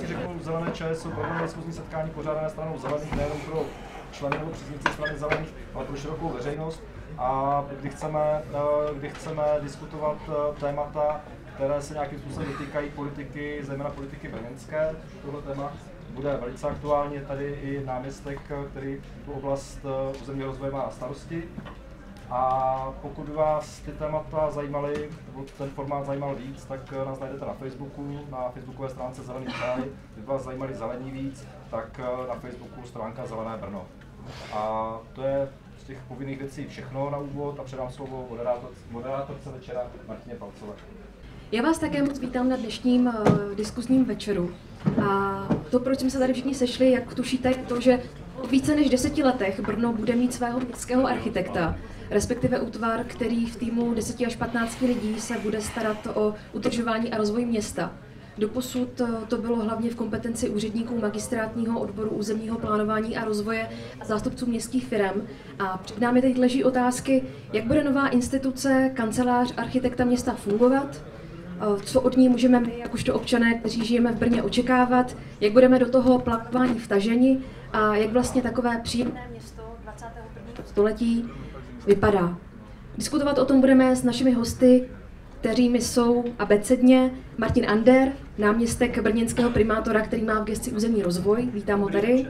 stručnosti řeknu, Zelené ČS jsou programové diskuzní setkání pořádané stranou Zelených, nejenom pro členy nebo příznivce strany Zelených, ale pro širokou veřejnost. A kdy chceme diskutovat témata, které se nějakým způsobem dotýkají politiky, zejména politiky brněnské. Tohle téma bude velice aktuální, je tady i náměstek, který tu oblast územního rozvoje má na starosti. A pokud by vás ty témata zajímaly, nebo ten formát zajímal víc, tak nás najdete na Facebooku, na facebookové stránce Zelený kraj. Kdyby vás zajímali zelení víc, tak na Facebooku stránka Zelené Brno. A to je z těch povinných věcí všechno na úvod a předám slovo moderátorce večera Martině Palcové. Já vás také moc vítám na dnešním diskusním večeru. A to, proč jsme se tady všichni sešli, jak tušíte, je to, že v více než 10 letech Brno bude mít svého městského architekta, respektive útvar, který v týmu 10 až 15 lidí se bude starat o udržování a rozvoj města. Doposud to bylo hlavně v kompetenci úředníků magistrátního odboru územního plánování a rozvoje a zástupců městských firem. A před námi teď leží otázky, jak bude nová instituce, kancelář architekta města fungovat, co od ní můžeme my, jakožto občané, kteří žijeme v Brně, očekávat, jak budeme do toho plánování vtaženi a jak vlastně takové příjemné město 21. století vypadá. Diskutovat o tom budeme s našimi hosty, kterými jsou abecedně Martin Ander, náměstek brněnského primátora, který má v gesci územní rozvoj. Vítám ho tady.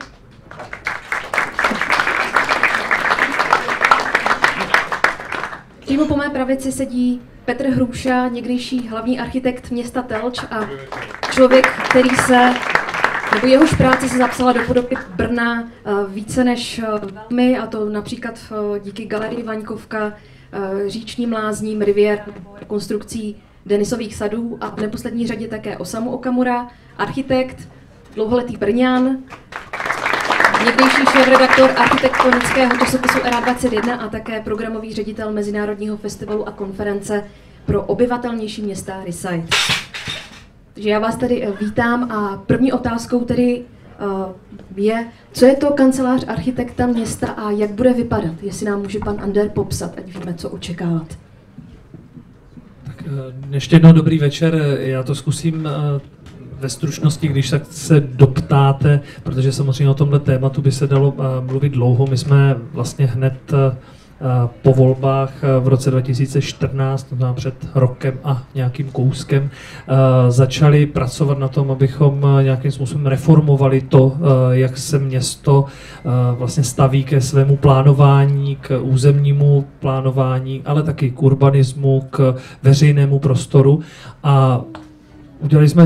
Přímo po mé pravici sedí Petr Hrůša, někdejší hlavní architekt města Telč a člověk, který nebo jehož práce se zapsala do podoby Brna více než velmi, a to například díky galerii Vaňkovka, říčním lázním, riviér nebo rekonstrukcí Denisových sadů a v neposlední řadě také Osamu Okamura, architekt, dlouholetý Brňan, někdejší šéfredaktor architektonického časopisu ERA21 a také programový ředitel Mezinárodního festivalu a konference pro obyvatelnější města Recite. Takže já vás tady vítám a první otázkou tedy je, co je to kancelář architekta města a jak bude vypadat, jestli nám může pan Ander popsat, ať víme, co očekávat. Tak ještě jednou dobrý večer, já to zkusím ve stručnosti, když se doptáte, protože samozřejmě o tomhle tématu by se dalo mluvit dlouho. My jsme vlastně hned po volbách v roce 2014, to znamená před rokem a nějakým kouskem, začali pracovat na tom, abychom nějakým způsobem reformovali to, jak se město vlastně staví ke svému plánování, k územnímu plánování, ale taky k urbanismu, k veřejnému prostoru. A udělali jsme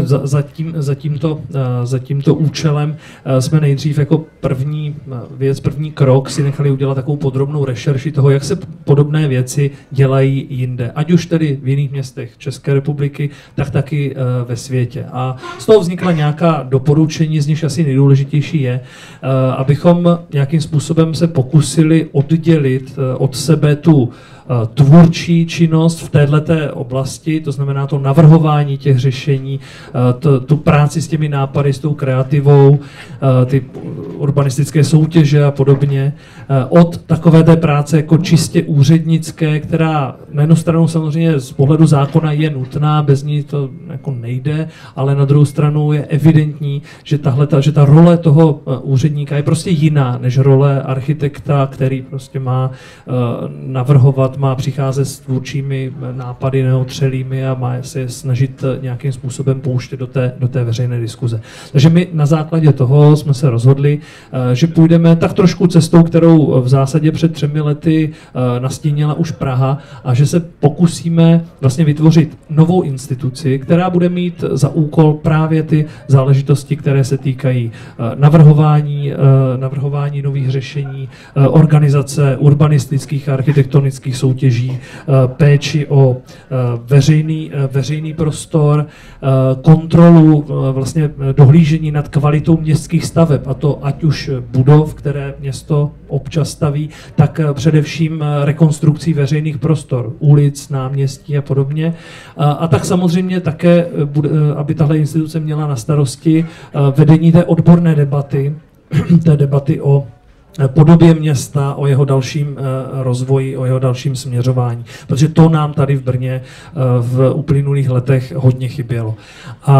za tímto účelem, jsme nejdřív jako první věc, první krok si nechali udělat takovou podrobnou rešerši toho, jak se podobné věci dělají jinde. Ať už tedy v jiných městech České republiky, tak taky ve světě. A z toho vznikla nějaká doporučení, z nich asi nejdůležitější je, abychom nějakým způsobem se pokusili oddělit od sebe tu tvůrčí činnost v této oblasti, to znamená to navrhování těch řešení, tu práci s těmi nápady, s tou kreativou, ty urbanistické soutěže a podobně, od takové té práce jako čistě úřednické, která na jednu stranu samozřejmě z pohledu zákona je nutná, bez ní to jako nejde, ale na druhou stranu je evidentní, že ta role toho úředníka je prostě jiná než role architekta, který prostě má navrhovat, má přicházet s tvůrčími nápady neotřelými a má se snažit nějakým způsobem pouštět do té veřejné diskuze. Takže my na základě toho jsme se rozhodli, že půjdeme tak trošku cestou, kterou v zásadě před 3 lety nastínila už Praha, a že se pokusíme vlastně vytvořit novou instituci, která bude mít za úkol právě ty záležitosti, které se týkají navrhování nových řešení, organizace urbanistických a architektonických soutěží, péči o veřejný prostor, kontrolu, vlastně dohlížení nad kvalitou městských staveb, a to ať už budov, které město občas staví, tak především rekonstrukcí veřejných prostor, ulic, náměstí a podobně. A tak samozřejmě také, aby tahle instituce měla na starosti vedení té odborné debaty, té debaty o podobě města, o jeho dalším rozvoji, o jeho dalším směřování. Protože to nám tady v Brně v uplynulých letech hodně chybělo. A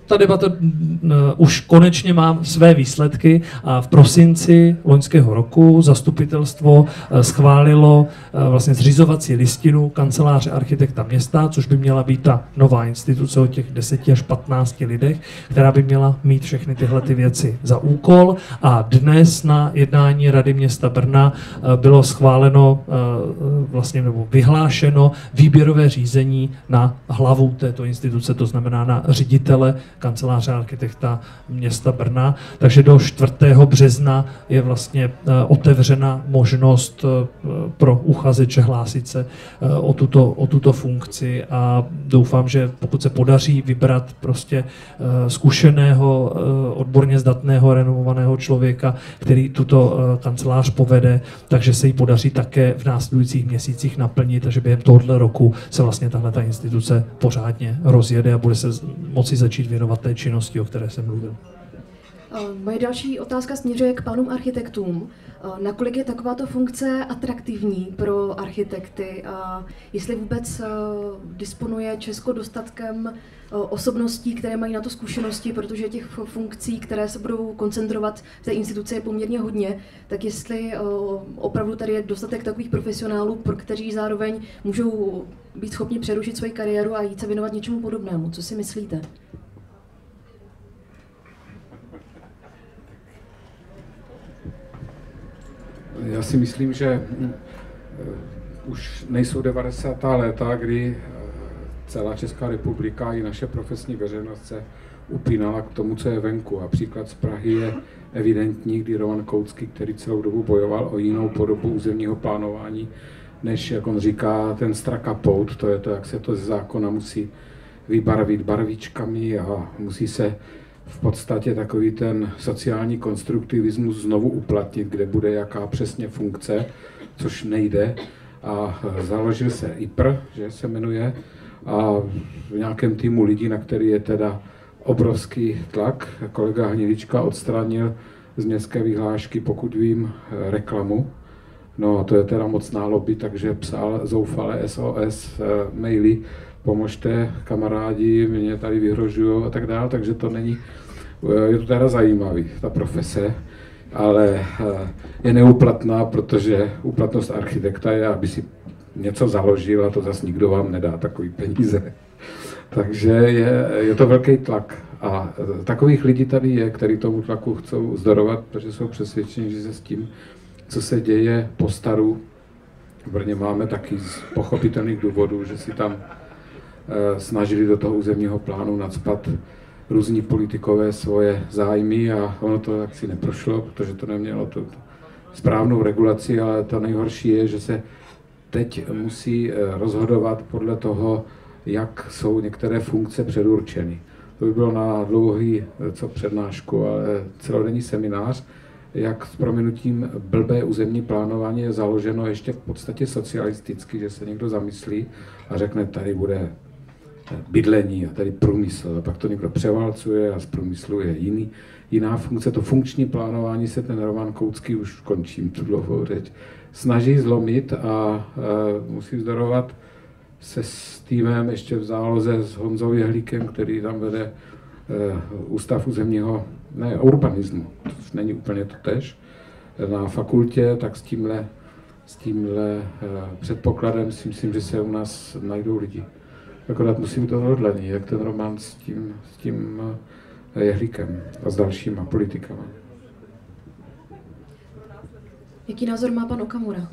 ta debata už konečně má své výsledky a v prosinci loňského roku zastupitelstvo schválilo vlastně zřizovací listinu kanceláře architekta města, což by měla být ta nová instituce o těch 10 až 15 lidech, která by měla mít všechny tyhle ty věci za úkol. A dnes na jednání Rady města Brna bylo schváleno vlastně nebo vyhlášeno výběrové řízení na hlavu této instituce, to znamená na ředitele kanceláře architekta města Brna. Takže do 4. března je vlastně otevřena možnost pro uchazeče hlásit se o tuto funkci a doufám, že pokud se podaří vybrat prostě zkušeného, odborně zdatného, renomovaného člověka, který tuto kancelář povede, takže se jí podaří také v následujících měsících naplnit a že během tohoto roku se vlastně tahleta instituce pořádně rozjede a bude se moci začít věnovat té činnosti, o které jsem mluvil. Moje další otázka směřuje k pánům architektům. Nakolik je takováto funkce atraktivní pro architekty a jestli vůbec disponuje Česko dostatkem osobností, které mají na to zkušenosti, protože těch funkcí, které se budou koncentrovat v té instituci je poměrně hodně, tak jestli opravdu tady je dostatek takových profesionálů, pro kteří zároveň můžou být schopni přerušit svoji kariéru a jít se věnovat něčemu podobnému. Co si myslíte? Já si myslím, že už nejsou 90. léta, kdy celá Česká republika i naše profesní veřejnost se upínala k tomu, co je venku. A příklad z Prahy je evidentní, kdy Roman Koucký, který celou dobu bojoval o jinou podobu územního plánování, než, jak on říká, ten strakapout, to je to, jak se to ze zákona musí vybarvit barvičkami a musí se v podstatě takový ten sociální konstruktivismus znovu uplatnit, kde bude jaká přesně funkce, což nejde. A založil se IPR, že se jmenuje, a v nějakém týmu lidí, na který je teda obrovský tlak, kolega Hnilička odstranil z městské vyhlášky, pokud vím, reklamu. No a to je teda mocná lobby, takže psal zoufale SOS maily, pomožte, kamarádi, mě tady vyhrožují a tak dále, takže to není, je to teda zajímavý, ta profese, ale je neúplatná, protože úplatnost architekta je, aby si něco založil a to zase nikdo vám nedá takový peníze. Takže je to velký tlak a takových lidí tady je, kteří tomu tlaku chcou vzdorovat, protože jsou přesvědčeni, že se s tím, co se děje po staru, v Brně máme taky z pochopitelných důvodů, že si tam snažili do toho územního plánu nacpat různí politikové svoje zájmy a ono to jaksi neprošlo, protože to nemělo tu správnou regulaci, ale to nejhorší je, že se teď musí rozhodovat podle toho, jak jsou některé funkce předurčeny. To by bylo na dlouhý přednášku, ale celodenní seminář, jak s prominutím blbé územní plánování je založeno ještě v podstatě socialisticky, že se někdo zamyslí a řekne, tady bude bydlení a tady průmysl, a pak to někdo převálcuje a z průmyslu je jiná funkce. To funkční plánování se ten Roman Koucký, už končím tu dlouhou řeč, snaží zlomit a musí vzdorovat se s týmem ještě v záloze s Honzou Jehlíkem, který tam vede Ústav územního, ne, urbanismu, to není úplně totéž, na fakultě, tak s tímhle předpokladem si myslím, že se u nás najdou lidi. Akorát musí být to odhodlaný, jak ten Roman s tím Jehlíkem a s dalšíma politikama. Jaký názor má pan Okamura?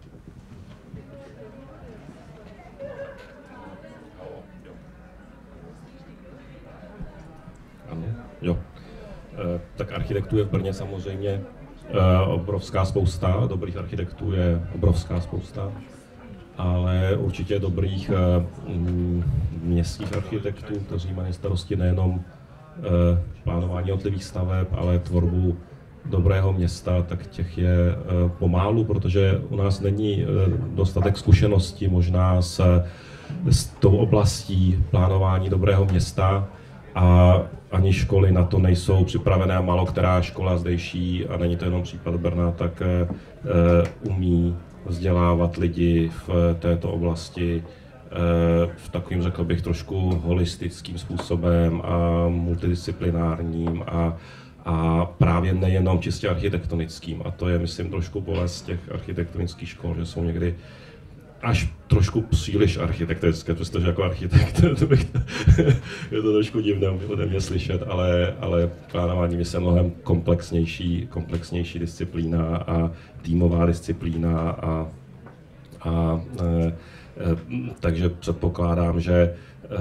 Ano, jo. Tak architektů je v Brně samozřejmě obrovská spousta, dobrých architektů je obrovská spousta, ale určitě dobrých městských architektů, kteří mají starosti nejenom plánování jednotlivých staveb, ale tvorbu dobrého města, tak těch je pomálu, protože u nás není dostatek zkušeností možná s tou oblastí plánování dobrého města a ani školy na to nejsou připravené a málo která škola zdejší, a není to jenom případ Brna, tak umí vzdělávat lidi v této oblasti v takovým, řekl bych, trošku holistickým způsobem a multidisciplinárním a právě nejenom čistě architektonickým. A to je, myslím, trošku bolest těch architektonických škol, že jsou někdy až trošku příliš architektonické, přestože jako architekt je to trošku divné ode mě slyšet, ale plánování je mnohem komplexnější disciplína a týmová disciplína takže předpokládám, že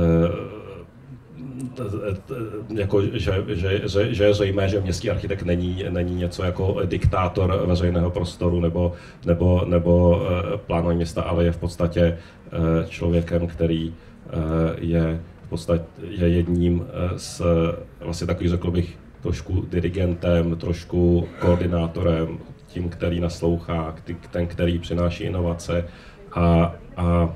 že je zřejmé, že městský architekt není něco jako diktátor veřejného prostoru nebo plánování města, ale je v podstatě člověkem, který je jedním z vlastně takový, řekl bych, trošku dirigentem, trošku koordinátorem, tím, který naslouchá, ten, který přináší inovace a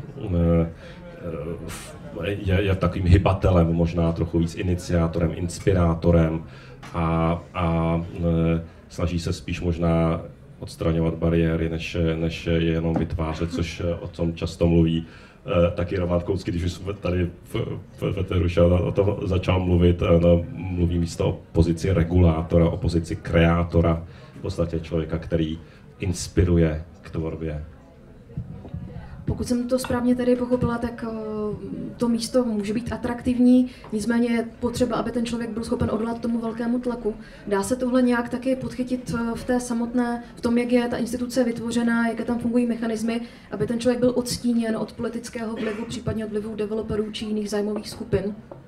je takovým hybatelem, možná trochu víc iniciátorem, inspirátorem a snaží se spíš možná odstraňovat bariéry, než je jenom vytvářet, což o tom často mluví taky Roman Koucký, když už tady v Teruša o tom začal mluvit, mluví místo o pozici regulátora, o pozici kreátora, v podstatě člověka, který inspiruje k tvorbě. Pokud jsem to správně tedy pochopila, tak to místo může být atraktivní, nicméně je potřeba, aby ten člověk byl schopen odolat tomu velkému tlaku. Dá se tohle nějak taky podchytit v tom, jak je ta instituce vytvořená, jaké tam fungují mechanismy, aby ten člověk byl odstíněn od politického vlivu, případně od vlivu developerů či jiných zájmových skupin?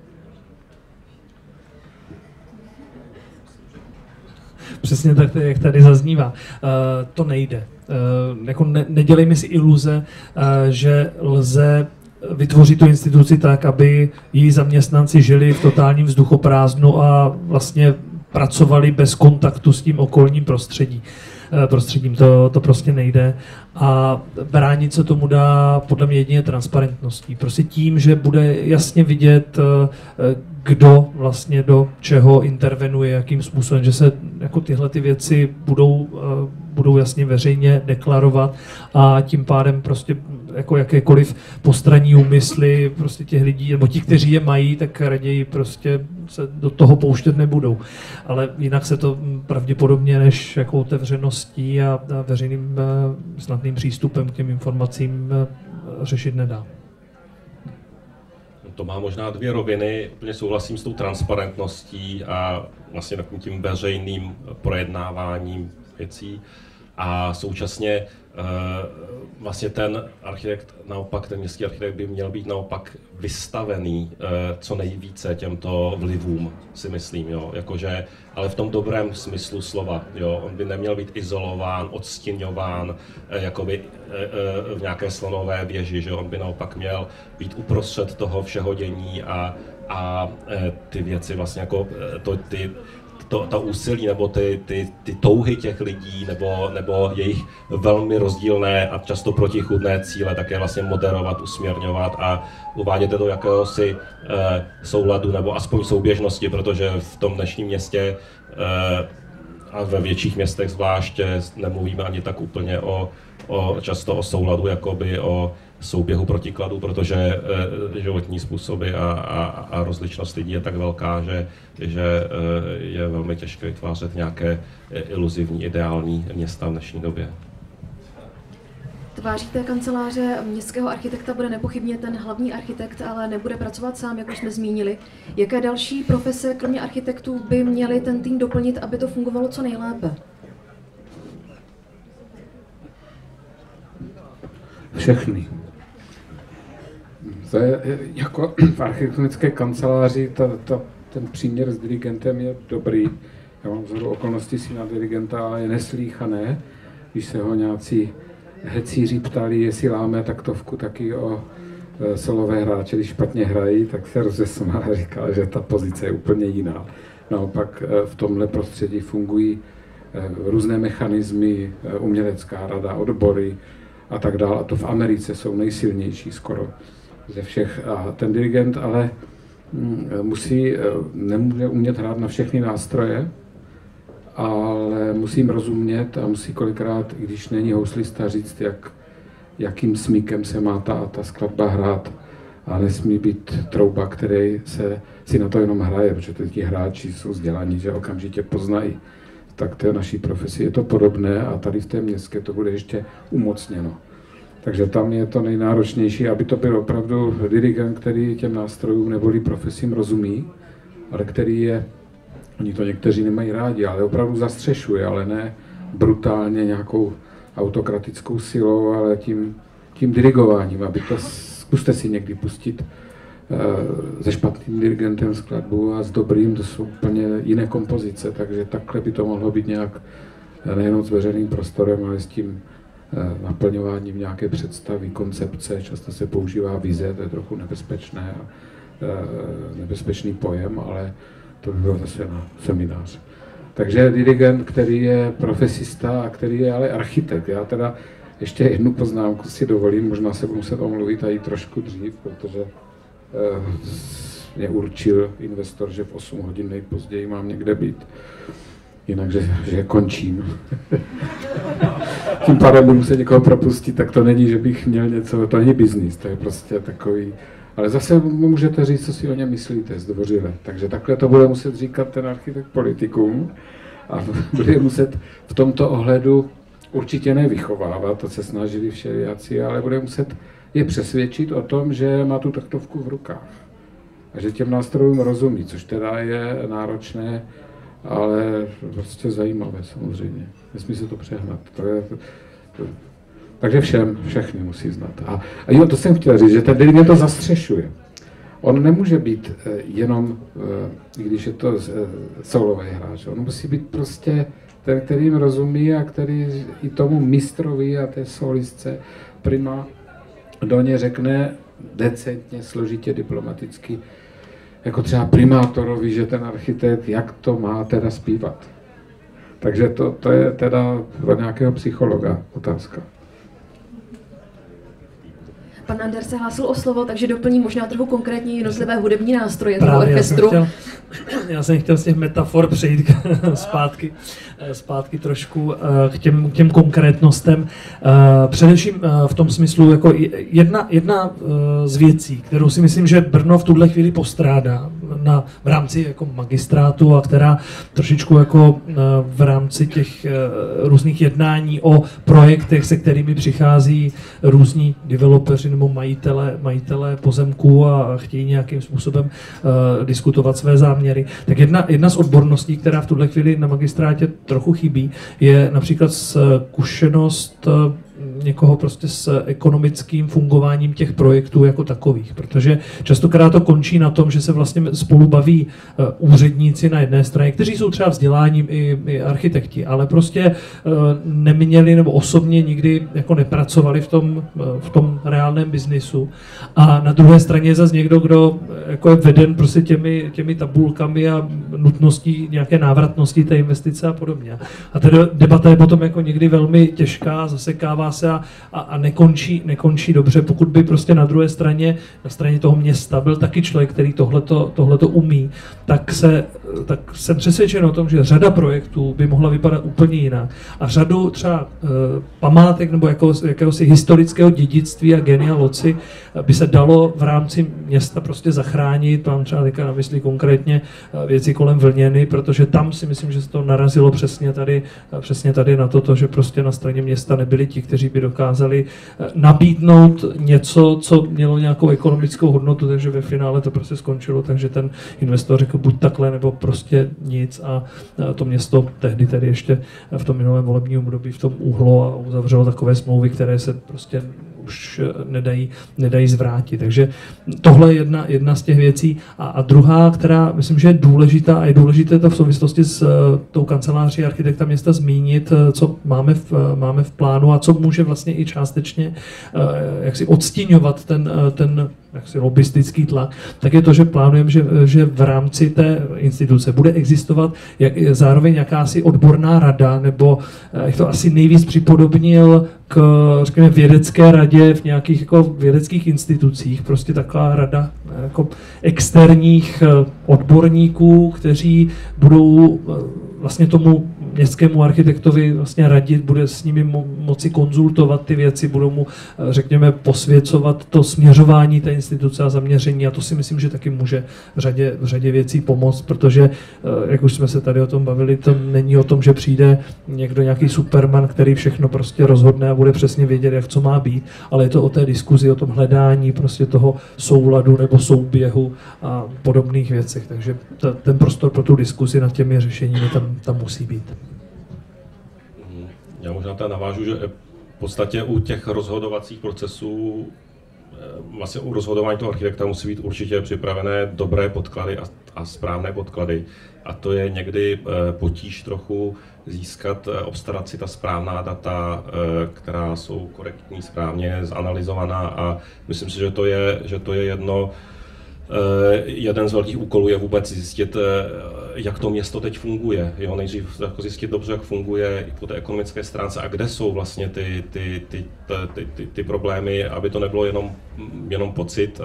Přesně tak, jak tady zaznívá. To nejde. Jako nedělejme si iluze, že lze vytvořit tu instituci tak, aby její zaměstnanci žili v totálním vzduchoprázdnu a vlastně pracovali bez kontaktu s tím okolním prostředím. To prostě nejde. A bránit se tomu dá podle mě jedině transparentností. Prostě tím, že bude jasně vidět, kdo vlastně do čeho intervenuje, jakým způsobem, že se jako tyhle ty věci budou jasně veřejně deklarovat a tím pádem prostě jako jakékoliv postranní úmysly prostě těch lidí, nebo ti, kteří je mají, tak raději prostě se do toho pouštět nebudou. Ale jinak se to pravděpodobně než jako otevřeností a veřejným snadným přístupem k těm informacím řešit nedá. To má možná dvě roviny. Úplně souhlasím s tou transparentností a vlastně takovým tím veřejným projednáváním věcí. A současně vlastně ten architekt, naopak ten městský architekt by měl být naopak vystavený co nejvíce těmto vlivům, si myslím, jo, jakože, ale v tom dobrém smyslu slova, jo, on by neměl být izolován, odstěňován, jakoby v nějaké slonové věži, že on by naopak měl být uprostřed toho všeho dění a ty věci vlastně jako ta úsilí nebo ty touhy těch lidí nebo jejich velmi rozdílné a často protichůdné cíle také vlastně moderovat, usměrňovat a uvádět do jakéhosi souladu nebo aspoň souběžnosti, protože v tom dnešním městě a ve větších městech zvláště nemluvíme ani tak úplně často o souladu, jakoby o souběhu protikladů, protože životní způsoby a rozličnost lidí je tak velká, že je velmi těžké vytvářet nějaké iluzivní, ideální města v dnešní době. Tváří té kanceláře městského architekta bude nepochybně ten hlavní architekt, ale nebude pracovat sám, jak už jsme zmínili. Jaké další profese, kromě architektů, by měly ten tým doplnit, aby to fungovalo co nejlépe? Všechny. To je jako v architektonické kanceláři ten příměr s dirigentem je dobrý. Já mám vzoru okolností si na dirigenta, ale je neslýchané, když se ho nějací hecíři ptali, jestli láme taktovku taky o solové hráče, když špatně hrají, tak se rozesmál a říkal, že ta pozice je úplně jiná. Naopak v tomhle prostředí fungují různé mechanismy, umělecká rada, odbory a tak dále. A to v Americe jsou nejsilnější skoro ze všech. A ten dirigent ale nemůže umět hrát na všechny nástroje, ale musí jim rozumět a musí kolikrát, i když není houslista, říct, jakým smykem se má ta skladba hrát. A nesmí být trouba, který si na to jenom hraje, protože ti hráči jsou vzdělaní, že okamžitě poznají. Tak to je naší profesi, je to podobné a tady v té městské to bude ještě umocněno. Takže tam je to nejnáročnější, aby to byl opravdu dirigent, který těm nástrojům neboli profesím rozumí, ale který je, oni to někteří nemají rádi, ale opravdu zastřešuje, ale ne brutálně nějakou autokratickou silou, ale tím dirigováním, aby to zkuste si někdy pustit se špatným dirigentem skladbu a s dobrým, to jsou úplně jiné kompozice, takže takhle by to mohlo být nějak nejenom s veřejným prostorem, ale s tím naplňováním nějaké představy, koncepce, často se používá vize, to je trochu nebezpečné, nebezpečný pojem, ale to by bylo zase na seminář. Takže dirigent, který je profesista a který je ale architekt. Já teda ještě jednu poznámku si dovolím, možná se budu muset omluvit a jít trošku dřív, protože mě určil investor, že v 8 hodin nejpozději mám někde být. Jinak, že končím. Tím pádem budu muset někoho propustit, tak to není, že bych měl něco, to není biznis, to je prostě takový. Ale zase můžete říct, co si o něm myslíte, zdvořile. Takže takhle to bude muset říkat ten architekt politikům a bude muset v tomto ohledu určitě nevychovávat, to se snažili všelijací, ale bude muset je přesvědčit o tom, že má tu taktovku v rukách a že těm nástrojům rozumí, což teda je náročné, ale prostě zajímavé samozřejmě. Nesmí se to přehnat. Takže všechny musí znat. A jo, to jsem chtěl říct, že ten dirigent to zastřešuje. On nemůže být jenom, když je to solový hráč, on musí být prostě ten, který jim rozumí a který i tomu mistrovi a té solistce prima do ně řekne decentně, složitě, diplomaticky, jako třeba primátorovi, že ten architekt, jak to má teda zpívat. Takže to je teda pro nějakého psychologa otázka. Pan Ander se hlásil o slovo, takže doplní možná trochu konkrétně jednotlivé hudební nástroje toho orchestru. Já jsem chtěl z těch metafor přejít zpátky trošku k těm konkrétnostem. Především v tom smyslu, jako jedna z věcí, kterou si myslím, že Brno v tuhle chvíli postrádá v rámci jako magistrátu a která trošičku jako v rámci těch různých jednání o projektech, se kterými přichází různí developeři nebo majitele pozemků a chtějí nějakým způsobem diskutovat své záměry. Tak jedna z odborností, která v tuhle chvíli na magistrátě trochu chybí, je například zkušenost někoho prostě s ekonomickým fungováním těch projektů jako takových, protože častokrát to končí na tom, že se vlastně spolu baví úředníci na jedné straně, kteří jsou třeba vzděláním i architekti, ale prostě neměli nebo osobně nikdy jako nepracovali v tom reálném biznisu. A na druhé straně je zase někdo, kdo jako je veden prostě těmi tabulkami a nutností nějaké návratnosti té investice a podobně. A ta debata je potom jako někdy velmi těžká, zasekává se a nekončí dobře, pokud by prostě na druhé straně, na straně toho města byl taky člověk, který tohleto umí, tak jsem přesvědčen o tom, že řada projektů by mohla vypadat úplně jinak. A řadu třeba památek nebo jakéhosi historického dědictví a genia loci by se dalo v rámci města prostě zachránit. Mám třeba teďka na mysli konkrétně věci kolem Vlněny, protože tam si myslím, že se to narazilo přesně tady na to, že prostě na straně města nebyli ti, kteří by dokázali nabídnout něco, co mělo nějakou ekonomickou hodnotu, takže ve finále to prostě skončilo, takže ten investor řekl buď takhle, nebo prostě nic a to město tehdy tedy ještě v tom minulém volebním období v tom uhlo a uzavřelo takové smlouvy, které se prostě už nedají zvrátit. Takže tohle je jedna z těch věcí. A druhá, která myslím, že je důležitá a je důležité to v souvislosti s tou kanceláří architekta města zmínit, co máme v plánu a co může vlastně i částečně jaksi odstíňovat ten jaksi lobistický tlak, tak je to, že plánujeme, že v rámci té instituce bude existovat zároveň jakási odborná rada, nebo jak to asi nejvíc připodobnil k, řekněme, vědecké radě v nějakých jako vědeckých institucích, prostě taková rada jako externích odborníků, kteří budou vlastně tomu městskému architektovi vlastně radit, bude s nimi moci konzultovat ty věci, budou mu, řekněme, posvěcovat to směřování té instituce a zaměření, a to si myslím, že taky může v řadě věcí pomoct, protože, jak už jsme se tady o tom bavili, to není o tom, že přijde někdo, nějaký superman, který všechno prostě rozhodne a bude přesně vědět, jak co má být, ale je to o té diskuzi, o tom hledání prostě toho souladu nebo souběhu a podobných věcech, takže ten prostor pro tu diskuzi nad těmi řešeními tam musí být. Já možná tady navážu, že v podstatě u těch rozhodovacích procesů, vlastně u rozhodování toho architekta musí být určitě připravené dobré podklady a správné podklady. A to je někdy potíž trochu získat, obstarat si ta správná data, která jsou korektní, správně zanalyzovaná, a myslím si, že to je jeden z velkých úkolů je vůbec zjistit, jak to město teď funguje. Jo, nejdřív jako zjistit dobře, jak funguje i po té ekonomické stránce a kde jsou vlastně ty problémy, aby to nebylo jenom pocit,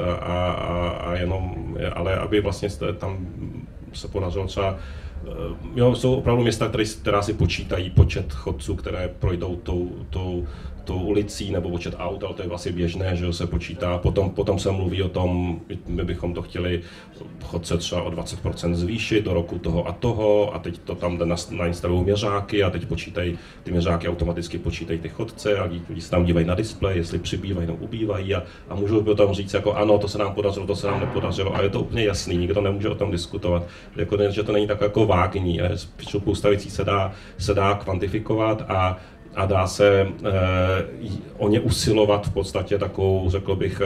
ale aby vlastně tam se podařilo třeba. Jo, jsou opravdu města, která si počítají počet chodců, které projdou tou ulicí, nebo počet aut, ale to je vlastně běžné, že se počítá. Potom se mluví o tom, my bychom to chtěli chodce třeba o 20% zvýšit do roku toho, a teď to tam nainstalují měřáky a teď počítají, ty měřáky automaticky počítají ty chodce a lidi se tam dívají na displej, jestli přibývají nebo ubývají, a můžou potom říct jako ano, to se nám podařilo, to se nám nepodařilo, a je to úplně jasný, nikdo nemůže o tom diskutovat, jako, že to není tak jako vágní, spousta věcí se dá kvantifikovat a dá se o ně usilovat v podstatě takovou, řekl bych,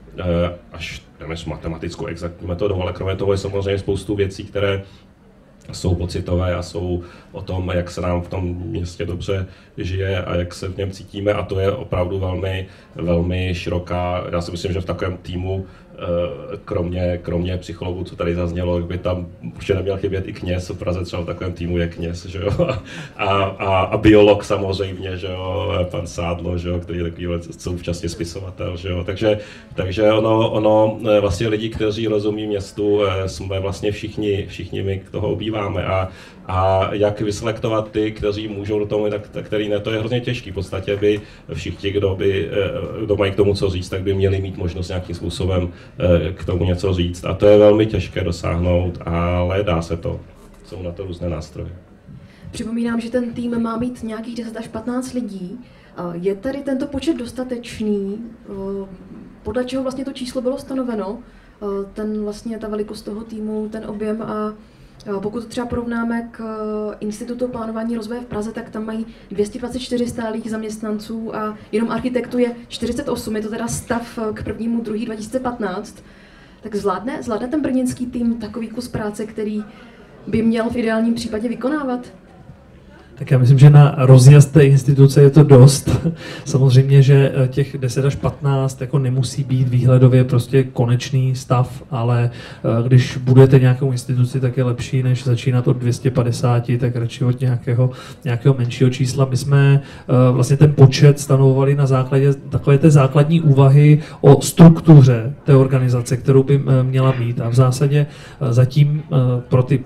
až než matematickou exaktní metodou, ale kromě toho je samozřejmě spoustu věcí, které jsou pocitové a jsou o tom, jak se nám v tom městě dobře žije a jak se v něm cítíme, a to je opravdu velmi, velmi široká. Já si myslím, že v takovém týmu, kromě psychologů, co tady zaznělo, by tam určitě neměl chybět i kněz. V Praze třeba v takovém týmu je kněz, že jo? A biolog samozřejmě, že jo? Pan Sádlo, že jo? Který je takový současně spisovatel, že jo? Takže ono vlastně lidi, kteří rozumí městu, jsme vlastně všichni my toho obýváme, a jak vyselektovat ty, kteří můžou do toho, tak který ne, to je hrozně těžký. V podstatě by všichni, kdo mají k tomu co říct, tak by měli mít možnost nějakým způsobem k tomu něco říct. A to je velmi těžké dosáhnout, ale dá se to. Jsou na to různé nástroje. Připomínám, že ten tým má mít nějakých 10 až 15 lidí. Je tady tento počet dostatečný? Podle čeho vlastně to číslo bylo stanoveno? Ta velikost toho týmu, ten objem, a pokud třeba porovnáme k Institutu plánování rozvoje v Praze, tak tam mají 224 stálých zaměstnanců a jenom architektů je 48, je to teda stav k 1.2.2015. Tak zvládne ten brněnský tým takový kus práce, který by měl v ideálním případě vykonávat? Tak já myslím, že na rozjezd té instituce je to dost. Samozřejmě, že těch 10 až 15 jako nemusí být výhledově prostě konečný stav, ale když budete nějakou instituci, tak je lepší, než začínat od 250, tak radši od nějakého menšího čísla. My jsme vlastně ten počet stanovovali na základě takové té základní úvahy o struktuře té organizace, kterou by měla mít. A v zásadě zatím pro ty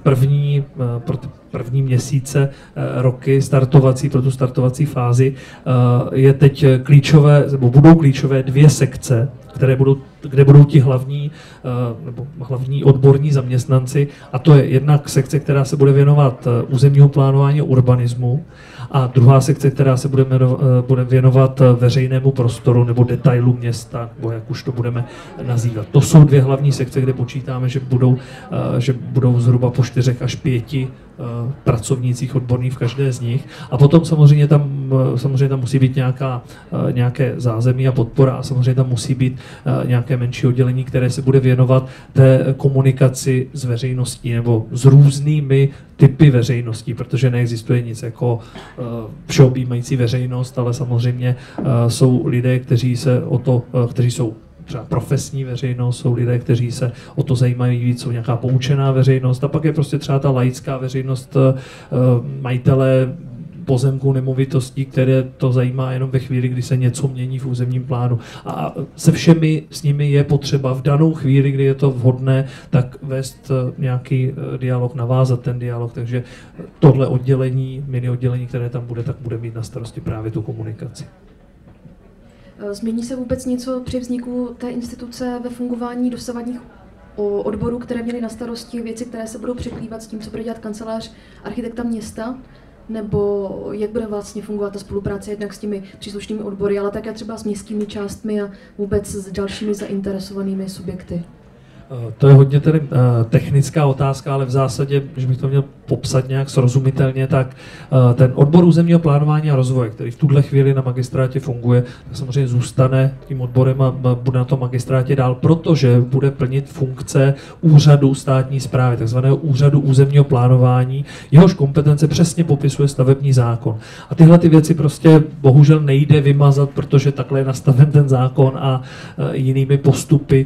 první měsíce, roky startovací, pro tu startovací fázi, je teď klíčové, nebo budou klíčové 2 sekce, kde budou ti hlavní odborní zaměstnanci, a to je jednak sekce, která se bude věnovat územního plánování a urbanismu, a druhá sekce, která se bude věnovat veřejnému prostoru nebo detailu města, nebo jak už to budeme nazývat. To jsou 2 hlavní sekce, kde počítáme, že budou zhruba po 4 až 5 pracovnících odborných v každé z nich. A potom samozřejmě tam musí být nějaké zázemí a podpora, a samozřejmě tam musí být nějaké menší oddělení, které se bude věnovat té komunikaci s veřejností nebo s různými typy veřejností, protože neexistuje nic jako všeobjímající veřejnost, ale samozřejmě jsou lidé, kteří jsou třeba profesní veřejnost, jsou lidé, kteří se o to zajímají víc, jsou nějaká poučená veřejnost, a pak je prostě třeba ta laická veřejnost, majitelé pozemků, nemovitostí, které to zajímá jenom ve chvíli, kdy se něco mění v územním plánu. A se všemi s nimi je potřeba v danou chvíli, kdy je to vhodné, tak vést nějaký dialog, navázat ten dialog. Takže tohle oddělení, mini oddělení, které tam bude, tak bude mít na starosti právě tu komunikaci. Změní se vůbec něco při vzniku té instituce ve fungování dosavadních odborů, které měly na starosti věci, které se budou překrývat s tím, co bude dělat kancelář architekta města? Nebo jak bude vlastně fungovat ta spolupráce jednak s těmi příslušnými odbory, ale také třeba s městskými částmi a vůbec s dalšími zainteresovanými subjekty? To je hodně tedy technická otázka, ale v zásadě, když bych to měl popsat nějak srozumitelně, tak ten odbor územního plánování a rozvoje, který v tuhle chvíli na magistrátě funguje, tak samozřejmě zůstane tím odborem a bude na tom magistrátě dál, protože bude plnit funkce úřadu státní správy, takzvaného úřadu územního plánování. Jehož kompetence přesně popisuje stavební zákon. A tyhle ty věci prostě bohužel nejde vymazat, protože takhle je nastaven ten zákon a jinými postupy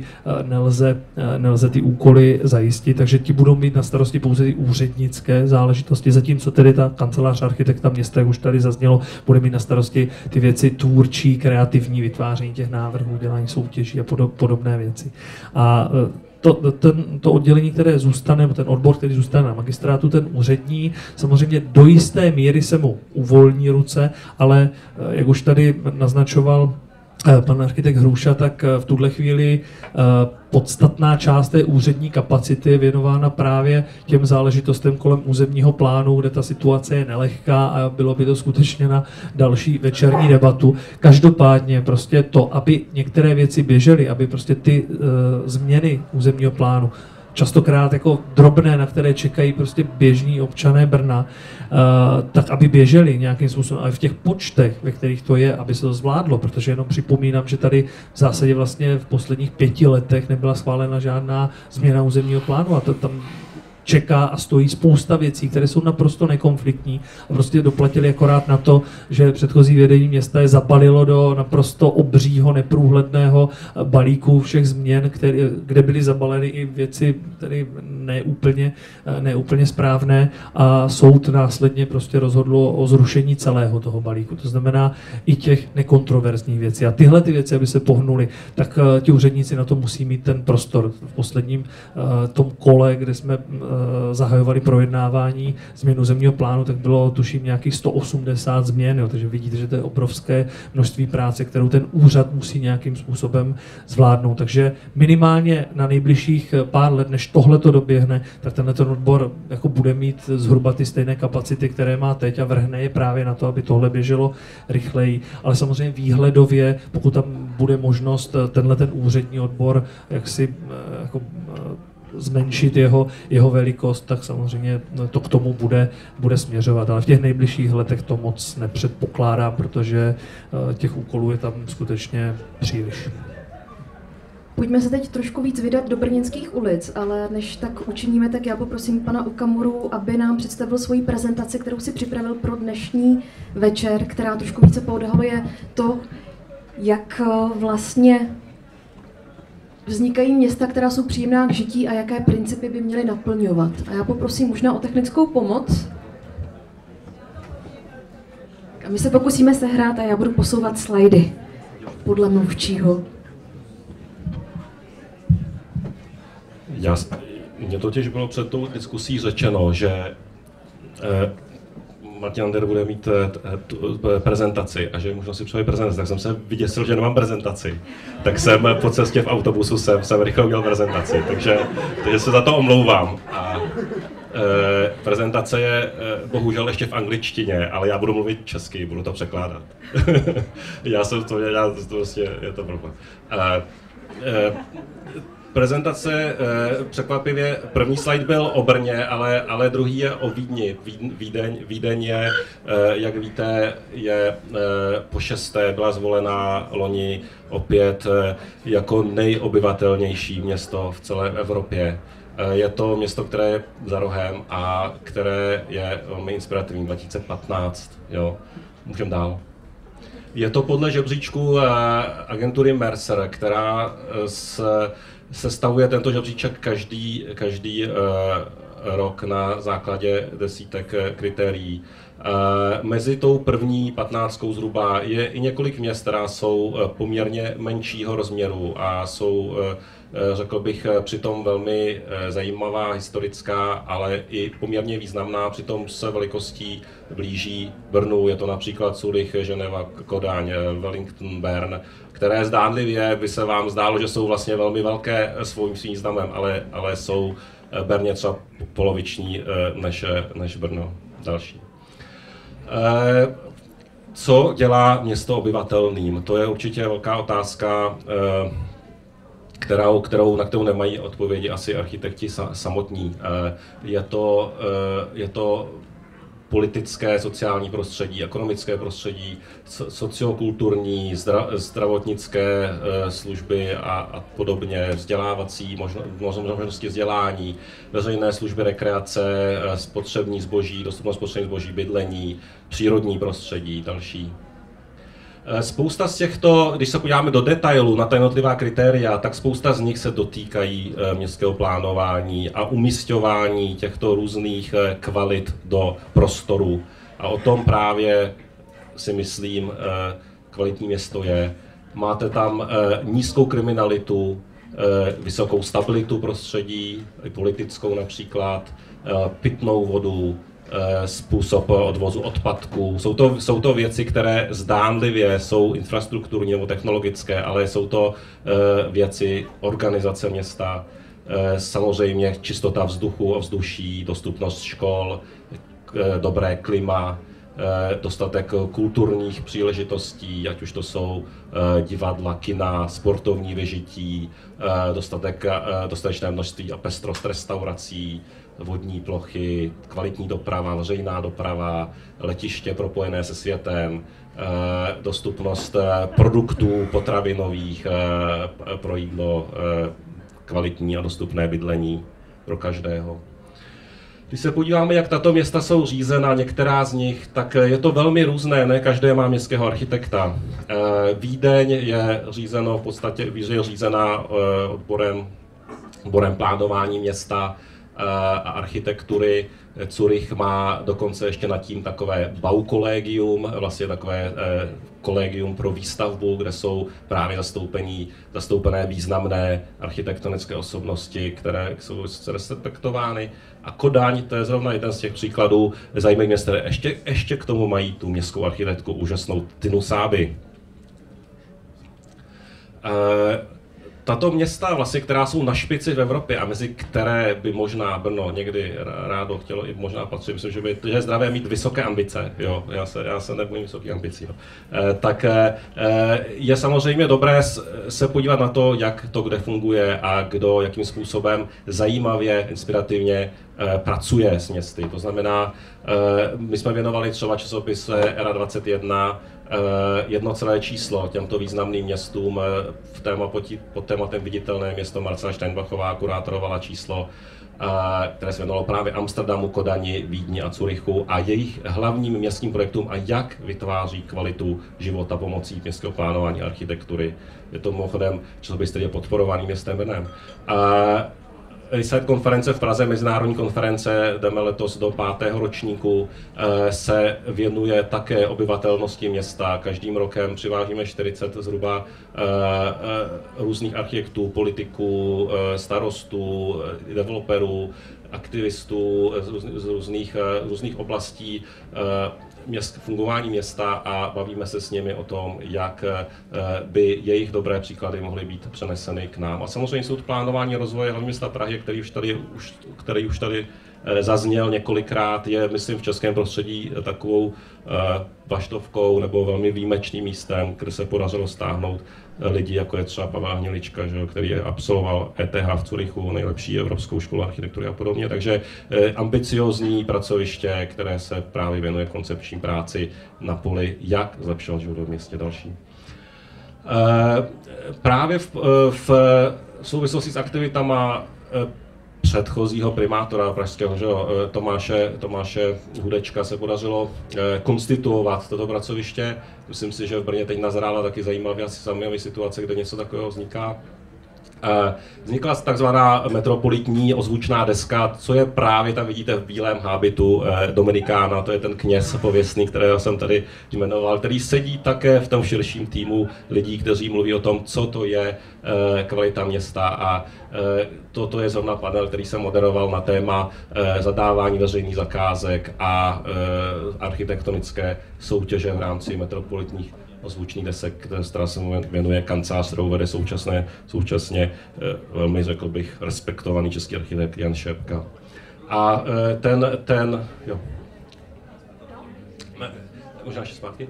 nelze ty úkoly zajistit, takže ti budou mít na starosti pouze ty úřednické záležitosti, zatímco tedy ta kancelář architekta města, jak už tady zaznělo, bude mít na starosti ty věci tvůrčí, kreativní, vytváření těch návrhů, dělání soutěží a podobné věci. A to oddělení, které zůstane, nebo ten odbor, který zůstane na magistrátu, ten úřední, samozřejmě do jisté míry se mu uvolní ruce, ale jak už tady naznačoval pan architekt Hruša, tak v tuhle chvíli podstatná část té úřední kapacity je věnována právě těm záležitostem kolem územního plánu, kde ta situace je nelehká a bylo by to skutečně na další večerní debatu. Každopádně prostě to, aby některé věci běžely, aby prostě ty změny územního plánu častokrát jako drobné, na které čekají prostě běžní občané Brna, tak aby běželi nějakým způsobem, ale v těch počtech, ve kterých to je, aby se to zvládlo, protože jenom připomínám, že tady v zásadě vlastně v posledních 5 letech nebyla schválena žádná změna územního plánu a to tam čeká a stojí spousta věcí, které jsou naprosto nekonfliktní a prostě doplatili akorát na to, že předchozí vedení města je zabalilo do naprosto obřího, neprůhledného balíku všech změn, kde byly zabaleny i věci tedy neúplně správné a soud následně prostě rozhodl o zrušení celého toho balíku. To znamená i těch nekontroverzních věcí. A tyhle ty věci, aby se pohnuly, tak ti úředníci na to musí mít ten prostor. V posledním tom kole, kde jsme zahajovali projednávání změn územního plánu, tak bylo tuším nějakých 180 změn, jo, takže vidíte, že to je obrovské množství práce, kterou ten úřad musí nějakým způsobem zvládnout. Takže minimálně na nejbližších pár let, než tohle to doběhne, tak tenhle odbor jako bude mít zhruba ty stejné kapacity, které má teď a vrhne je právě na to, aby tohle běželo rychleji. Ale samozřejmě výhledově, pokud tam bude možnost tenhle ten úřední odbor jaksi jako zmenšit jeho velikost, tak samozřejmě to k tomu bude směřovat. Ale v těch nejbližších letech to moc nepředpokládám, protože těch úkolů je tam skutečně příliš. Pojďme se teď trošku víc vydat do brněnských ulic, ale než tak učiníme, tak já poprosím pana Okamuru, aby nám představil svoji prezentaci, kterou si připravil pro dnešní večer, která trošku více poodhaluje to, jak vlastně vznikají města, která jsou příjemná k žití a jaké principy by měly naplňovat. A já poprosím možná o technickou pomoc. A my se pokusíme sehrát a já budu posouvat slajdy podle mluvčího. Mně totiž bylo před tou diskusí řečeno, že Martin Ander bude mít prezentaci a že možná si připraví prezentaci, tak jsem se vyděsil, že nemám prezentaci. Tak jsem po cestě v autobusu jsem rychle udělal prezentaci, takže se za to omlouvám. A prezentace je bohužel ještě v angličtině, ale já budu mluvit česky, budu to překládat. já prostě je to problém. Prezentace překvapivě, první slide byl o Brně, ale druhý je o Vídni. Vídeň je, jak víte, je po 6. byla zvolena loni opět jako nejobyvatelnější město v celé Evropě. Je to město, které je za rohem a které je velmi inspirativní, 2015, jo. Můžeme dál. Je to podle žebříčku agentury Mercer, která sestavuje tento žebříček každý rok na základě desítek kritérií. Mezi tou první 15 zhruba je i několik měst, která jsou poměrně menšího rozměru a jsou, řekl bych, přitom velmi zajímavá, historická, ale i poměrně významná, přitom se velikostí blíží Brnu. Je to například Zurich, Ženeva, Kodaň, Wellington, Bern, které zdánlivě by se vám zdálo, že jsou vlastně velmi velké svým významem, ale jsou Berně třeba poloviční než Brno další. Co dělá město obyvatelným? To je určitě velká otázka, na kterou nemají odpovědi asi architekti samotní. Je to politické, sociální prostředí, ekonomické prostředí, sociokulturní, zdravotnické služby a podobně, vzdělávací možnosti vzdělání, veřejné služby rekreace, spotřební zboží, dostupnost spotřební zboží, bydlení, přírodní prostředí, další. Spousta z těchto, když se podíváme do detailu na ta jednotlivá kritéria, tak spousta z nich se dotýkají městského plánování a umisťování těchto různých kvalit do prostoru. A o tom právě si myslím, kvalitní město je. Máte tam nízkou kriminalitu, vysokou stabilitu prostředí, i politickou například, pitnou vodu, způsob odvozu odpadků. Jsou to věci, které zdánlivě jsou infrastrukturní nebo technologické, ale jsou to věci organizace města, samozřejmě čistota vzduchu, ovzduší, dostupnost škol, dobré klima, dostatek kulturních příležitostí, ať už to jsou divadla, kina, sportovní vyžití, dostatečné množství a pestrost restaurací, vodní plochy, kvalitní doprava, veřejná doprava, letiště propojené se světem, dostupnost produktů potravinových pro jídlo, kvalitní a dostupné bydlení pro každého. Když se podíváme, jak tato města jsou řízena, některá z nich, tak je to velmi různé, ne každé má městského architekta. Vídeň je řízeno v podstatě řízená odborem plánování města a architektury. Zurich má dokonce ještě nad tím takové Baukollegium, vlastně takové kolegium pro výstavbu, kde jsou právě zastoupené významné architektonické osobnosti, které jsou respektovány. A Kodaň, to je zrovna jeden z těch příkladů zajímavých měst, které ještě k tomu mají tu městskou architektku úžasnou Tinu Sáby. Tato města, vlastně, která jsou na špici v Evropě a mezi které by možná Brno někdy rádo chtělo i možná patřit, myslím, že je zdravé mít vysoké ambice, jo, já se nebojím vysokých ambicí, jo. Tak je samozřejmě dobré se podívat na to, jak to kde funguje a kdo jakým způsobem zajímavě, inspirativně pracuje s městy. To znamená, my jsme věnovali třeba časopise Era 21 jedno celé číslo těmto významným městům pod tématem Viditelné město. Marcela Steinbachová kurátorovala číslo, které se věnovalo právě Amsterdamu, Kodani, Vídni a Curychu a jejich hlavním městským projektům a jak vytváří kvalitu života pomocí městského plánování architektury. Je to mimochodem časopis, který je podporovaný městem Brnem. Reset konference v Praze, mezinárodní konference, jdeme letos do 5. ročníku, se věnuje také obyvatelnosti města. Každým rokem přivážíme 40 zhruba různých architektů, politiků, starostů, developerů, aktivistů z různých oblastí fungování města a bavíme se s nimi o tom, jak by jejich dobré příklady mohly být přeneseny k nám. A samozřejmě jsou to plánování rozvoje hlavního města Prahy, který už tady zazněl několikrát, je, myslím, v českém prostředí takovou vlaštovkou nebo velmi výjimečným místem, kde se podařilo stáhnout lidi, jako je třeba Pavel Hnilička, který absolvoval ETH v Curychu, nejlepší evropskou školu architektury a podobně. Takže ambiciozní pracoviště, které se právě věnuje koncepční práci na poli, jak zlepšovat život v městě další. Právě v souvislosti s aktivitama předchozího primátora pražského, že jo, Tomáše Hudečka, se podařilo konstituovat toto pracoviště. Myslím si, že v Brně teď nazrála taky zajímavá situace, kde něco takového vzniká. Vznikla takzvaná metropolitní ozvučná deska, co je právě, tam vidíte v bílém hábitu Dominikána, to je ten kněz pověstný, kterého jsem tady jmenoval, který sedí také v tom širším týmu lidí, kteří mluví o tom, co to je kvalita města, a toto je zrovna panel, který jsem moderoval na téma zadávání veřejných zakázek a architektonické soutěže v rámci metropolitních ozvučných desek, která se věnuje kancelář, kterou vede současně velmi, řekl bych, respektovaný český architekt Jan Šepka. A jo. Ne, možná ještě zpátky.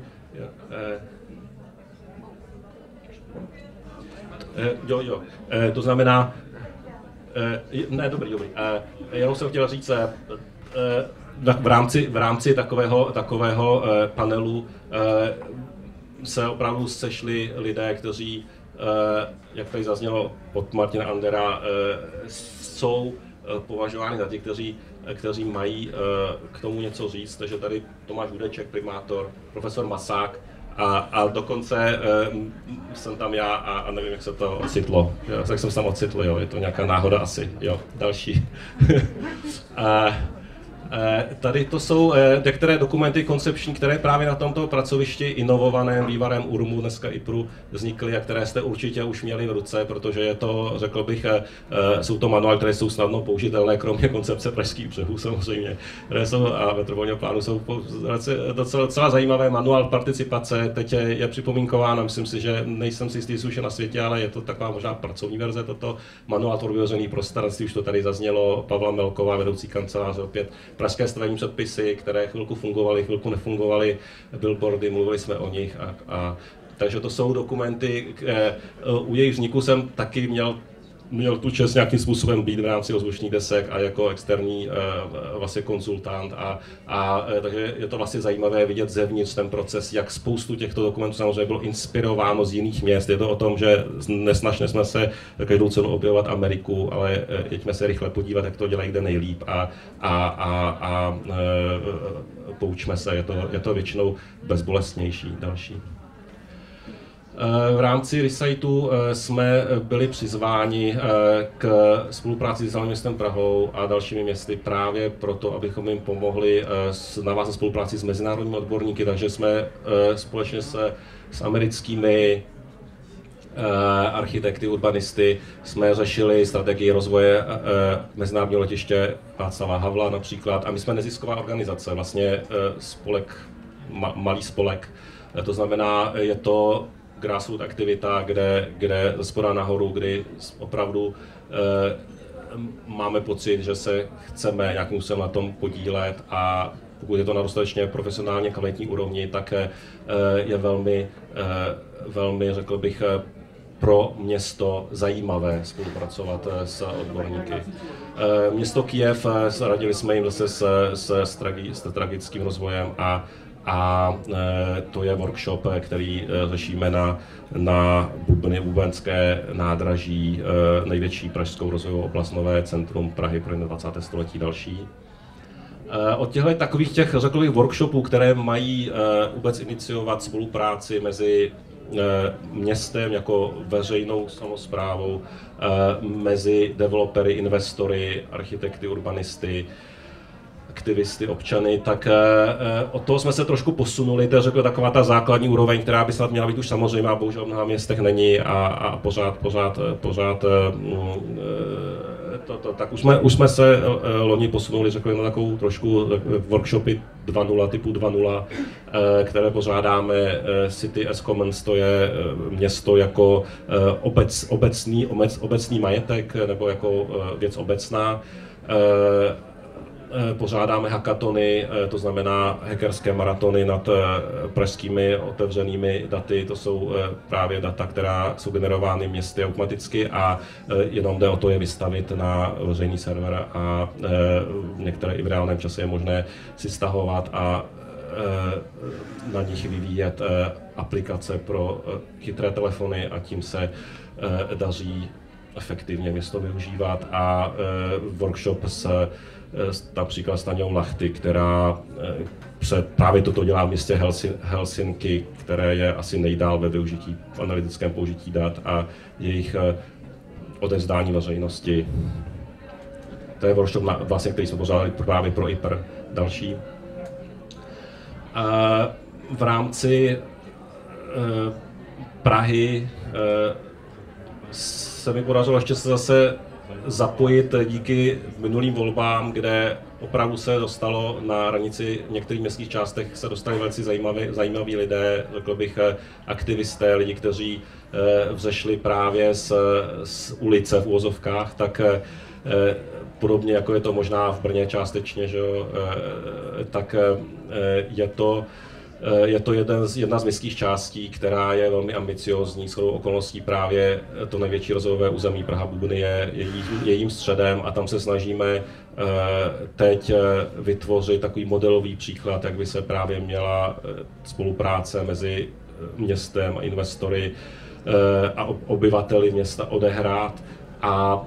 Jo. To znamená, ne, dobrý. Jenom jsem chtěl říct, v rámci takového panelu se opravdu sešli lidé, kteří, jak tady zaznělo od Martina Andera, jsou považováni za ti, kteří mají k tomu něco říct. Takže tady Tomáš Hudeček, primátor, profesor Masák, a dokonce jsem tam já a nevím, jak se to ocitlo. Jak jsem se tam ocitl, jo, je to nějaká náhoda asi, jo, další. Tady to jsou některé dokumenty koncepční, které právě na tomto pracovišti inovovaném bývalém URMu, dneska IPRu, vznikly a které jste určitě už měli v ruce, protože je to, řekl bych, jsou to manuály, které jsou snadno použitelné, kromě koncepce Pražských břehů samozřejmě, které jsou a metropolitního plánu jsou docela zajímavé. Manuál participace teď je připomínkován, myslím si, že nejsem si jistý, jestli už je na světě, ale je to taková možná pracovní verze, toto manuál tvorby veřejných prostranství, už to tady zaznělo, Pavla Melková, vedoucí kanceláře, opět pražské stavební předpisy, které chvilku fungovaly, chvilku nefungovaly, billboardy, mluvili jsme o nich. Takže to jsou dokumenty, u jejich vzniku jsem taky měl tu čest nějakým způsobem být v rámci ozvučných desek a jako externí vlastně konzultant. Takže je to vlastně zajímavé vidět zevnitř ten proces, jak spoustu těchto dokumentů samozřejmě bylo inspirováno z jiných měst. Je to o tom, že nesnažme jsme se každou cenu objevovat Ameriku, ale jeďme se rychle podívat, jak to dělají kde nejlíp a poučme se, je to většinou bezbolestnější další. V rámci Resitu jsme byli přizváni k spolupráci s hlavním městem Prahou a dalšími městy právě proto, abychom jim pomohli navázat spolupráci s mezinárodními odborníky, takže jsme společně s americkými architekty, urbanisty jsme řešili strategii rozvoje mezinárodního letiště Václava Havla například, a my jsme nezisková organizace, vlastně malý spolek, to znamená, je to grassroot aktivita, kde ze spoda nahoru, kdy opravdu máme pocit, že se chceme nějakým způsobem na tom podílet, a pokud je to na dostatečně profesionálně kvalitní úrovni, tak je velmi, řekl bych, pro město zajímavé spolupracovat s odborníky. Město Kyjev, radili jsme jim zase s tragickým rozvojem a to je workshop, který řešíme na Bubenské nádraží, největší pražskou rozvojovou oblast, nové centrum Prahy pro 20. století další. Od těchto takových řekl bych workshopů, které mají vůbec iniciovat spolupráci mezi městem jako veřejnou samosprávou, mezi developery, investory, architekty, urbanisty, aktivisty, občany, tak od toho jsme se trošku posunuli, to je řekl taková ta základní úroveň, která by snad měla být už samozřejmá, bohužel v mnoha městech není a pořád tak už jsme se loni posunuli, řekl na takovou trošku workshopy 2.0, typu 2.0, které pořádáme. City as Commons, to je město jako obecný majetek nebo jako věc obecná. Pořádáme hackatony, to znamená hackerské maratony nad pražskými otevřenými daty. To jsou právě data, která jsou generovány městy automaticky a jenom jde o to je vystavit na veřejný server a některé i v reálném čase je možné si stahovat a na nich vyvíjet aplikace pro chytré telefony a tím se daří efektivně město využívat. A workshop například s Taňou Lachty, která právě toto dělá v městě Helsinki, které je asi nejdál ve využití, v analytickém použití dat, a jejich odevzdání veřejnosti. To je workshop, vlastně, který jsme pořádali právě pro IPR další. V rámci Prahy se mi podařilo ještě se zase zapojit díky minulým volbám, kde opravdu se dostalo na hranici v některých městských částech se dostali velice zajímaví lidé, řekl bych aktivisté, lidi, kteří vzešli právě z ulice v uvozovkách, tak podobně jako je to možná v Brně částečně, že jo, tak je to jedna z městských částí, která je velmi ambiciózní, shodou okolností právě to největší rozvojové území Praha-Bubny je jejím středem a tam se snažíme teď vytvořit takový modelový příklad, jak by se právě měla spolupráce mezi městem a investory a obyvateli města odehrát a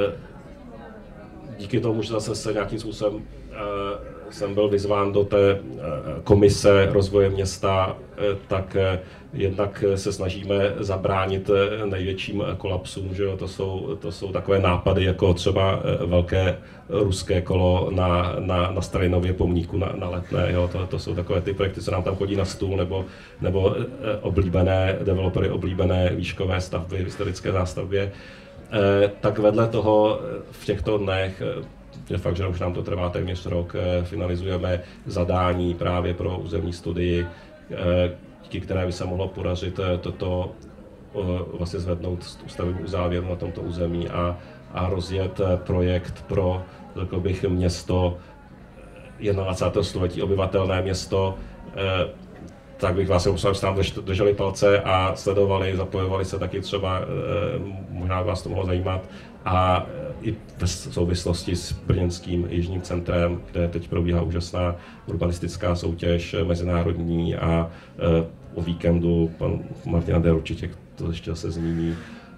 díky tomu, že zase se nějakým způsobem jsem byl vyzván do té komise rozvoje města, tak jednak se snažíme zabránit největším kolapsům, že jo? To jsou takové nápady, jako třeba velké ruské kolo na Stalinově pomníku na Letné, jo? To jsou takové ty projekty, co nám tam chodí na stůl, nebo developery oblíbené výškové stavby, historické zástavbě. Tak vedle toho v těchto dnech, je fakt, že už nám to trvá téměř rok, finalizujeme zadání právě pro územní studii, díky které by se mohlo podařit toto vlastně zvednout stavební uzávěru na tomto území a rozjet projekt pro, řekl bych, město 21. století, obyvatelné město. Tak bych vás musel, abyste tam drželi palce a sledovali, zapojovali se taky třeba, možná vás to mohlo zajímat, a i v souvislosti s brněnským jižním centrem, kde teď probíhá úžasná urbanistická soutěž mezinárodní a o víkendu, pan Martin Ader určitě to ještě zase zmíní,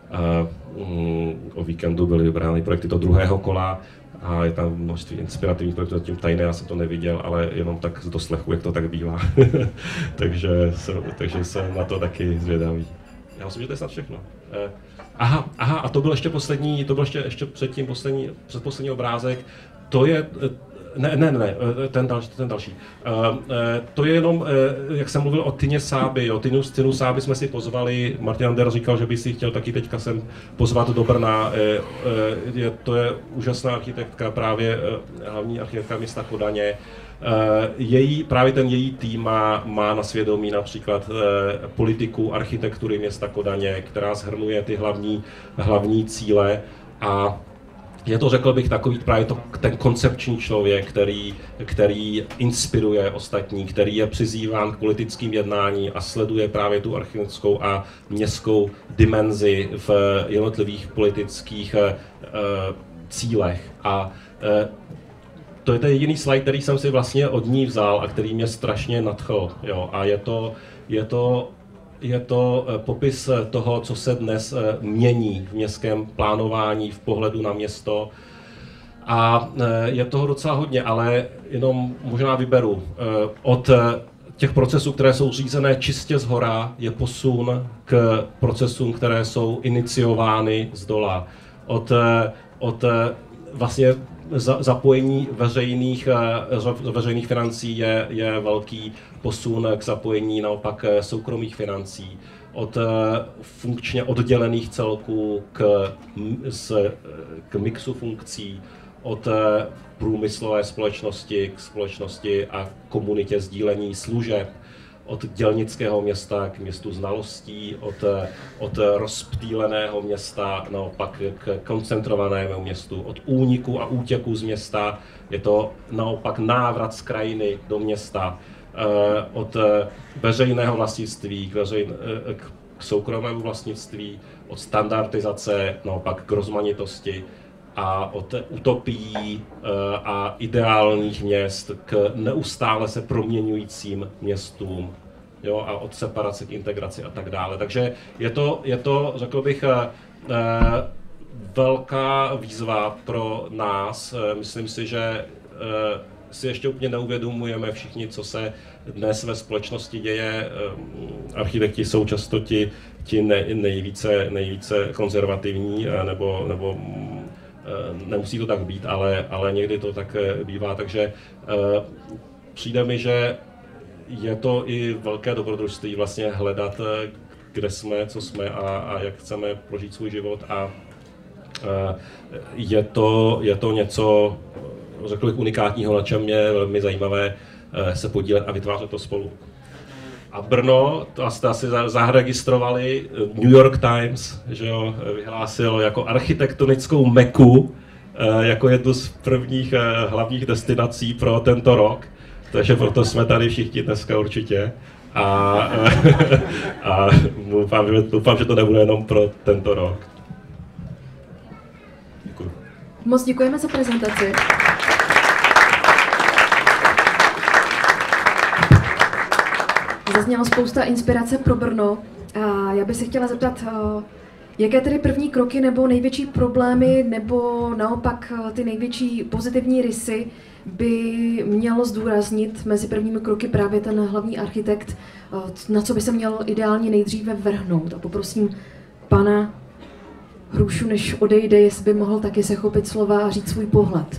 o víkendu byly vybrány projekty do druhého kola, a je tam množství inspirativních projektů, zatím tajné, já jsem to neviděl, ale jenom tak z doslechu, jak to tak bývá. takže jsem na to taky zvědavý. Já myslím, že to je snad všechno. Aha, a to byl ještě předposlední obrázek. To je, ten další. To je jenom, jak jsem mluvil o Tině Sáby, Tinu Sáby jsme si pozvali, Martin Ander říkal, že by si chtěl taky teďka sem pozvat do Brna. To je úžasná architektka, právě hlavní architektka města Kodaně. Právě ten její tým má na svědomí například politiku architektury města Kodaně, která shrnuje ty hlavní cíle a je to, řekl bych, takový právě ten koncepční člověk, který inspiruje ostatní, který je přizýván k politickým jednání a sleduje právě tu architektonickou a městskou dimenzi v jednotlivých politických cílech. A to je ten jediný slide, který jsem si vlastně od ní vzal a který mě strašně nadchl. Jo. A je to popis toho, co se dnes mění v městském plánování, v pohledu na město. A je toho docela hodně, ale jenom možná vyberu. Od těch procesů, které jsou řízené čistě zhora, je posun k procesům, které jsou iniciovány zdola. Od vlastně zapojení veřejných financí je velký posun k zapojení naopak soukromých financí. Od funkčně oddělených celků k mixu funkcí, od průmyslové společnosti k společnosti a komunitě sdílení služeb, od dělnického města k městu znalostí, od rozptýleného města naopak k koncentrovanému městu, od úniku a útěku z města, je to naopak návrat z krajiny do města, od veřejného vlastnictví k soukromému vlastnictví, od standardizace naopak k rozmanitosti a od utopií a ideálních měst k neustále se proměňujícím městům, jo, a od separace k integraci a tak dále. Takže je to, řekl bych, velká výzva pro nás. Myslím si, že si ještě úplně neuvědomujeme všichni, co se dnes ve společnosti děje. Architekti jsou často ti ti nejvíce konzervativní, nebo nemusí to tak být, ale někdy to tak bývá, takže přijde mi, že je to i velké dobrodružství vlastně hledat, kde jsme, co jsme a jak chceme prožít svůj život a je to něco, řekl bych, unikátního, na čem je velmi zajímavé se podílet a vytvářet to spolu. A Brno, to jste asi zaregistrovali, New York Times, že jo, vyhlásil jako architektonickou meku, jako jednu z prvních hlavních destinací pro tento rok. Takže proto jsme tady všichni dneska určitě. A doufám, že to nebude jenom pro tento rok. Děkuji. Moc děkujeme za prezentaci. Zazněla spousta inspirace pro Brno. A já bych se chtěla zeptat, jaké tedy první kroky nebo největší problémy nebo naopak ty největší pozitivní rysy by mělo zdůraznit mezi prvními kroky právě ten hlavní architekt, na co by se měl ideálně nejdříve vrhnout. A poprosím pana Hrušu, než odejde, jestli by mohl taky se chopit slova a říct svůj pohled.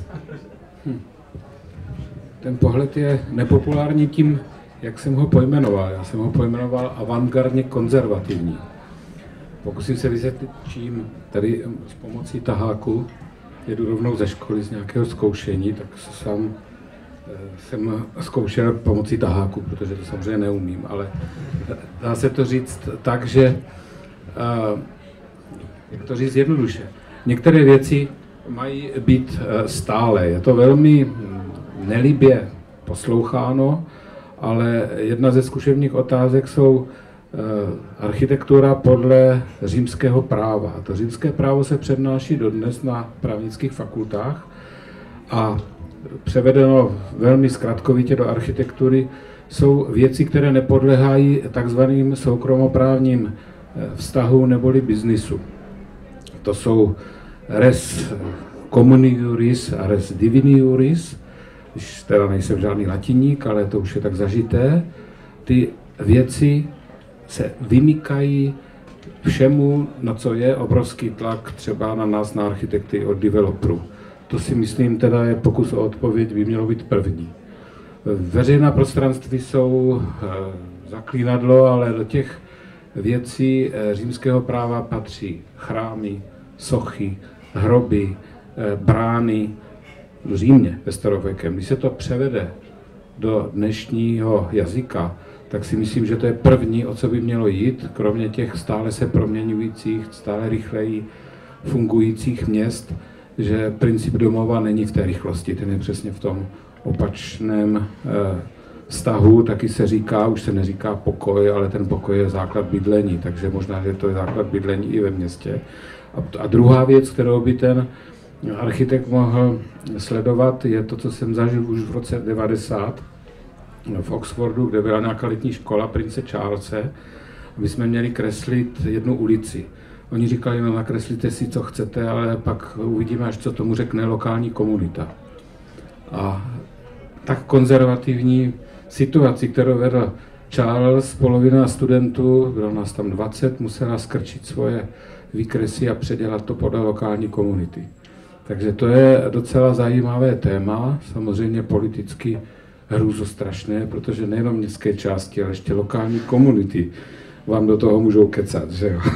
Ten pohled je nepopulární tím, jak jsem ho pojmenoval. Já jsem ho pojmenoval avantgardně konzervativní. Pokusím se vysvětlit, čím tady s pomocí taháku jedu rovnou ze školy z nějakého zkoušení, tak sám jsem zkoušel pomocí taháku, protože to samozřejmě neumím, ale dá se to říct tak, že, jak to říct jednoduše, některé věci mají být stále. Je to velmi nelibě posloucháno, ale jedna ze zkušebních otázek jsou architektura podle římského práva. To římské právo se přednáší dodnes na právnických fakultách a převedeno velmi zkratkovitě do architektury jsou věci, které nepodléhají takzvaným soukromoprávním vztahům neboli biznisu. To jsou res communi juris a res divini juris, když teda nejsem žádný latiník, ale to už je tak zažité. Ty věci se vymykají všemu, na co je obrovský tlak třeba na nás, na architekty od developerů. To si myslím, teda je pokus o odpověď, by mělo být první. Veřejná prostranství jsou zaklínadlo, ale do těch věcí římského práva patří chrámy, sochy, hroby, brány v Římě ve starověkém. Když se to převede do dnešního jazyka, tak si myslím, že to je první, o co by mělo jít, kromě těch stále se proměňujících, stále rychleji fungujících měst, že princip domova není v té rychlosti, ten je přesně v tom opačném vztahu, taky se říká, už se neříká pokoj, ale ten pokoj je základ bydlení, takže možná, že to je základ bydlení i ve městě. A druhá věc, kterou by ten architekt mohl sledovat, je to, co jsem zažil už v roce 90 v Oxfordu, kde byla nějaká letní škola prince Charlese. My jsme měli kreslit jednu ulici. Oni říkali, no nakreslite si, co chcete, ale pak uvidíme, až co tomu řekne lokální komunita. A tak konzervativní situaci, kterou vedl Charles, polovina studentů, bylo nás tam 20, musela skrčit svoje výkresy a předělat to podle lokální komunity. Takže to je docela zajímavé téma, samozřejmě politicky hrůzostrašné, protože nejenom městské části, ale ještě lokální komunity vám do toho můžou kecat, že jo.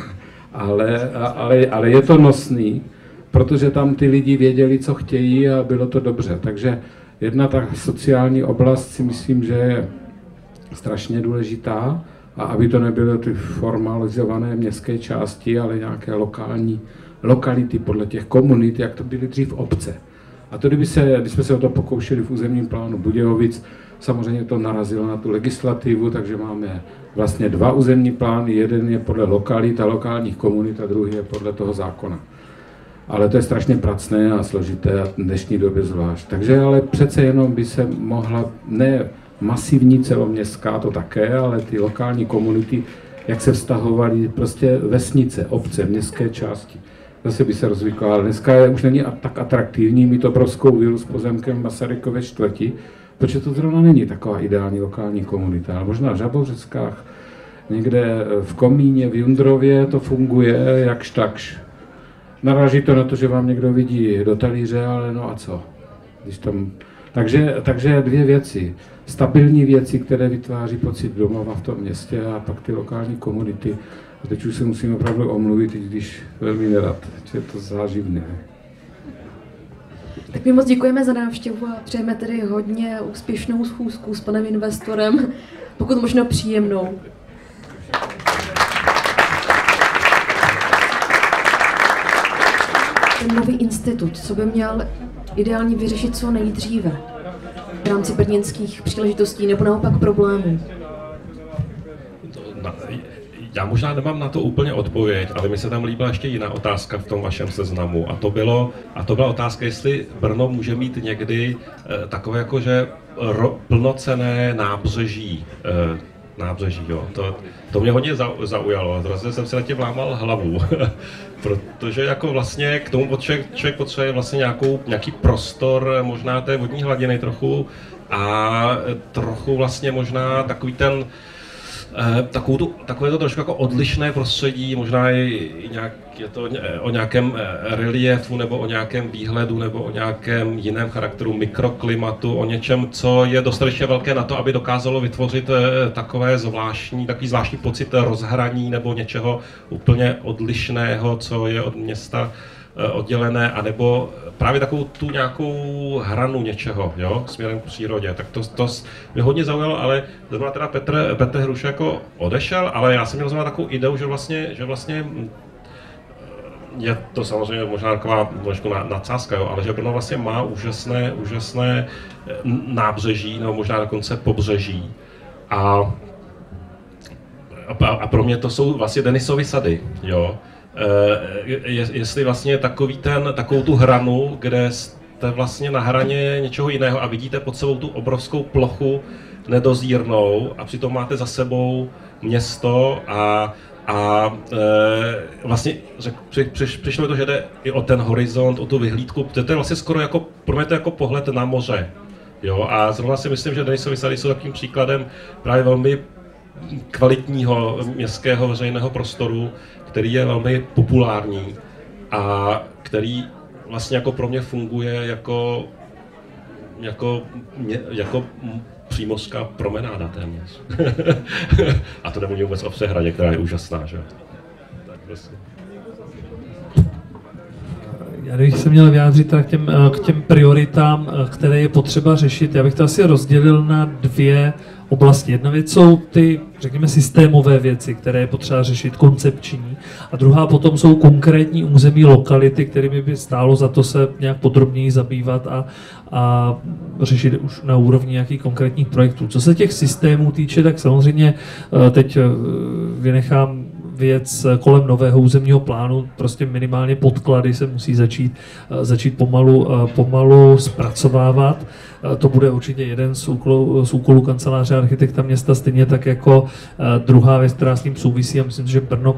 Ale je to nosný, protože tam ty lidi věděli, co chtějí a bylo to dobře. Takže jedna ta sociální oblast si myslím, že je strašně důležitá a aby to nebyly ty formalizované městské části, ale nějaké lokality podle těch komunit, jak to byly dřív obce. A to, když jsme se o to pokoušeli v územním plánu Budějovic, samozřejmě to narazilo na tu legislativu, takže máme vlastně dva územní plány, jeden je podle lokalit a lokálních komunit a druhý je podle toho zákona. Ale to je strašně pracné a složité a v dnešní době zvlášť. Takže ale přece jenom by se mohla, ne masivní celoměstská, to také, ale ty lokální komunity, jak se vztahovaly prostě vesnice, obce, městské části. Zase by se rozvíkala. Dneska už není tak atraktivní mít obrovskou vilu s pozemkem v Masarykově čtvrti, protože to zrovna není taková ideální lokální komunita. Ale možná v Žabouřeskách někde v komíně v Jundrově to funguje jakž takž. Naráží to na to, že vám někdo vidí do talíře, ale no a co? Když tam... takže dvě věci. Stabilní věci, které vytváří pocit domova v tom městě, a pak ty lokální komunity. A teď už se musím opravdu omluvit, i když velmi nerad, že je to záživné. Tak my moc děkujeme za návštěvu a přejeme tedy hodně úspěšnou schůzku s panem investorem, pokud možno příjemnou. Ten nový institut, co by měl ideálně vyřešit co nejdříve v rámci brněnských příležitostí nebo naopak problémů? Já možná nemám na to úplně odpověď, ale mi se tam líbila ještě jiná otázka v tom vašem seznamu. A to byla otázka, jestli Brno může mít někdy takové jakože plnocenné nábřeží. Jo. To mě hodně zaujalo. Zase jsem se na tě vlámal hlavu. Protože jako vlastně k tomu člověk potřebuje vlastně nějaký prostor možná té vodní hladiny trochu a trochu vlastně možná takový ten takové to trošku jako odlišné prostředí, možná i nějak, je to o nějakém reliefu nebo o nějakém výhledu nebo o nějakém jiném charakteru mikroklimatu, o něčem, co je dostatečně velké na to, aby dokázalo vytvořit takový zvláštní pocit rozhraní nebo něčeho úplně odlišného, co je od města oddělené, anebo právě takovou tu nějakou hranu něčeho, jo, směrem k přírodě. Tak to mě hodně zaujalo, ale zrovna teda Petr Hruš jako odešel, ale já jsem měl zrovna takovou ideu, že vlastně je to samozřejmě možná taková nadsázka, jo, ale že Brno vlastně má úžasné nábřeží, nebo možná dokonce pobřeží. A pro mě to jsou vlastně Denisovy sady, jo. Jestli vlastně takovou tu hranu, kde jste vlastně na hraně něčeho jiného a vidíte pod sebou tu obrovskou plochu nedozírnou a přitom máte za sebou město a vlastně přišlo to, že jde i o ten horizont, o tu vyhlídku, to je vlastně skoro jako, pro mě to jako pohled na moře. Jo? A zrovna si myslím, že Denisovy sady jsou takovým příkladem právě velmi kvalitního městského veřejného prostoru, který je velmi populární a který vlastně jako pro mě funguje jako přímořská promenáda téměř. A to nemluvím vůbec o Přehradě, která je úžasná, že? Tak prostě. Já bych se měl vyjádřit k těm prioritám, které je potřeba řešit. Já bych to asi rozdělil na dvě oblasti. Jedna věc jsou ty, řekněme, systémové věci, které je potřeba řešit, koncepční. A druhá potom jsou konkrétní území, lokality, kterými by stálo za to se nějak podrobněji zabývat a řešit už na úrovni nějakých konkrétních projektů. Co se těch systémů týče, tak samozřejmě teď vynechám věc kolem nového územního plánu, prostě minimálně podklady se musí začít pomalu zpracovávat. To bude určitě jeden z úkolů kanceláře architekta města, stejně tak jako druhá věc, která s tím souvisí, a myslím, že Brno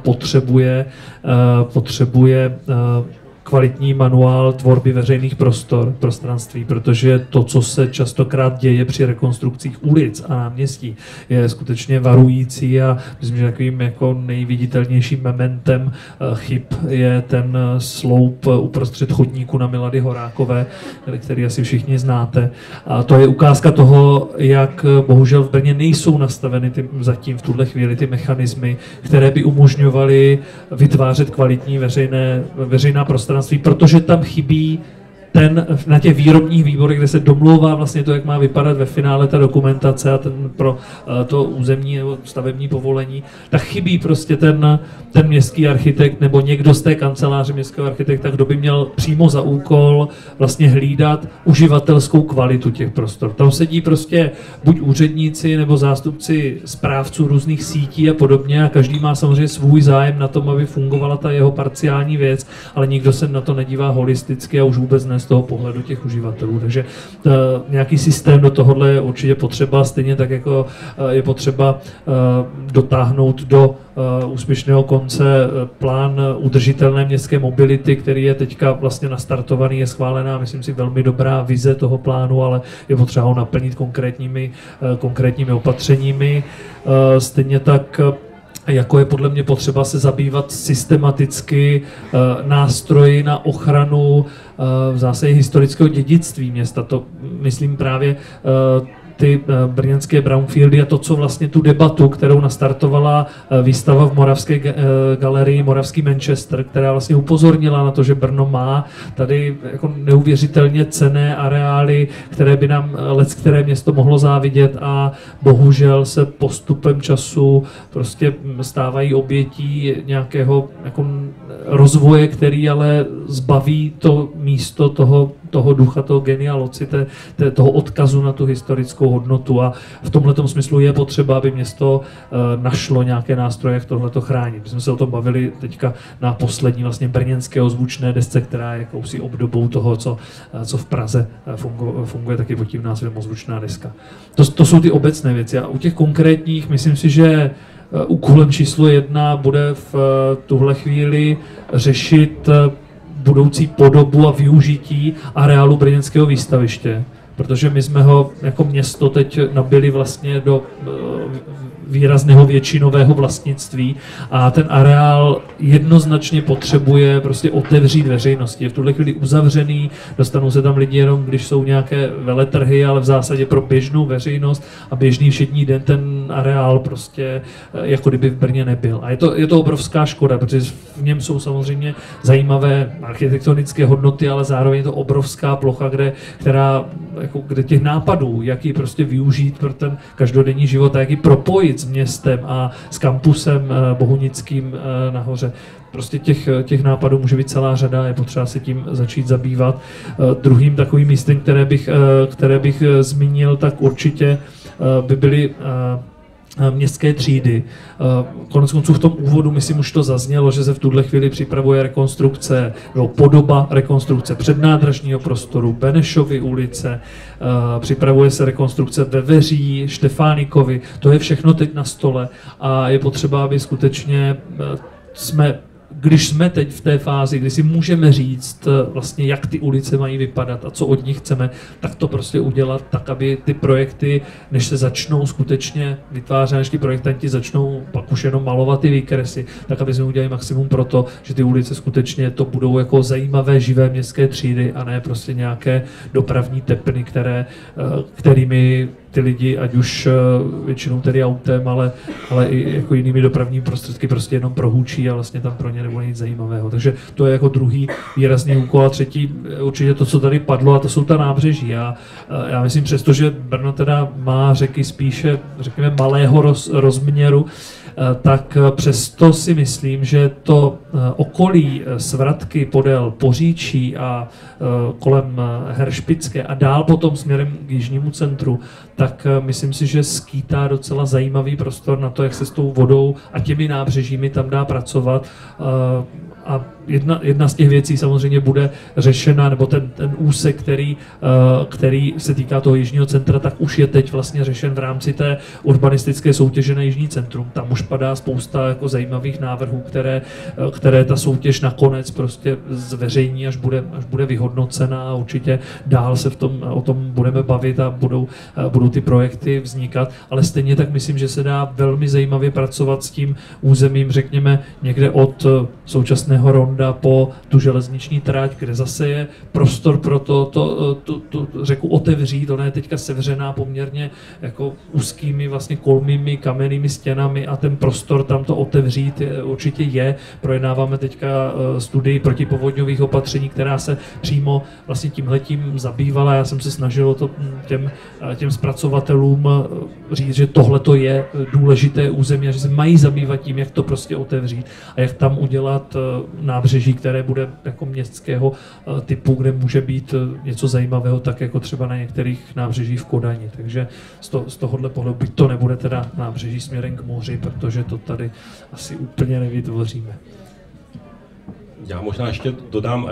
potřebuje kvalitní manuál tvorby veřejných prostranství, protože to, co se častokrát děje při rekonstrukcích ulic a náměstí, je skutečně varující a myslím, že takovým jako nejviditelnějším mementem chyb je ten sloup uprostřed chodníku na Milady Horákové, který asi všichni znáte. A to je ukázka toho, jak bohužel v Brně nejsou nastaveny zatím v tuhle chvíli ty mechanismy, které by umožňovaly vytvářet kvalitní veřejná prostranství, protože tam chybí na těch výrobních výborech, kde se domlouvá vlastně to, jak má vypadat ve finále ta dokumentace a pro to územní nebo stavební povolení, tak chybí prostě ten městský architekt nebo někdo z té kanceláře městského architekta, kdo by měl přímo za úkol vlastně hlídat uživatelskou kvalitu těch prostor. Tam sedí prostě buď úředníci nebo zástupci správců různých sítí a podobně a každý má samozřejmě svůj zájem na tom, aby fungovala ta jeho parciální věc, ale nikdo se na to nedívá holisticky a už vůbec ne z toho pohledu těch uživatelů. Takže nějaký systém do tohohle je určitě potřeba, stejně tak jako je potřeba dotáhnout do úspěšného konce plán udržitelné městské mobility, který je teďka vlastně nastartovaný, je schválená, myslím si, velmi dobrá vize toho plánu, ale je potřeba ho naplnit konkrétními opatřeními. Stejně tak a jako je podle mě potřeba se zabývat systematicky nástroji na ochranu v zásadě historického dědictví města. To myslím právě ty brněnské brownfieldy a to, co vlastně tu debatu, kterou nastartovala výstava v Moravské galerii Moravský Manchester, která vlastně upozornila na to, že Brno má tady jako neuvěřitelně cenné areály, které by nám leckteré město mohlo závidět a bohužel se postupem času prostě stávají obětí nějakého jako rozvoje, který ale zbaví to místo toho ducha, toho genia loci, toho odkazu na tu historickou hodnotu a v tomhletom smyslu je potřeba, aby město našlo nějaké nástroje, jak tohleto chránit. My jsme se o tom bavili teďka na poslední vlastně brněnské ozvučné desce, která je jakousi obdobou toho, co v Praze funguje taky pod tím názvem ozvučná deska. To jsou ty obecné věci a u těch konkrétních myslím si, že úkolem číslo 1 bude v tuhle chvíli řešit budoucí podobu a využití areálu brněnského výstaviště, protože my jsme ho jako město teď nabili vlastně do výrazného většinového vlastnictví a ten areál jednoznačně potřebuje prostě otevřít veřejnosti. Je v tuhle chvíli uzavřený, dostanou se tam lidi jenom, když jsou nějaké veletrhy, ale v zásadě pro běžnou veřejnost a běžný všední den ten areál prostě jako kdyby v Brně nebyl. A je to obrovská škoda, protože v něm jsou samozřejmě zajímavé architektonické hodnoty, ale zároveň je to obrovská plocha, kde těch nápadů, jak ji prostě využít pro ten každodenní život a jak ji propojit s městem a s kampusem bohunickým nahoře. Prostě těch nápadů může být celá řada, je potřeba se tím začít zabývat. Druhým takovým místem, které bych zmínil, tak určitě by byly městské třídy. Koneckonců v tom úvodu, myslím, už to zaznělo, že se v tuhle chvíli připravuje rekonstrukce, podoba rekonstrukce přednádražního prostoru, Benešovy ulice, připravuje se rekonstrukce ve Veří, Štefánikovi, to je všechno teď na stole a je potřeba, aby skutečně když jsme teď v té fázi, kdy si můžeme říct vlastně, jak ty ulice mají vypadat a co od nich chceme, tak to prostě udělat tak, aby ty projekty, než se začnou skutečně vytvářet, než ty projektanti začnou pak už jenom malovat ty výkresy, tak aby jsme udělali maximum pro to, že ty ulice skutečně to budou jako zajímavé, živé městské třídy a ne prostě nějaké dopravní tepny, kterými ty lidi, ať už většinou tedy autem, ale i jako jinými dopravními prostředky prostě jenom prohůčí a vlastně tam pro ně nebude nic zajímavého. Takže to je jako druhý výrazný úkol a třetí určitě to, co tady padlo, a to jsou ta nábřeží. Já myslím, přesto, že Brno teda má řeky spíše, řekněme, malého rozměru, tak přesto si myslím, že to okolí Svratky podél Poříčí a kolem Heršpické a dál potom směrem k jižnímu centru, tak myslím si, že skýtá docela zajímavý prostor na to, jak se s tou vodou a těmi nábřežími tam dá pracovat. A jedna z těch věcí samozřejmě bude řešena, nebo ten úsek, který se týká toho jižního centra, tak už je teď vlastně řešen v rámci té urbanistické soutěže na jižní centrum. Tam už padá spousta jako zajímavých návrhů, které ta soutěž nakonec prostě zveřejní, až bude vyhodnocena a určitě dál se o tom budeme bavit a budou ty projekty vznikat, ale stejně tak myslím, že se dá velmi zajímavě pracovat s tím územím, řekněme, někde od současného ronda po tu železniční trať, kde zase je prostor pro tu řeku otevřít, ona je teďka sevřená poměrně jako úzkými vlastně kolmými kamennými stěnami a ten prostor tam to otevřít určitě je. Projednáváme teďka studii protipovodňových opatření, která se přímo vlastně tímhletím zabývala. Já jsem se snažil to těm zpracovatelům říct, že tohle to je důležité území a že se mají zabývat tím, jak to prostě otevřít a jak tam udělat nábřeží, které bude jako městského typu, kde může být něco zajímavého, tak jako třeba na některých nábřežích v Kodani. Takže z tohohle pohledu, byť to nebude teda nábřeží směrem k moři, protože to tady asi úplně nevytvoříme. Já možná ještě dodám,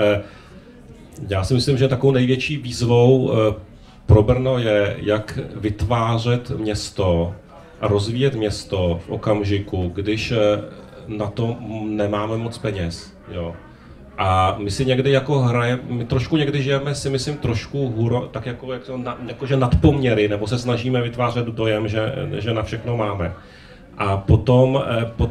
já si myslím, že takovou největší výzvou pro Brno je, jak vytvářet město a rozvíjet město v okamžiku, když na to nemáme moc peněz. Jo. A my si někdy jako my trošku někdy žijeme, si myslím, trošku tak jakože nadpoměry, nebo se snažíme vytvářet dojem, že na všechno máme. A potom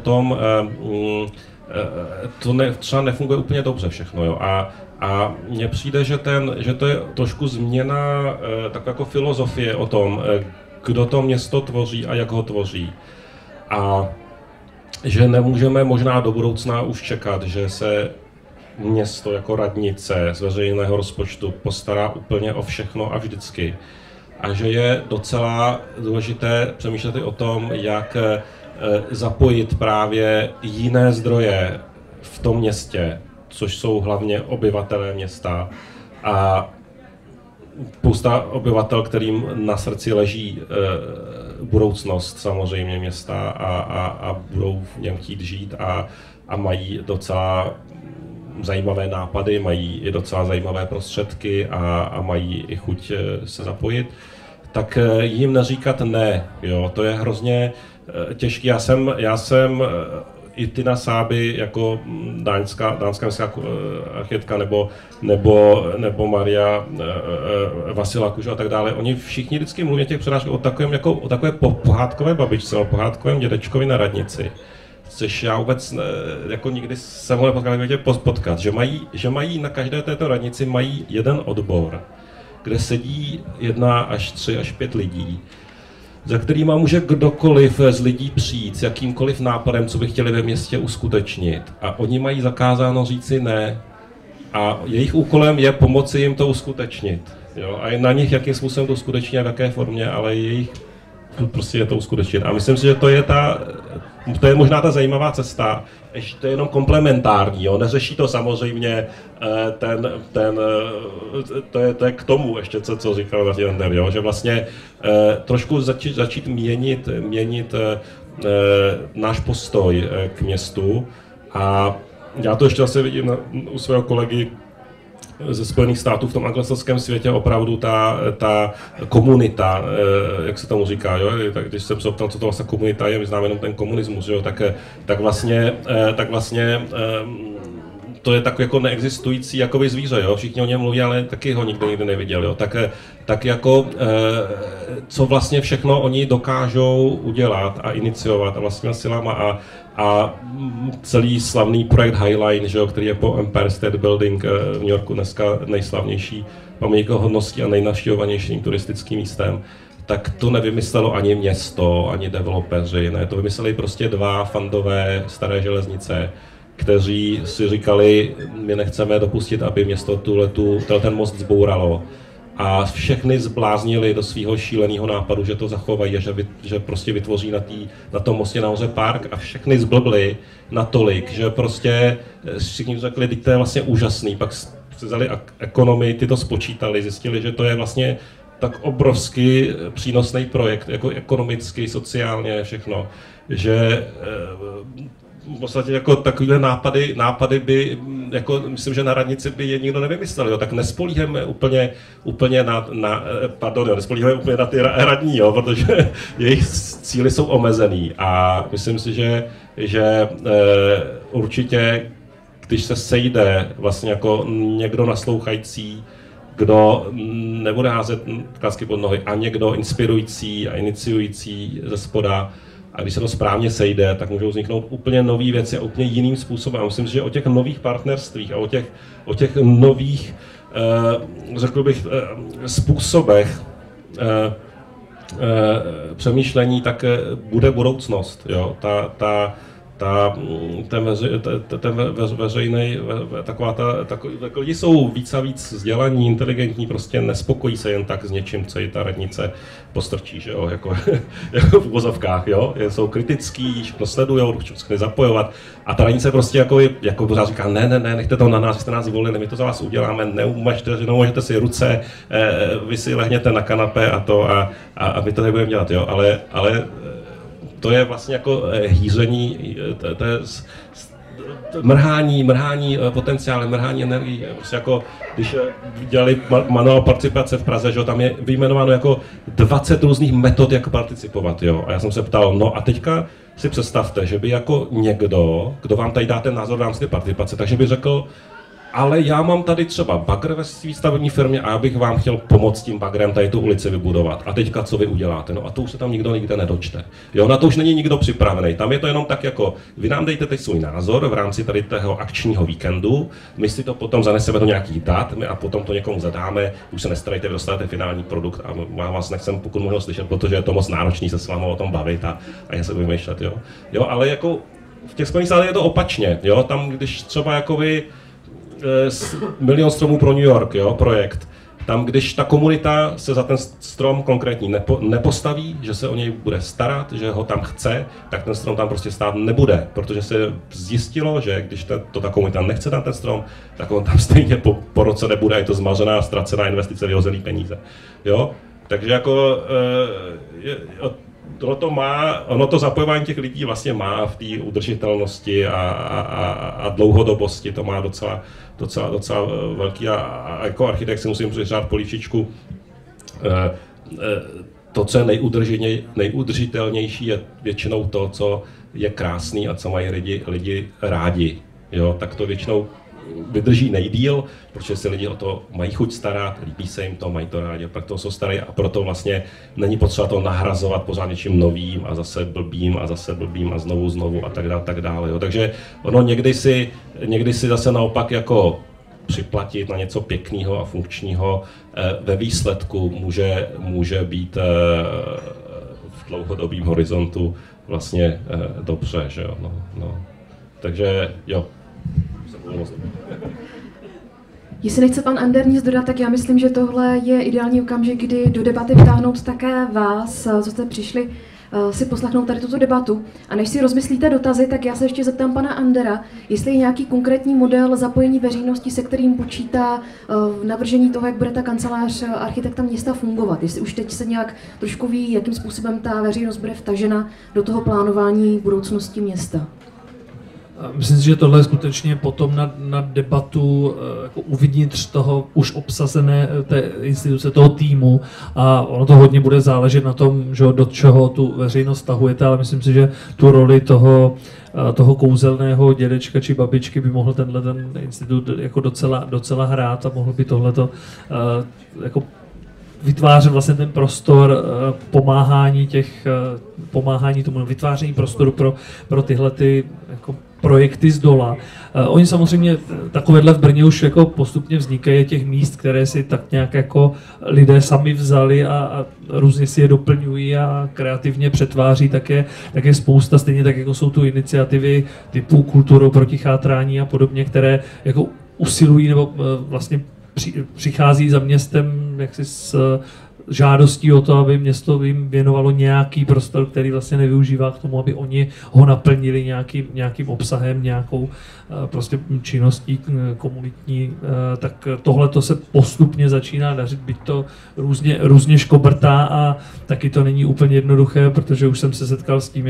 to třeba nefunguje úplně dobře všechno. Jo. A mně přijde, že to je trošku změna tak jako filozofie o tom, kdo to město tvoří a jak ho tvoří. A že nemůžeme možná do budoucna už čekat, že se město jako radnice z veřejného rozpočtu postará úplně o všechno a vždycky. A že je docela důležité přemýšlet i o tom, jak zapojit právě jiné zdroje v tom městě, což jsou hlavně obyvatelé města a spousta obyvatel, kterým na srdci leží budoucnost samozřejmě města a budou v něm chtít žít a mají docela zajímavé nápady, mají i docela zajímavé prostředky a mají i chuť se zapojit, tak jim neříkat ne, jo, to je hrozně těžký. Já jsem i Tina Sáby jako dánská městská architektka nebo Maria Vasilakuš a tak dále, oni všichni vždycky mluví těch přednáškách o takové pohádkové babičce, o pohádkovém dědečkovi na radnici. Což já vůbec jako nikdy jsem ho potkat, že mají na každé této radnici mají jeden odbor, kde sedí 1 až 3 až 5 lidí, za kterýma může kdokoliv z lidí přijít s jakýmkoliv nápadem, co by chtěli ve městě uskutečnit. A oni mají zakázáno říci ne. A jejich úkolem je pomoci jim to uskutečnit. Jo? A je na nich, jakým způsobem to uskuteční a v jaké formě, ale jejich prostě je to uskutečnit. A myslím si, že to je možná ta zajímavá cesta, ještě to je jenom komplementární, jo? Neřeší to samozřejmě to je k tomu ještě, co říkal Martin, jo? Že vlastně trošku začít měnit náš postoj k městu a já to ještě zase vidím u svého kolegy ze Spojených států v tom anglosaském světě opravdu ta komunita, jak se tomu říká, jo? Tak když jsem se ptal, co to vlastně komunita je, my známe jenom ten komunismus, jo? Tak vlastně to je takový jako neexistující jakoby zvíře, jo? Všichni o něm mluví, ale taky ho nikdy neviděli, jo? Tak jako co vlastně všechno oni dokážou udělat a iniciovat a vlastníma silama a celý slavný projekt Highline, že jo, který je po Empire State Building v New Yorku dneska nejslavnější pamětníkohodností a nejnavštěvovanějším turistickým místem, tak to nevymyslelo ani město, ani developeři, ne, to vymysleli prostě 2 fandové staré železnice, kteří si říkali, my nechceme dopustit, aby město ten most zbouralo. A všechny zbláznili do svého šíleného nápadu, že to zachovají a že prostě vytvoří na tom mostě nahoře park a všechny zblbli natolik, že prostě všichni řekli, že to je vlastně úžasný. Pak si vzali ekonomy, ty to spočítali, zjistili, že to je vlastně tak obrovský přínosný projekt, jako ekonomicky, sociálně, všechno, že v podstatě jako takovýhle nápady by, jako myslím, že na radnici by je nikdo nevymyslel, jo, tak nespolíháme úplně nespolíháme úplně na ty radní, jo, protože jejich cíly jsou omezený a myslím si, že určitě, když se sejde vlastně jako někdo naslouchající, kdo nebude házet klacky pod nohy a někdo inspirující a iniciující ze spoda, a když se to správně sejde, tak můžou vzniknout úplně nové věci a úplně jiným způsobem. Myslím si, že o těch nových partnerstvích a o těch nových, řekl bych, způsobech přemýšlení, tak bude budoucnost. Jo? Ten veřejný, takový lidi jsou víc a víc vzdělaní, inteligentní, prostě nespokojí se jen tak s něčím, co ji ta radnice postrčí, že jo, jako v uvozovkách, jo, jsou kritický, všechno sledujou, všechny zapojovat a ta radnice prostě jako pořád říká, ne, nechte to na nás, jste nás volili, my to za vás uděláme, neumažte si ruce, vy si lehněte na kanapé a my to nebudeme dělat, jo, ale to je vlastně jako hýření, to je mrhání potenciály, mrhání energií. Prostě jako když dělali manuál participace v Praze, že tam je vyjmenováno jako 20 různých metod, jak participovat. Jo. A já jsem se ptal, no a teďka si představte, že by jako někdo, kdo vám tady dá ten názor v rámci participace, takže by řekl, ale já mám tady třeba bagr ve své stavební firmě a já bych vám chtěl pomoct tím bagrem tady tu ulici vybudovat. A teďka co vy uděláte? No a to už se tam nikdo nikde nedočte. Jo, na to už není nikdo připravený. Tam je to jenom tak jako, vy nám dejte teď svůj názor v rámci tady tého akčního víkendu, my si to potom zaneseme do nějakých dat a potom to někomu zadáme, už se nestarejte, vy dostanete finální produkt a já vás nechcem pokud možno slyšet, protože je to moc náročný se s vámi o tom bavit a jen se vymýšlet, jo. Jo, ale jako v těch Spojených státech je to opačně, jo, tam když třeba jakoby milion stromů pro New York, jo, projekt. Tam, když ta komunita se za ten strom konkrétní nepostaví, že se o něj bude starat, že ho tam chce, tak ten strom tam prostě stát nebude, protože se zjistilo, že když ta komunita nechce tam ten strom, tak on tam stejně po roce nebude, je to zmařená, ztracená investice, vyhozený peníze. Jo? Takže jako ono to zapojování těch lidí vlastně má v té udržitelnosti a dlouhodobosti, to má docela velký a jako architekt si musím přiřát políčičku. To, co je nejudržitelnější, je většinou to, co je krásný a co mají lidi rádi. Jo? Tak to většinou vydrží nejdýl, protože se lidi o to mají chuť starat, líbí se jim to, mají to rádi, pak to jsou starý a proto vlastně není potřeba to nahrazovat pořád něčím novým a zase blbým a znovu a tak dále. Jo. Takže ono někdy si zase naopak jako připlatit na něco pěkného a funkčního ve výsledku může být v dlouhodobém horizontu vlastně dobře, že jo. No. Takže jo. Jestli nechce pan Ander nic dodat, tak já myslím, že tohle je ideální okamžik, kdy do debaty vtáhnout také vás, co jste přišli si poslechnout tady tuto debatu. A než si rozmyslíte dotazy, tak já se ještě zeptám pana Andera, jestli je nějaký konkrétní model zapojení veřejnosti, se kterým počítá v navržení toho, jak bude ta kancelář architekta města fungovat. Jestli už teď se nějak trošku ví, jakým způsobem ta veřejnost bude vtažena do toho plánování budoucnosti města. Myslím si, že tohle je skutečně potom na debatu jako uvnitř toho už obsazené té instituce, toho týmu a ono to hodně bude záležet na tom, že do čeho tu veřejnost tahujete, ale myslím si, že tu roli toho kouzelného dědečka či babičky by mohl ten institut jako docela hrát a mohl by tohleto jako vytvářet vlastně ten prostor pomáhání tomu vytváření prostoru pro tyhle ty jako projekty z dola. Oni samozřejmě takovéhle v Brně už jako postupně vznikají těch míst, které si tak nějak jako lidé sami vzali a různě si je doplňují a kreativně přetváří, tak je spousta, stejně tak jako jsou tu iniciativy typu kulturou proti chátrání a podobně, které jako usilují nebo vlastně přichází za městem jaksi s žádostí o to, aby město jim věnovalo nějaký prostor, který vlastně nevyužívá k tomu, aby oni ho naplnili nějakým obsahem, nějakou prostě činností komunitní, tak tohle to se postupně začíná dařit, byť to různě škobrtá a taky to není úplně jednoduché, protože už jsem se setkal s tím,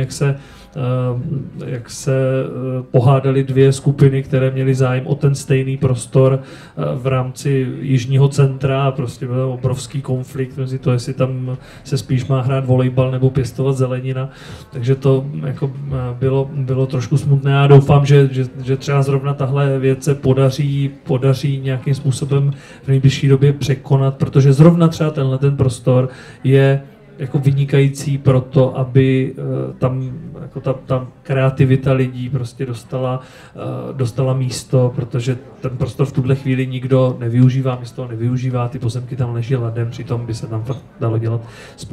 jak se pohádali dvě skupiny, které měly zájem o ten stejný prostor v rámci jižního centra a prostě byl obrovský konflikt mezi to, jestli tam se spíš má hrát volejbal nebo pěstovat zelenina, takže to jako bylo trošku smutné a doufám, že třeba zrovna tahle věc se podaří nějakým způsobem v nejbližší době překonat, protože zrovna třeba ten prostor je jako vynikající pro to, aby tam jako ta kreativita lidí prostě dostala místo, protože ten prostor v tuhle chvíli nikdo nevyužívá, město nevyužívá, ty pozemky tam leží ladem, přitom by se tam fakt dalo dělat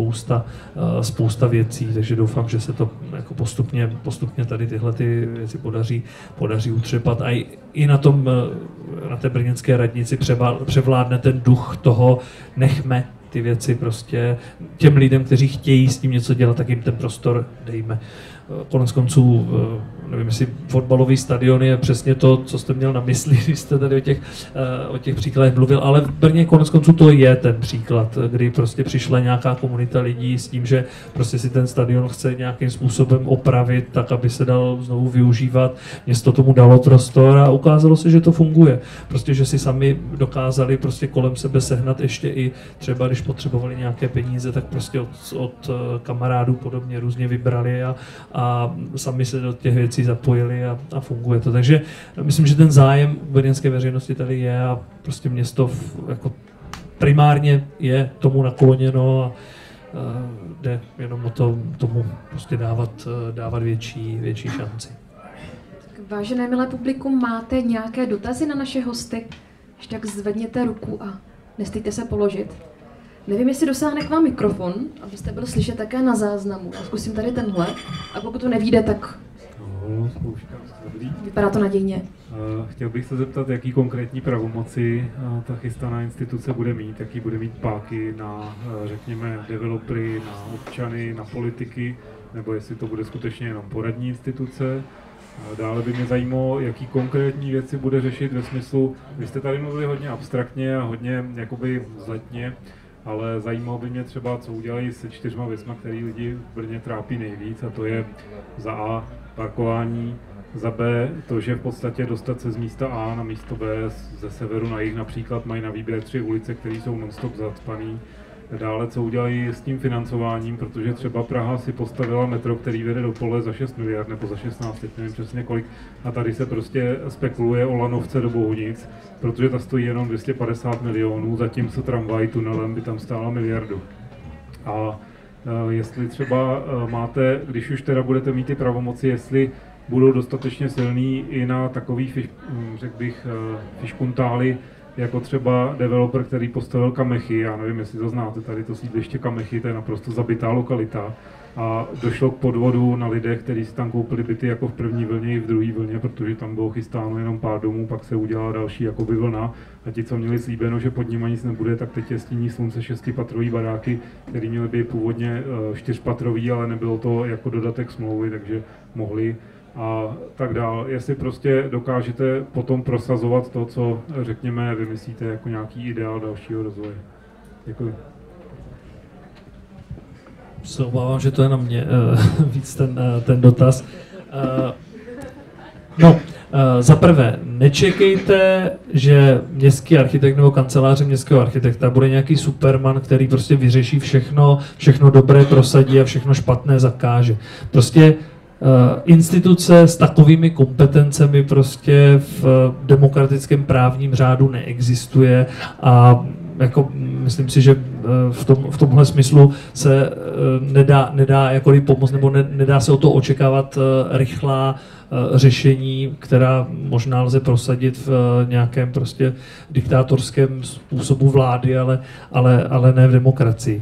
spousta věcí, takže doufám, že se to jako postupně tady tyhle ty věci podaří utřepat a i na té brněnské radnici převládne ten duch toho nechme ty věci prostě těm lidem, kteří chtějí s tím něco dělat, tak jim ten prostor dejme. Konec konců, nevím, jestli fotbalový stadion je přesně to, co jste měl na mysli, když jste tady o těch příkladech mluvil, ale v Brně konec konců to je ten příklad, kdy prostě přišla nějaká komunita lidí s tím, že prostě si ten stadion chce nějakým způsobem opravit, tak aby se dal znovu využívat. Město tomu dalo prostor a ukázalo se, že to funguje. Prostě, že si sami dokázali prostě kolem sebe sehnat ještě i třeba, když potřebovali nějaké peníze, tak prostě od kamarádů podobně různě vybrali a sami se do těch věcí věcí zapojili a funguje to. Takže myslím, že ten zájem brněnské veřejnosti tady je a prostě město jako primárně je tomu nakloněno a jde jenom o tomu prostě dávat větší šanci. Vážené milé publikum, máte nějaké dotazy na naše hosty? Ještě tak zvedněte ruku a nestýďte se položit. Nevím, jestli dosáhne k vám mikrofon, abyste byl slyšet také na záznamu. Já zkusím tady tenhle a pokud to nevíde, tak vypadá to nadějně. Chtěl bych se zeptat, jaký konkrétní pravomoci ta chystaná instituce bude mít, jaký bude mít páky na, řekněme, developery, na občany, na politiky, nebo jestli to bude skutečně jenom poradní instituce. Dále by mě zajímalo, jaký konkrétní věci bude řešit ve smyslu, vy jste tady mluvili hodně abstraktně a hodně jakoby vzletně, ale zajímalo by mě třeba, co udělají se 4 věcma, které lidi v Brně trápí nejvíc, a to je za A parkování, za B to, že v podstatě dostat se z místa A na místo B ze severu na jih například mají na výběr 3 ulice, které jsou non-stop zacpané. Dále, co udělají s tím financováním, protože třeba Praha si postavila metro, který vede do pole za 6 miliard nebo za 16, teď nevím přesně kolik, a tady se prostě spekuluje o lanovce do Bohunic, protože ta stojí jenom 250 milionů, zatímco tramvaj tunelem by tam stála miliardu. A jestli třeba máte, když už teda budete mít ty pravomoci, jestli budou dostatečně silný i na takový, řekl bych, fiškuntály, jako třeba developer, který postavil Kamechy, já nevím, jestli to znáte, tady to sídliště Kamechy, to je naprosto zabitá lokalita. A došlo k podvodu na lidech, kteří si tam koupili byty jako v první vlně i v druhé vlně, protože tam bylo chystáno jenom pár domů, pak se udělala další jakoby vlna. A ti, co měli slíbeno, že pod nimi nic nebude, tak teď je stíní slunce 6patrový baráky, které měly být původně 4patrový, ale nebylo to jako dodatek smlouvy, takže mohli. A tak dál. Jestli prostě dokážete potom prosazovat to, co řekněme vymyslíte jako nějaký ideál dalšího rozvoje. Děkuji. Se obávám, že to je na mě víc ten dotaz. Za prvé, nečekejte, že městský architekt nebo kanceláře městského architekta bude nějaký superman, který prostě vyřeší všechno dobré prosadí a všechno špatné zakáže. Prostě instituce s takovými kompetencemi prostě v demokratickém právním řádu neexistuje a jako myslím si, že v tomhle smyslu se nedá jakkoliv pomoct, nebo nedá se o to očekávat rychlá řešení, která možná lze prosadit v nějakém prostě diktátorském způsobu vlády, ale ne v demokracii.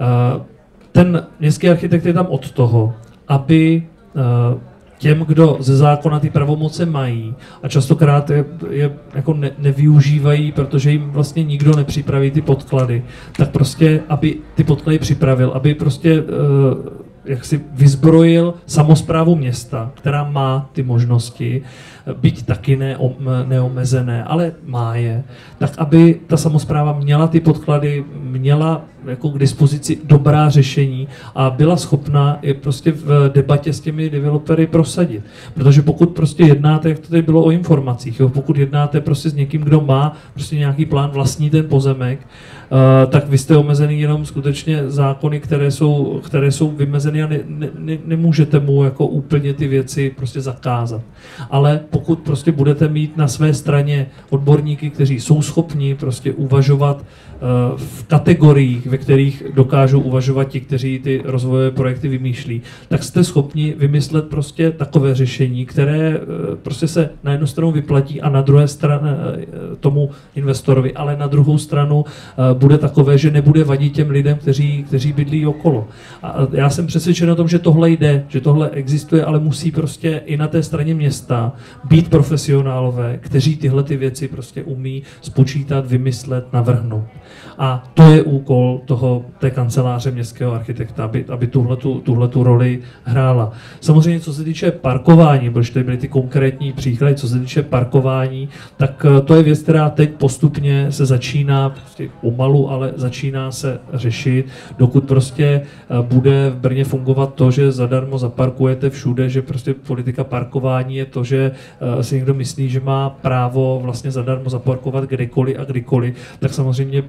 Ten městský architekt je tam od toho, aby těm, kdo ze zákona ty pravomoce mají a častokrát je jako nevyužívají, protože jim vlastně nikdo nepřipraví ty podklady, tak prostě, aby ty podklady připravil, aby prostě jak si vyzbrojil samosprávu města, která má ty možnosti, byť taky neomezené, ale má je, tak aby ta samospráva měla ty podklady, měla jako k dispozici dobrá řešení a byla schopna je prostě v debatě s těmi developery prosadit. Protože pokud prostě jednáte, jak to tady bylo o informacích, jo, pokud jednáte prostě s někým, kdo má prostě nějaký plán, vlastní ten pozemek, tak vy jste omezený jenom skutečně zákony, které jsou vymezeny a nemůžete mu jako úplně ty věci prostě zakázat. Ale pokud prostě budete mít na své straně odborníky, kteří jsou schopni prostě uvažovat v kategoriích, ve kterých dokážou uvažovat ti, kteří ty rozvojové projekty vymýšlí, tak jste schopni vymyslet prostě takové řešení, které prostě se na jednu stranu vyplatí a na druhé straně tomu investorovi, ale na druhou stranu bude takové, že nebude vadit těm lidem, kteří bydlí okolo. A já jsem přesvědčen o tom, že tohle jde, že tohle existuje, ale musí prostě i na té straně města být profesionálové, kteří tyhle ty věci prostě umí spočítat, vymyslet, navrhnout. A to je úkol té kanceláře městského architekta, aby tuhletu roli hrála. Samozřejmě, co se týče parkování, protože tady byly ty konkrétní příklady, co se týče parkování, tak to je věc, která teď postupně se začíná, prostě pomalu, ale začíná se řešit, dokud prostě bude v Brně fungovat to, že zadarmo zaparkujete všude, že prostě politika parkování je to, že si někdo myslí, že má právo vlastně zadarmo zaparkovat kdekoliv a kdykoliv, tak samozřejmě pak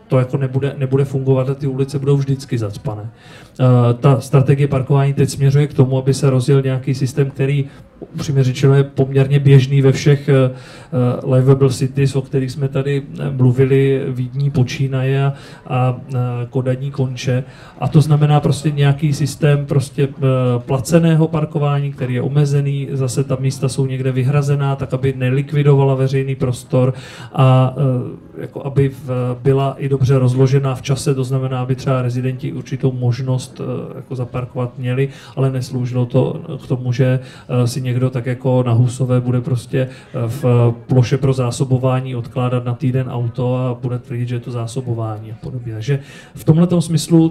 to jako nebude fungovat a ty ulice budou vždycky zacpané. Ta strategie parkování teď směřuje k tomu, aby se rozjel nějaký systém, který upřímně řečeno je poměrně běžný ve všech livable cities, o kterých jsme tady mluvili, Vídní počínaje a Kodaní konče. A to znamená prostě nějaký systém prostě placeného parkování, který je omezený, zase ta místa jsou někde vyhrazená, tak aby nelikvidovala veřejný prostor a jako aby byla i dobře rozložená v čase, to znamená, aby třeba rezidenti určitou možnost jako zaparkovat měli, ale nesloužilo to k tomu, že si někdo tak jako na Husové bude prostě v ploše pro zásobování odkládat na týden auto a bude tvrdit, že je to zásobování a podobně. Takže v tomhletom smyslu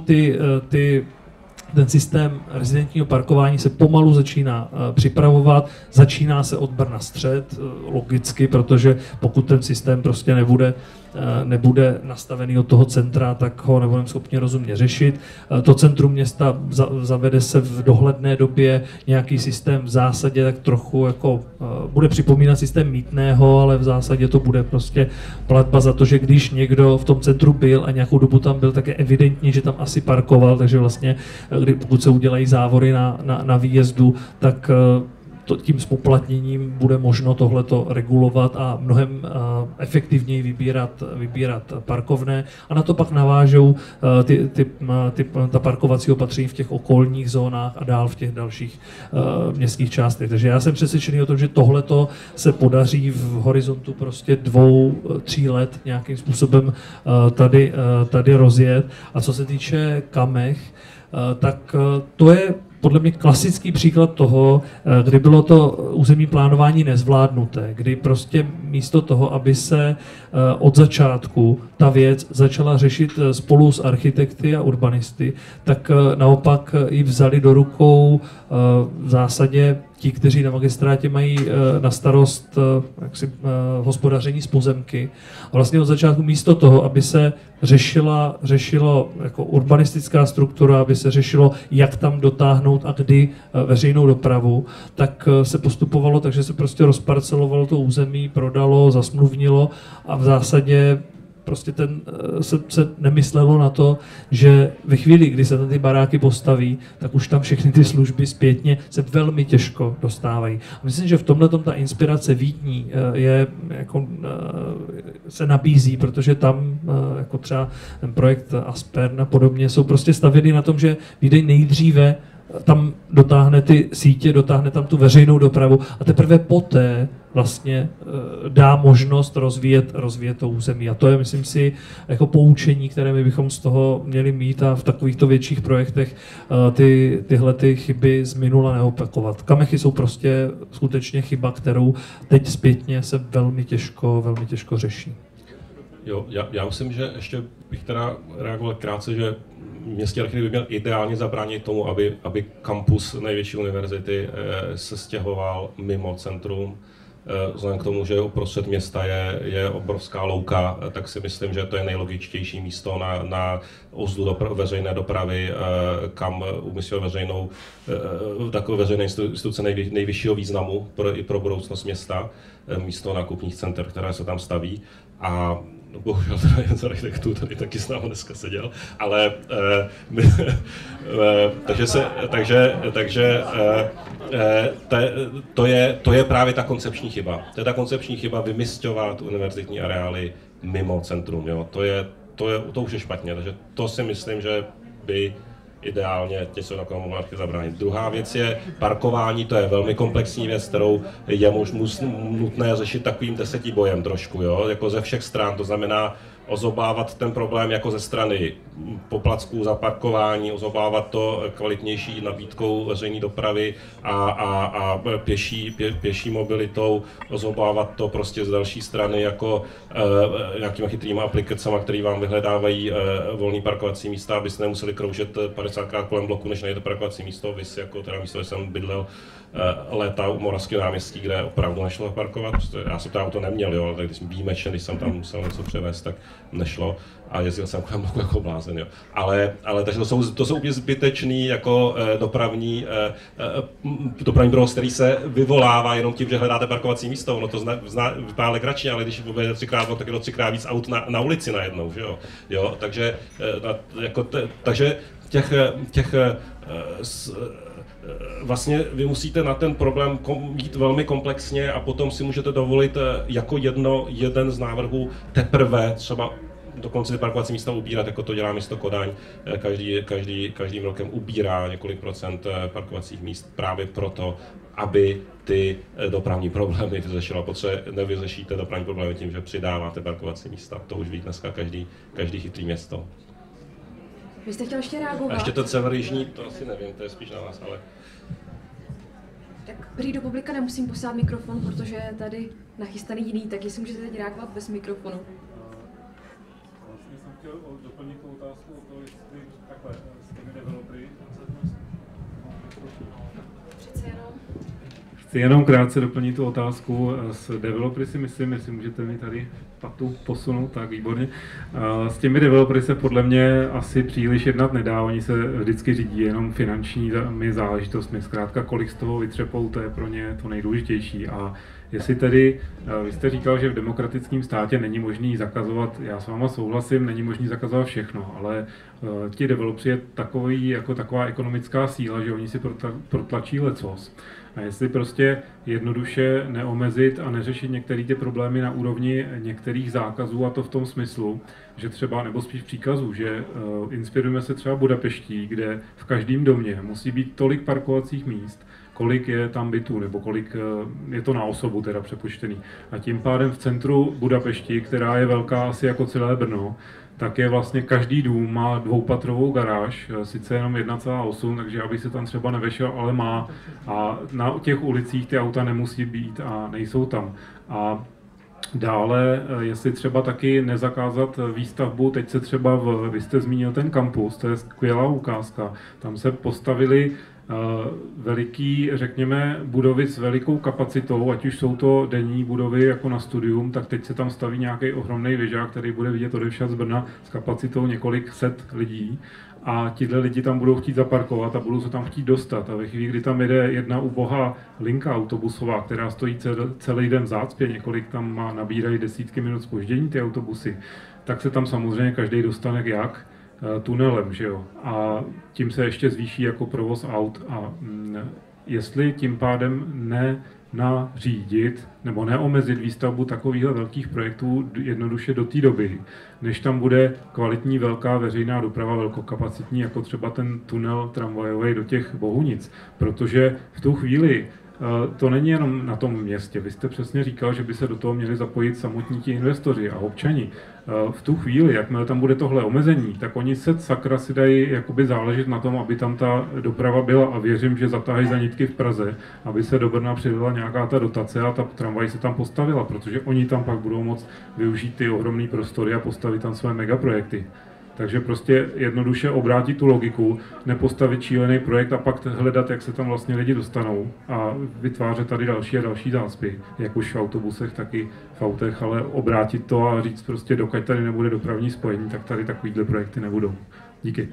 ten systém rezidentního parkování se pomalu začíná připravovat, začíná se od Brna střed, logicky, protože pokud ten systém prostě nebude nastavený od toho centra, tak ho nebudeme schopni rozumně řešit. To centrum města zavede se v dohledné době nějaký systém v zásadě tak trochu jako bude připomínat systém mýtného, ale v zásadě to bude prostě platba za to, že když někdo v tom centru byl a nějakou dobu tam byl, tak je evidentní, že tam asi parkoval, takže vlastně pokud se udělají závory na výjezdu, tak tím spoplatněním bude možno tohleto regulovat a mnohem efektivněji vybírat parkovné a na to pak navážou ta parkovací opatření v těch okolních zónách a dál v těch dalších městských částech. Takže já jsem přesvědčený o tom, že tohleto se podaří v horizontu prostě 2-3 let nějakým způsobem tady rozjet. A co se týče Kamech, tak to je podle mě klasický příklad toho, kdy bylo to územní plánování nezvládnuté, kdy prostě místo toho, aby se od začátku ta věc začala řešit spolu s architekty a urbanisty, tak naopak ji vzali do rukou v zásadě ti, kteří na magistrátě mají na starost hospodaření s pozemky. A vlastně od začátku místo toho, aby se řešilo jako urbanistická struktura, aby se řešilo, jak tam dotáhnout a kdy veřejnou dopravu, tak se postupovalo, takže se prostě rozparcelovalo to území, prodalo, zasmluvnilo a v zásadě prostě se nemyslelo na to, že ve chvíli, kdy se tam ty baráky postaví, tak už tam všechny ty služby zpětně se velmi těžko dostávají. A myslím, že v tomhletom ta inspirace Vídní se nabízí, protože tam jako třeba ten projekt Aspern a podobně jsou prostě stavěny na tom, že Vídeň nejdříve tam dotáhne ty sítě, dotáhne tam tu veřejnou dopravu a teprve poté vlastně dá možnost rozvíjet to území. A to je, myslím si, jako poučení, které my bychom z toho měli mít a v takovýchto větších projektech tyhle chyby z minula neopakovat. Kamechy jsou prostě skutečně chyba, kterou teď zpětně se velmi těžko řeší. Jo, já myslím, že ještě bych teda reagoval krátce, že městský architekt by měl ideálně zabránit tomu, aby kampus největší univerzity se stěhoval mimo centrum. Vzhledem k tomu, že uprostřed města je obrovská louka, tak si myslím, že to je nejlogičtější místo na uzlu veřejné dopravy, kam umístil takové veřejné instituce nejvyššího významu i pro budoucnost města, místo nákupních center, které se tam staví. A bohužel teda jeden z architektů tady taky s námi dneska seděl, ale to je právě ta koncepční chyba. To je ta koncepční chyba vymysťovat univerzitní areály mimo centrum. Jo? To už je špatně, takže to si myslím, že by ideálně něco takového mohlo zabránit. Druhá věc je parkování, to je velmi komplexní věc, kterou je nutné řešit takovým 10 bojem trošku, jo? Jako ze všech stran, to znamená ozobávat ten problém jako ze strany poplatků za parkování, ozobávat to kvalitnější nabídkou veřejné dopravy a pěší mobilitou, ozobávat to prostě z další strany jako nějakýma chytrýma aplikacemi, které vám vyhledávají volné parkovací místa, abyste nemuseli kroužet 50krát kolem bloku, než najdete parkovací místo. Vys jako teda místo, kde jsem bydlel léta u Moravského náměstí, kde opravdu nešlo parkovat. Já jsem to auto neměl, jo, ale když jsem výjimečně, když jsem tam musel něco převést, tak nešlo. A jezdil jsem kolem jako blázen, jo. Ale takže to jsou úplně zbytečný jako dopravní provoz, který se vyvolává jenom tím, že hledáte parkovací místo. Ono to vypadá legračně, ale když bude 3x, tak je to 3x víc aut na ulici najednou, že jo. Jo, takže vlastně vy musíte na ten problém jít velmi komplexně a potom si můžete dovolit jako jeden z návrhů teprve třeba dokonce ty parkovací místa ubírat, jako to dělá město Kodaň. Každým rokem ubírá několik procent parkovacích míst právě proto, aby ty dopravní problémy vyřešila. Protože nevyřešíte dopravní problémy tím, že přidáváte parkovací místa. To už ví dneska každý chytrý město. Vy jste chtěl ještě reagovat? A ještě to sever-jižní, to asi nevím, to je spíš na vás, ale... Tak prý do publika nemusím posát mikrofon, protože je tady nachystaný jiný, tak jestli můžete teď reagovat bez mikrofonu. Vlastně jsem chtěl doplnit tu otázku o to, jestli takhle s těmi developery. Přece jenom. Chci jenom krátce doplnit tu otázku. S developery si myslím, jestli můžete mi tady patu posunout, tak výborně. S těmi developery se podle mě asi příliš jednat nedá, oni se vždycky řídí jenom finančními záležitostmi. Zkrátka, kolik z toho vytřepou, to je pro ně to nejdůležitější. A jestli tedy, vy jste říkal, že v demokratickém státě není možný zakazovat, já s váma souhlasím, není možný zakazovat všechno, ale ti developři je taková ekonomická síla, že oni si protlačí lecos. A jestli prostě jednoduše neomezit a neřešit některé ty problémy na úrovni některých zákazů, a to v tom smyslu, že třeba, nebo spíš příkazů, že inspirujeme se třeba Budapeští, kde v každém domě musí být tolik parkovacích míst, kolik je tam bytů, nebo kolik je to na osobu teda přepočtený. A tím pádem v centru Budapešti, která je velká asi jako celé Brno, tak je vlastně každý dům má dvoupatrovou garáž, sice jenom 1,8, takže aby se tam třeba nevešel, ale má. A na těch ulicích ty auta nemusí být a nejsou tam. A dále, jestli třeba taky nezakázat výstavbu, teď se třeba, vy jste zmínil ten kampus, to je skvělá ukázka, tam se postavili veliký, řekněme, budovy s velikou kapacitou, ať už jsou to denní budovy jako na studium, tak teď se tam staví nějaký ohromný věžák, který bude vidět odevšad z Brna s kapacitou několik set lidí. A tihle lidi tam budou chtít zaparkovat a budou se tam chtít dostat. A ve chvíli, kdy tam jede jedna ubohá linka autobusová, která stojí celý den v zácpě, několik tam nabírají desítky minut zpoždění ty autobusy, tak se tam samozřejmě každý dostane jak? Tunelem, že jo? A tím se ještě zvýší jako provoz aut. A jestli tím pádem nenařídit nebo neomezit výstavbu takovýchhle velkých projektů jednoduše do té doby, než tam bude kvalitní velká veřejná doprava velkokapacitní, jako třeba ten tunel tramvajový do těch Bohunic. Protože v tu chvíli to není jenom na tom městě. Vy jste přesně říkal, že by se do toho měli zapojit samotní ti investoři a občani. V tu chvíli, jakmile tam bude tohle omezení, tak oni se sakra si dají jakoby záležet na tom, aby tam ta doprava byla, a věřím, že zatáhají za nitky v Praze, aby se do Brna přidala nějaká ta dotace a ta tramvaj se tam postavila, protože oni tam pak budou moct využít ty ohromné prostory a postavit tam své megaprojekty. Takže prostě jednoduše obrátit tu logiku, nepostavit šílený projekt a pak hledat, jak se tam vlastně lidi dostanou a vytvářet tady další a další zácpy, jak už v autobusech, tak i v autech, ale obrátit to a říct prostě, dokud tady nebude dopravní spojení, tak tady takovýhle projekty nebudou. Díky.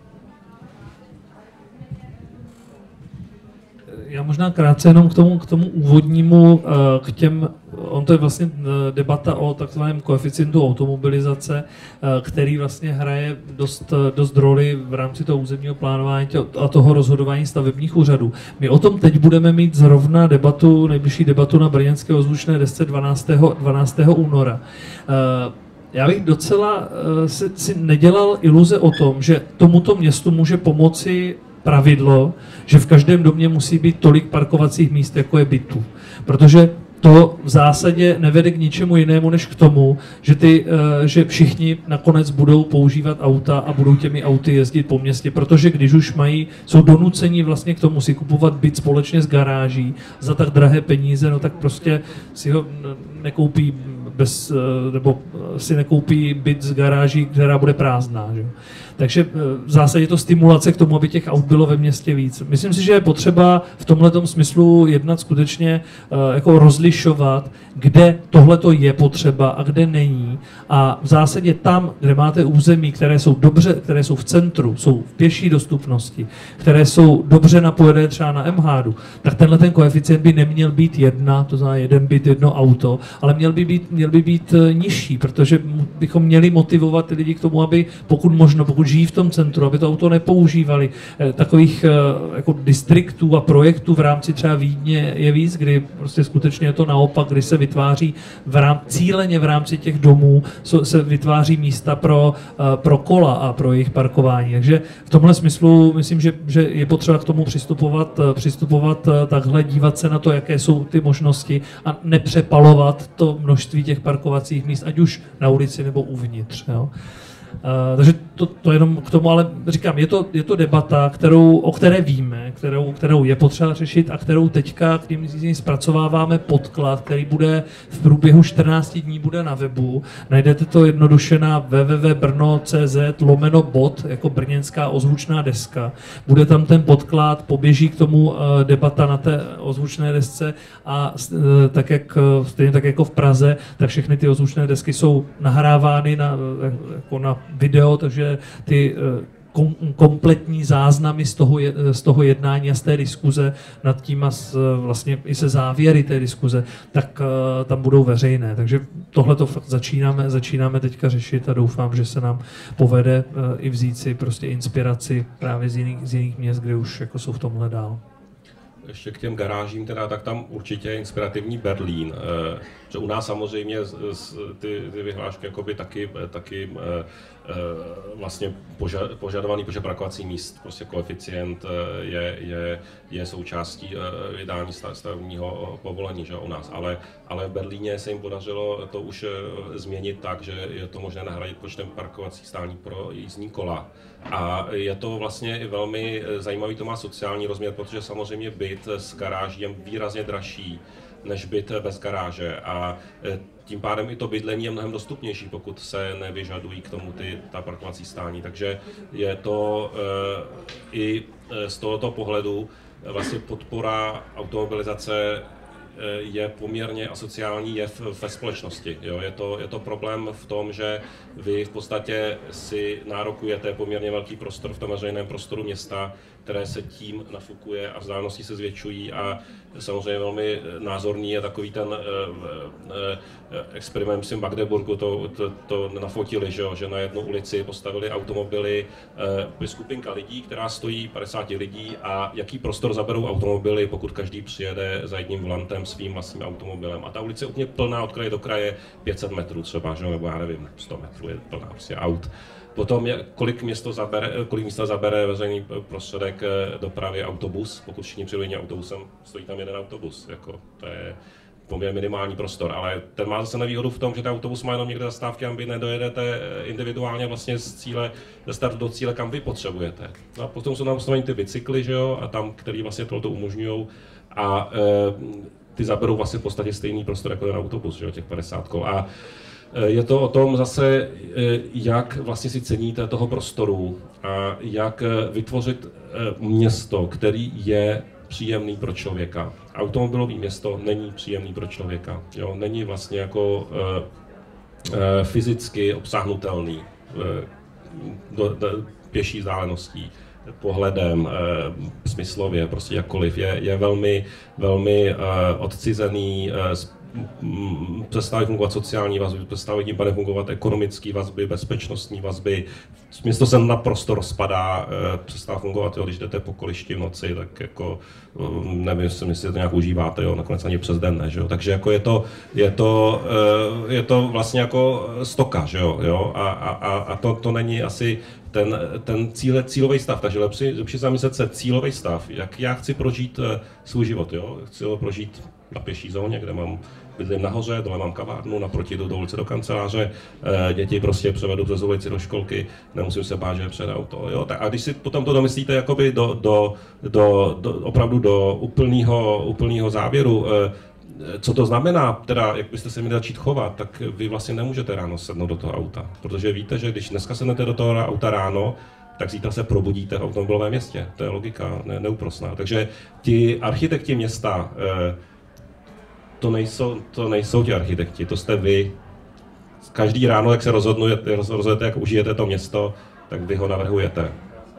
Já možná krátce jenom k tomu úvodnímu, k těm, on to je vlastně debata o takzvaném koeficientu automobilizace, který vlastně hraje dost roli v rámci toho územního plánování a toho rozhodování stavebních úřadů. My o tom teď budeme mít zrovna nejbližší debatu na brněnské ozvučné desce 12. února. Já bych docela si nedělal iluze o tom, že tomuto městu může pomoci pravidlo, že v každém domě musí být tolik parkovacích míst, jako je bytů. Protože to v zásadě nevede k ničemu jinému, než k tomu, že všichni nakonec budou používat auta a budou těmi auty jezdit po městě, protože když už jsou donuceni vlastně k tomu si kupovat byt společně s garáží za tak drahé peníze, no tak prostě si ho nekoupí nebo si nekoupí byt z garáží, která bude prázdná. Že? Takže v zásadě to stimulace k tomu, aby těch aut bylo ve městě víc. Myslím si, že je potřeba v tomhletom smyslu jednat skutečně jako rozlišovat, kde tohleto je potřeba a kde není. A v zásadě tam, kde máte území, které jsou v centru, jsou v pěší dostupnosti, které jsou dobře napojené třeba na MHD, tak tenhle ten koeficient by neměl být 1, to znamená 1 byt, 1 auto, ale měl by být nižší, protože bychom měli motivovat ty lidi k tomu, aby pokud možno, pokud žijí v tom centru, aby to auto nepoužívali. Takových jako distriktů a projektů v rámci třeba Vídně je víc, kdy prostě skutečně je to naopak, kdy se vytváří cíleně v rámci těch domů se vytváří místa pro kola a pro jejich parkování. Takže v tomhle smyslu myslím, že je potřeba k tomu přistupovat takhle, dívat se na to, jaké jsou ty možnosti a nepřepalovat to množství těch parkovacích míst, ať už na ulici nebo uvnitř. Jo. Takže to jenom k tomu, ale říkám, je to debata, o které víme, kterou je potřeba řešit a kterou teďka k tím zpracováváme podklad, který bude v průběhu 14 dní bude na webu. Najdete to jednoduše na www.brno.cz/bot jako brněnská ozvučná deska. Bude tam ten podklad, poběží k tomu debata na té ozvučné desce a stejně tak jako v Praze, tak všechny ty ozvučné desky jsou nahrávány na video, takže ty kompletní záznamy z toho jednání a z té diskuze nad tím a vlastně i se závěry té diskuze, tak tam budou veřejné. Takže tohle to fakt začínáme teďka řešit a doufám, že se nám povede i vzít si prostě inspiraci právě z jiných měst, kde už jako jsou v tomhle dál. Ještě k těm garážím, tak tam určitě je inspirativní Berlín, že u nás samozřejmě ty vyhlášky jakoby taky vlastně požadovaný počet parkovacích míst, prostě koeficient je součástí vydání stavebního povolení, že u nás, ale v Berlíně se jim podařilo to už změnit tak, že je to možné nahradit počtem parkovacích stání pro jízdní kola. A je to vlastně i velmi zajímavý, to má sociální rozměr, protože samozřejmě byt s garáží je výrazně dražší než byt bez garáže a tím pádem i to bydlení je mnohem dostupnější, pokud se nevyžadují k tomu ta parkovací stání. Takže je to i z tohoto pohledu vlastně podpora automobilizace je poměrně asociální jev ve společnosti. Jo? Je to problém v tom, že vy v podstatě si nárokujete poměrně velký prostor v tom veřejném prostoru města, které se tím nafukuje a vzdálenosti se zvětšují a samozřejmě velmi názorný je takový ten experiment v Magdeburgu, to nafotili, že na jednu ulici postavili automobily, skupinka lidí, která stojí 50 lidí a jaký prostor zaberou automobily, pokud každý přijede za jedním volantem svým vlastním automobilem. A ta ulice je úplně plná od kraje do kraje, 500 metrů třeba, že? Nebo já nevím, 100 metrů je plná prostě aut. Potom, kolik místa zabere veřejný prostředek dopravy autobus, pokud všichni přijedou autobusem, stojí tam jeden autobus, jako to je poměrně minimální prostor, ale ten má zase nevýhodu v tom, že ten autobus má jenom někde zastávky, aby nedojedete individuálně vlastně z startu do cíle, kam vy potřebujete. No a potom jsou tam postavení ty bicykly, že jo, a tam, který vlastně tohle umožňují a ty zaberou vlastně v podstatě stejný prostor jako ten autobus, že jo, těch 50 kol. A je to o tom zase, jak vlastně si ceníte toho prostoru a jak vytvořit město, který je příjemný pro člověka. Automobilové město není příjemný pro člověka. Jo? Není vlastně jako fyzicky obsáhnutelný do pěší vzdáleností, pohledem, smyslově, prostě jakkoliv. Je velmi, velmi odcizený, přestávají fungovat sociální vazby, přestávají tím pádem fungovat ekonomické vazby, bezpečnostní vazby. Město se naprosto rozpadá, přestává fungovat, jo, když jdete po kolišti v noci, tak jako nevím, jestli to nějak užíváte, jo, nakonec ani přes den ne, že jo. Takže jako je to vlastně jako stoka, že jo, a to není asi ten cílový stav, takže lepší zamyslet se cílový stav, jak já chci prožít svůj život, jo, chci ho prožít na pěší zóně, kde bydlím nahoře, dole mám kavárnu, naproti jdu do ulice do kanceláře, děti prostě převedu přes ulici do školky, nemusím se bát, že před auto. Jo? A když si potom to domyslíte jakoby opravdu do úplného závěru, co to znamená, teda jak byste se měli začít chovat, tak vy vlastně nemůžete ráno sednout do toho auta, protože víte, že když dneska sednete do toho auta ráno, tak zítra se probudíte v automobilovém městě. To je logika neúprosná. Takže ti architekti města, to nejsou ti architekti, to jste vy. Každý ráno, jak se rozhodujete, jak užijete to město, tak vy ho navrhujete.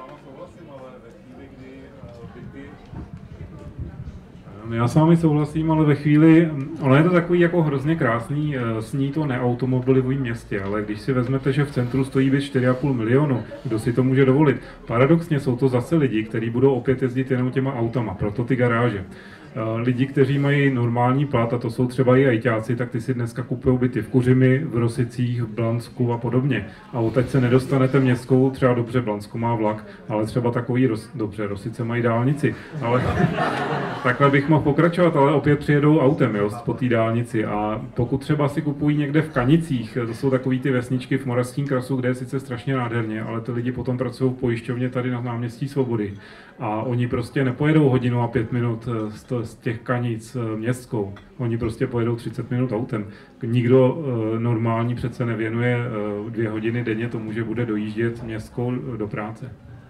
Já s vámi souhlasím, ale ve chvíli, ono je to takový jako hrozně krásný, sní to neautomobilovém městě, ale když si vezmete, že v centru stojí byt 4,5 milionu, kdo si to může dovolit? Paradoxně jsou to zase lidi, kteří budou opět jezdit jenom těma autama, proto ty garáže. Lidi, kteří mají normální plat, a to jsou třeba i ajťáci, tak ty si dneska kupují byty v Kuřimi, v Rosicích, v Blansku a podobně. A odtaď se nedostanete městskou, třeba dobře, Blansko má vlak, ale třeba takový, dobře, Rosice mají dálnici, ale takhle bych mohl pokračovat, ale opět přijedou autem, jo, po té dálnici. A pokud třeba si kupují někde v Kanicích, to jsou takový ty vesničky v Moravském krasu, kde je sice strašně nádherně, ale ty lidi potom pracují v pojišťovně tady na náměstí Svobody. A oni prostě nepojedou hodinu a 5 minut z těch Kanic městskou. Oni prostě pojedou 30 minut autem. Nikdo normální přece nevěnuje 2 hodiny denně tomu, že bude dojíždět městskou do práce.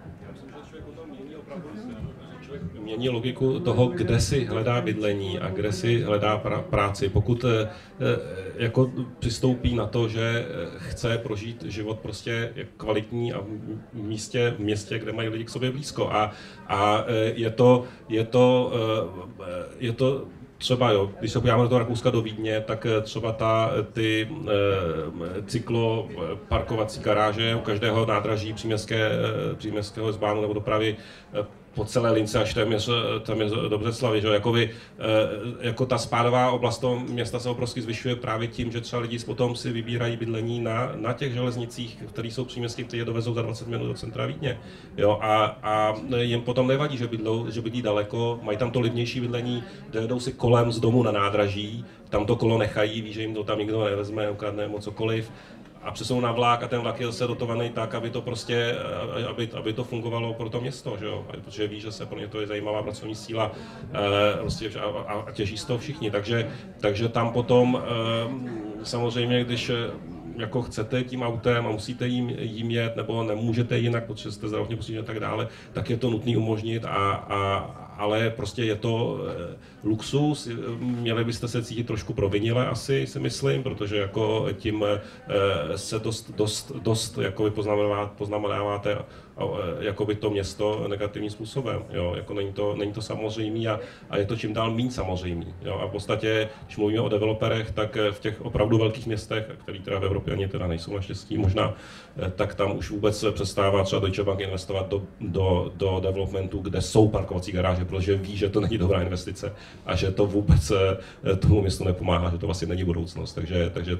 Mění logiku toho, kde si hledá bydlení a kde si hledá práci. Pokud jako přistoupí na to, že chce prožít život prostě kvalitní a v městě, kde mají lidi k sobě blízko. A je to třeba, jo, když se podíváme do toho Rakouska, do Vídně, tak třeba ty cykloparkovací garáže u každého nádraží příměstského zbánu nebo dopravy po celé lince až téměř do Břeclavi, že jako ta spádová oblast toho města se obrovsky zvyšuje právě tím, že třeba lidi potom si vybírají bydlení na těch železnicích, které jsou příměstské, které je dovezou za 20 minut do centra Vídně. Jo, a jim potom nevadí, že bydlí daleko, mají tam to levnější bydlení, dojedou si kolem z domu na nádraží, tam to kolo nechají, ví, že jim to tam nikdo nevezme, ukradne nebo cokoliv. A přesunou na vlak a ten vlak je zase dotovaný tak, aby to prostě, aby to fungovalo pro to město, že jo? Protože ví, že se pro ně to je zajímavá pracovní síla prostě, a těží z toho všichni. Takže tam potom samozřejmě, když jako chcete tím autem a musíte jím jet, nebo nemůžete jinak, protože jste zdravotně postižení a tak dále, tak je to nutné umožnit, ale prostě je to luxus, měli byste se cítit trošku provinile asi, si myslím, protože jako tím se dost jakoby poznamenáváte jakoby to město negativním způsobem, jo, jako není to samozřejmý a je to čím dál méně samozřejmý, jo, a v podstatě, když mluvíme o developerech, tak v těch opravdu velkých městech, který teda v Evropě ani teda nejsou naštěstí možná, tak tam už vůbec přestává třeba Deutsche Bank investovat do developmentu, kde jsou parkovací garáže, protože ví, že to není dobrá investice a že to vůbec tomu městu nepomáhá, že to vlastně není budoucnost, takže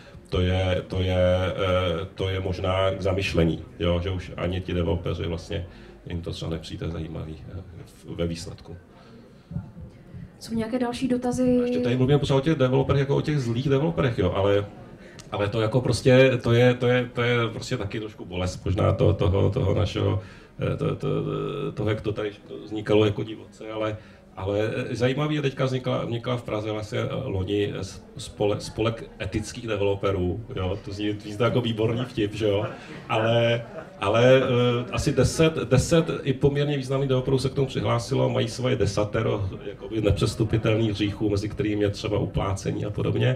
to je možná k zamyšlení, jo, že už ani ti developeři vlastně jim to třeba nepřijde zajímavý ve výsledku. Jsou nějaké další dotazy? Ještě tady mluvíme pořád o těch developerech jako o těch zlých developerech, jo, ale to jako prostě, to je prostě taky trošku bolest možná toho našeho, toho, jak to tady vznikalo jako divoce, ale zajímavý je, teďka vznikla v Praze vlastně loni spolek etických developerů, jo, to zní jako výborný vtip, že jo, ale asi 10 i poměrně významných developerů se k tomu přihlásilo, mají svoje desatero jakoby nepřestupitelných hříchů, mezi kterými je třeba uplácení a podobně.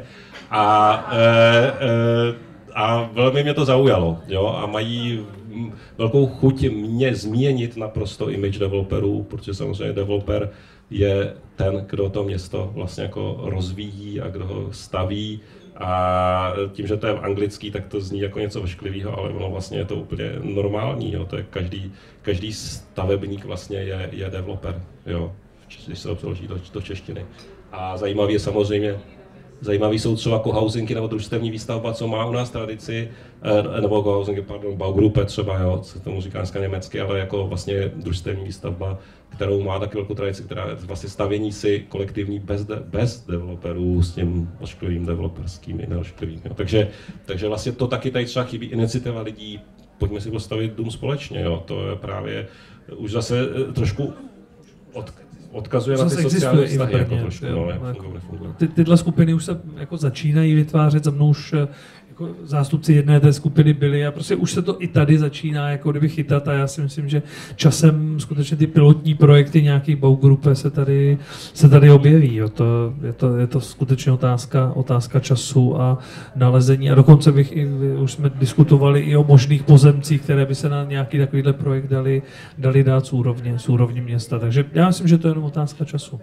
A velmi mě to zaujalo, jo, a mají velkou chuť změnit naprosto image developerů, protože samozřejmě developer je ten, kdo to město vlastně jako rozvíjí a kdo ho staví. A tím, že to je v anglický, tak to zní jako něco ošklivého, ale ono vlastně je to úplně normální, jo. To je každý stavebník vlastně je developer, jo, když se to přeloží do češtiny. A zajímavý jsou třeba kohousingy nebo družstevní výstavba, co má u nás tradici, nebo kohousingy, Baugruppe třeba, jo, se tomu říká dneska německy, ale jako vlastně družstevní výstavba, kterou má taky velkou tradici, která je vlastně stavění si kolektivní bez developerů s tím ošklivým developerským i neošklivým. Jo. Takže vlastně to taky tady třeba chybí iniciativa lidí, pojďme si postavit dům společně, jo. To je právě už zase trošku odkazuje na ty sociální vztahy jako trošku, no, jak fungují, nefungují. Tyhle skupiny už se jako začínají vytvářet, za mnou už jako zástupci jedné té skupiny byli a prostě už se to i tady začíná jako kdyby chytat a já si myslím, že časem skutečně ty pilotní projekty nějakých Baugruppe se tady objeví. Jo. Je to skutečně otázka času a nalezení a dokonce už jsme diskutovali i o možných pozemcích, které by se na nějaký takovýhle projekt dali dát z úrovně města. Takže já myslím, že to je jenom otázka času.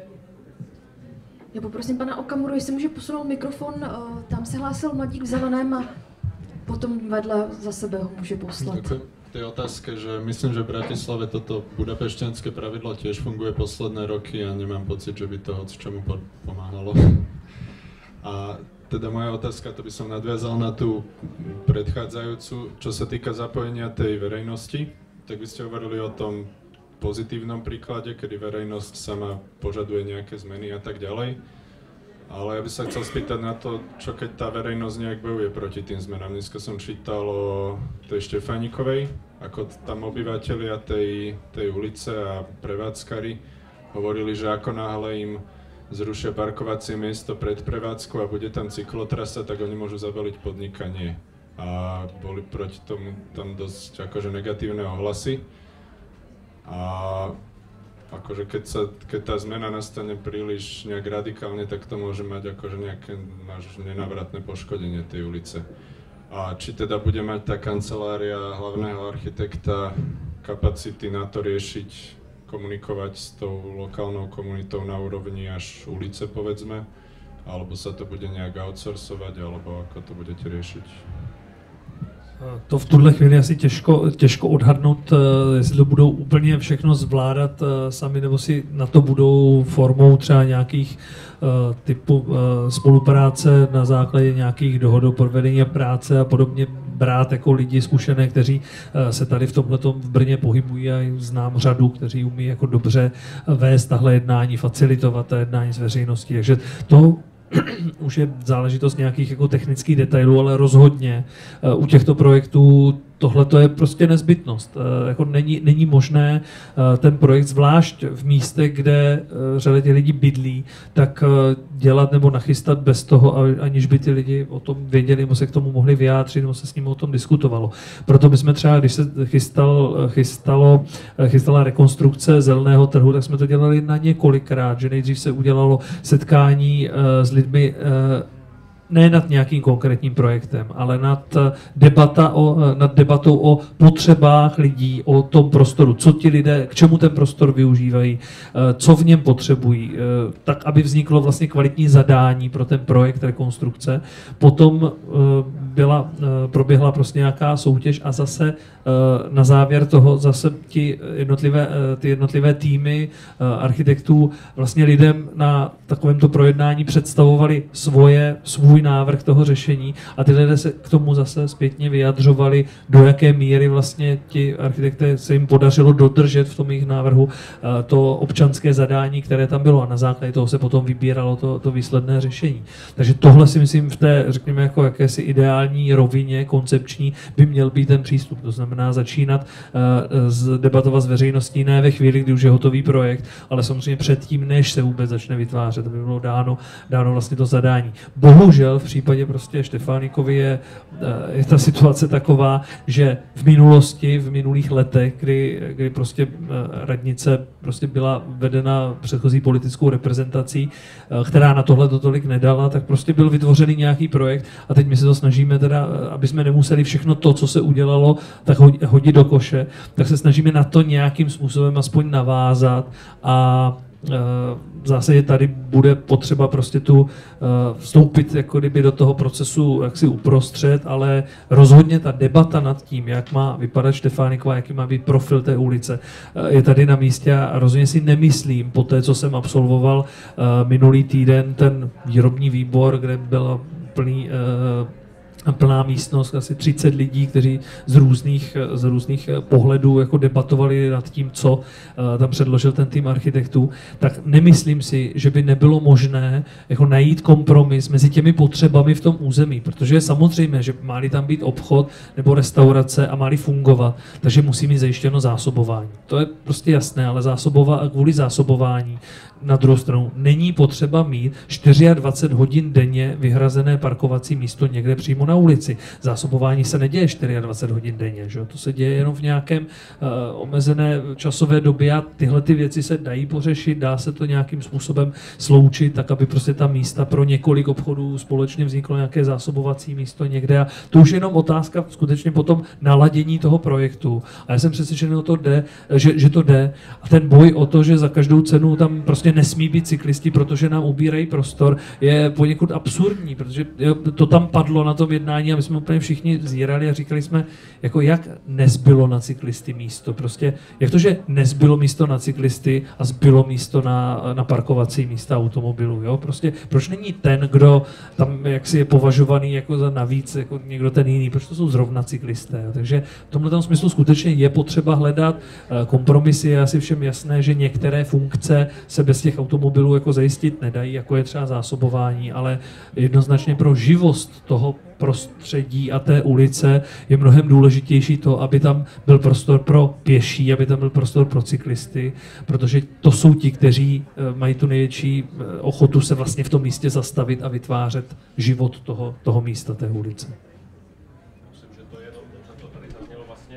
Já poprosím pana Okamuru, jestli může posunout mikrofon, tam se hlásil mladík v zeleném a potom vedle za sebe ho může poslat. Ďakujem. K tej otázke, že myslím, že v Bratislave toto budapešťanské pravidlo tiež funguje posledné roky a nemám pocit, že by to čomu pomáhalo. A teda moja otázka, to by som nadviazal na tú predchádzajúcu, čo sa týka zapojenia tej verejnosti, tak by ste hovorili o tom pozitívnom príklade, kedy verejnosť sama požaduje nejaké zmeny a tak ďalej. Ale ja by sa chcel spýtať na to, čo keď tá verejnosť nejak bojuje proti tým zmenám. Dneska som čítal o tej Štefánikovej, ako tam obyvatelia tej ulice a prevádzkari hovorili, že ako náhle im zrušia parkovacie miesto pred prevádzkou a bude tam cyklotrasa, tak oni môžu zabaliť podnikanie. A boli proti tomu tam dosť akože negatívne ohlasy. A akože keď tá zmena nastane príliš nejak radikálne, tak to môže mať akože nejaké nenávratné poškodenie tej ulice. A či teda bude mať tá kancelária hlavného architekta kapacity na to riešiť, komunikovať s tou lokálnou komunitou na úrovni až ulice, povedzme, alebo sa to bude nejak outsourcovať, alebo ako to budete riešiť? To v tuhle chvíli asi těžko odhadnout, jestli to budou úplně všechno zvládat sami, nebo si na to budou formou třeba nějakých typu spolupráce na základě nějakých dohod o provedení práce a podobně brát jako lidi zkušené, kteří se tady v tomhletom v Brně pohybují a znám řadu, kteří umí jako dobře vést tahle jednání, facilitovat ta jednání s veřejností. Takže to už je záležitost nějakých jako technických detailů, ale rozhodně u těchto projektů tohle to je prostě nezbytnost. Jako není možné ten projekt, zvlášť v místech, kde řadě lidí bydlí, tak dělat nebo nachystat bez toho, aniž by ty lidi o tom věděli, nebo se k tomu mohli vyjádřit, nebo se s nimi o tom diskutovalo. Proto my jsme třeba, když se chystala rekonstrukce zeleného trhu, tak jsme to dělali na několikrát, že nejdřív se udělalo setkání s lidmi, ne nad nějakým konkrétním projektem, ale nad debatou o potřebách lidí, o tom prostoru, co ti lidé, k čemu ten prostor využívají, co v něm potřebují, tak, aby vzniklo vlastně kvalitní zadání pro ten projekt rekonstrukce. Potom proběhla prostě nějaká soutěž a zase na závěr toho zase ty jednotlivé týmy architektů vlastně lidem na takovémto projednání představovali svůj návrh toho řešení a ty lidé se k tomu zase zpětně vyjadřovali, do jaké míry vlastně ti architekté se jim podařilo dodržet v tom jejich návrhu to občanské zadání, které tam bylo a na základě toho se potom vybíralo to výsledné řešení. Takže tohle si myslím v té, řekněme, jako jakési ideální rovině koncepční by měl být ten přístup. To znamená začínat debatovat s veřejností ne ve chvíli, kdy už je hotový projekt, ale samozřejmě předtím, než se vůbec začne vytvářet, aby bylo dáno vlastně to zadání. Bohužel v případě prostě Štefánikovy je ta situace taková, že v minulosti, v minulých letech, kdy prostě radnice prostě byla vedena předchozí politickou reprezentací, která na tohle to tolik nedala, tak prostě byl vytvořený nějaký projekt a teď my se to snažíme teda, aby jsme nemuseli všechno to, co se udělalo, tak hodit do koše, tak se snažíme na to nějakým způsobem aspoň navázat a v zásadě tady bude potřeba prostě vstoupit jako kdyby do toho procesu jaksi uprostřed, ale rozhodně ta debata nad tím, jak má vypadat Štefániková, jaký má být profil té ulice, je tady na místě a rozhodně si nemyslím, po té, co jsem absolvoval minulý týden ten výrobní výbor, kde byl plný plná místnost, asi 30 lidí, kteří z různých pohledů jako debatovali nad tím, co tam předložil ten tým architektů, tak nemyslím si, že by nebylo možné jako najít kompromis mezi těmi potřebami v tom území, protože je samozřejmé, že má-li tam být obchod nebo restaurace a má-li fungovat, takže musí mít zajištěno zásobování. To je prostě jasné, ale kvůli zásobování na druhou stranu není potřeba mít 24 hodin denně vyhrazené parkovací místo někde přímo na ulici. Zásobování se neděje 24 hodin denně, že? To se děje jenom v nějakém omezené časové době a tyhle ty věci se dají pořešit, dá se to nějakým způsobem sloučit, tak aby prostě ta místa pro několik obchodů společně vzniklo nějaké zásobovací místo někde a to už je jenom otázka skutečně potom naladění toho projektu. A já jsem přesvědčený o to že to jde a ten boj o to, že za každou cenu tam prostě nesmí být cyklisti, protože nám ubírají prostor, je poněkud absurdní, protože to tam padlo na tom jednání a my jsme úplně všichni zírali a říkali jsme, jako jak nezbylo na cyklisty místo. Prostě jak to, že nezbylo místo na cyklisty a zbylo místo na parkovací místa automobilů, jo? Prostě proč není ten, kdo tam jaksi je považovaný jako za navíc, jako někdo ten jiný, proč to jsou zrovna cyklisté, jo? Takže v tomhle smyslu skutečně je potřeba hledat kompromisy, je asi všem jasné, že některé funkce se bez těch automobilů jako zajistit nedají, jako je třeba zásobování, ale jednoznačně pro živost toho prostředí a té ulice je mnohem důležitější to, aby tam byl prostor pro pěší, aby tam byl prostor pro cyklisty, protože to jsou ti, kteří mají tu největší ochotu se vlastně v tom místě zastavit a vytvářet život toho místa, té ulice. Myslím, že to je jenom, to tady zaznělo vlastně,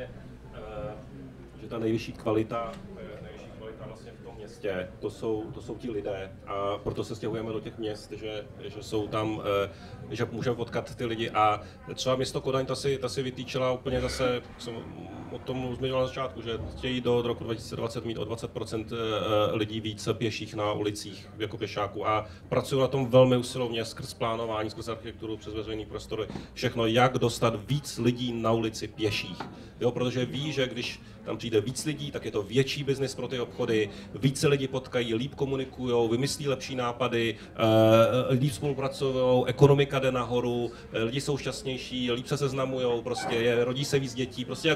že ta nejvyšší kvalita vlastně v tom městě, to jsou ti lidé a proto se stěhujeme do těch měst, že jsou tam, že můžeme potkat ty lidi a třeba město Kodaň ta si vytýčila úplně zase, jsem o tom zmiňoval na začátku, že chtějí do roku 2020 mít o 20% lidí více pěších na ulicích jako pěšáků a pracují na tom velmi usilovně skrz plánování, skrz architekturu, přes veřejný prostory, všechno, jak dostat víc lidí na ulici pěších. Jo, protože ví, že když tam přijde víc lidí, tak je to větší biznis pro ty obchody, více lidi potkají, líp komunikujou, vymyslí lepší nápady, líp spolupracují, ekonomika jde nahoru, lidi jsou šťastnější, líp se seznamujou, prostě rodí se víc dětí, prostě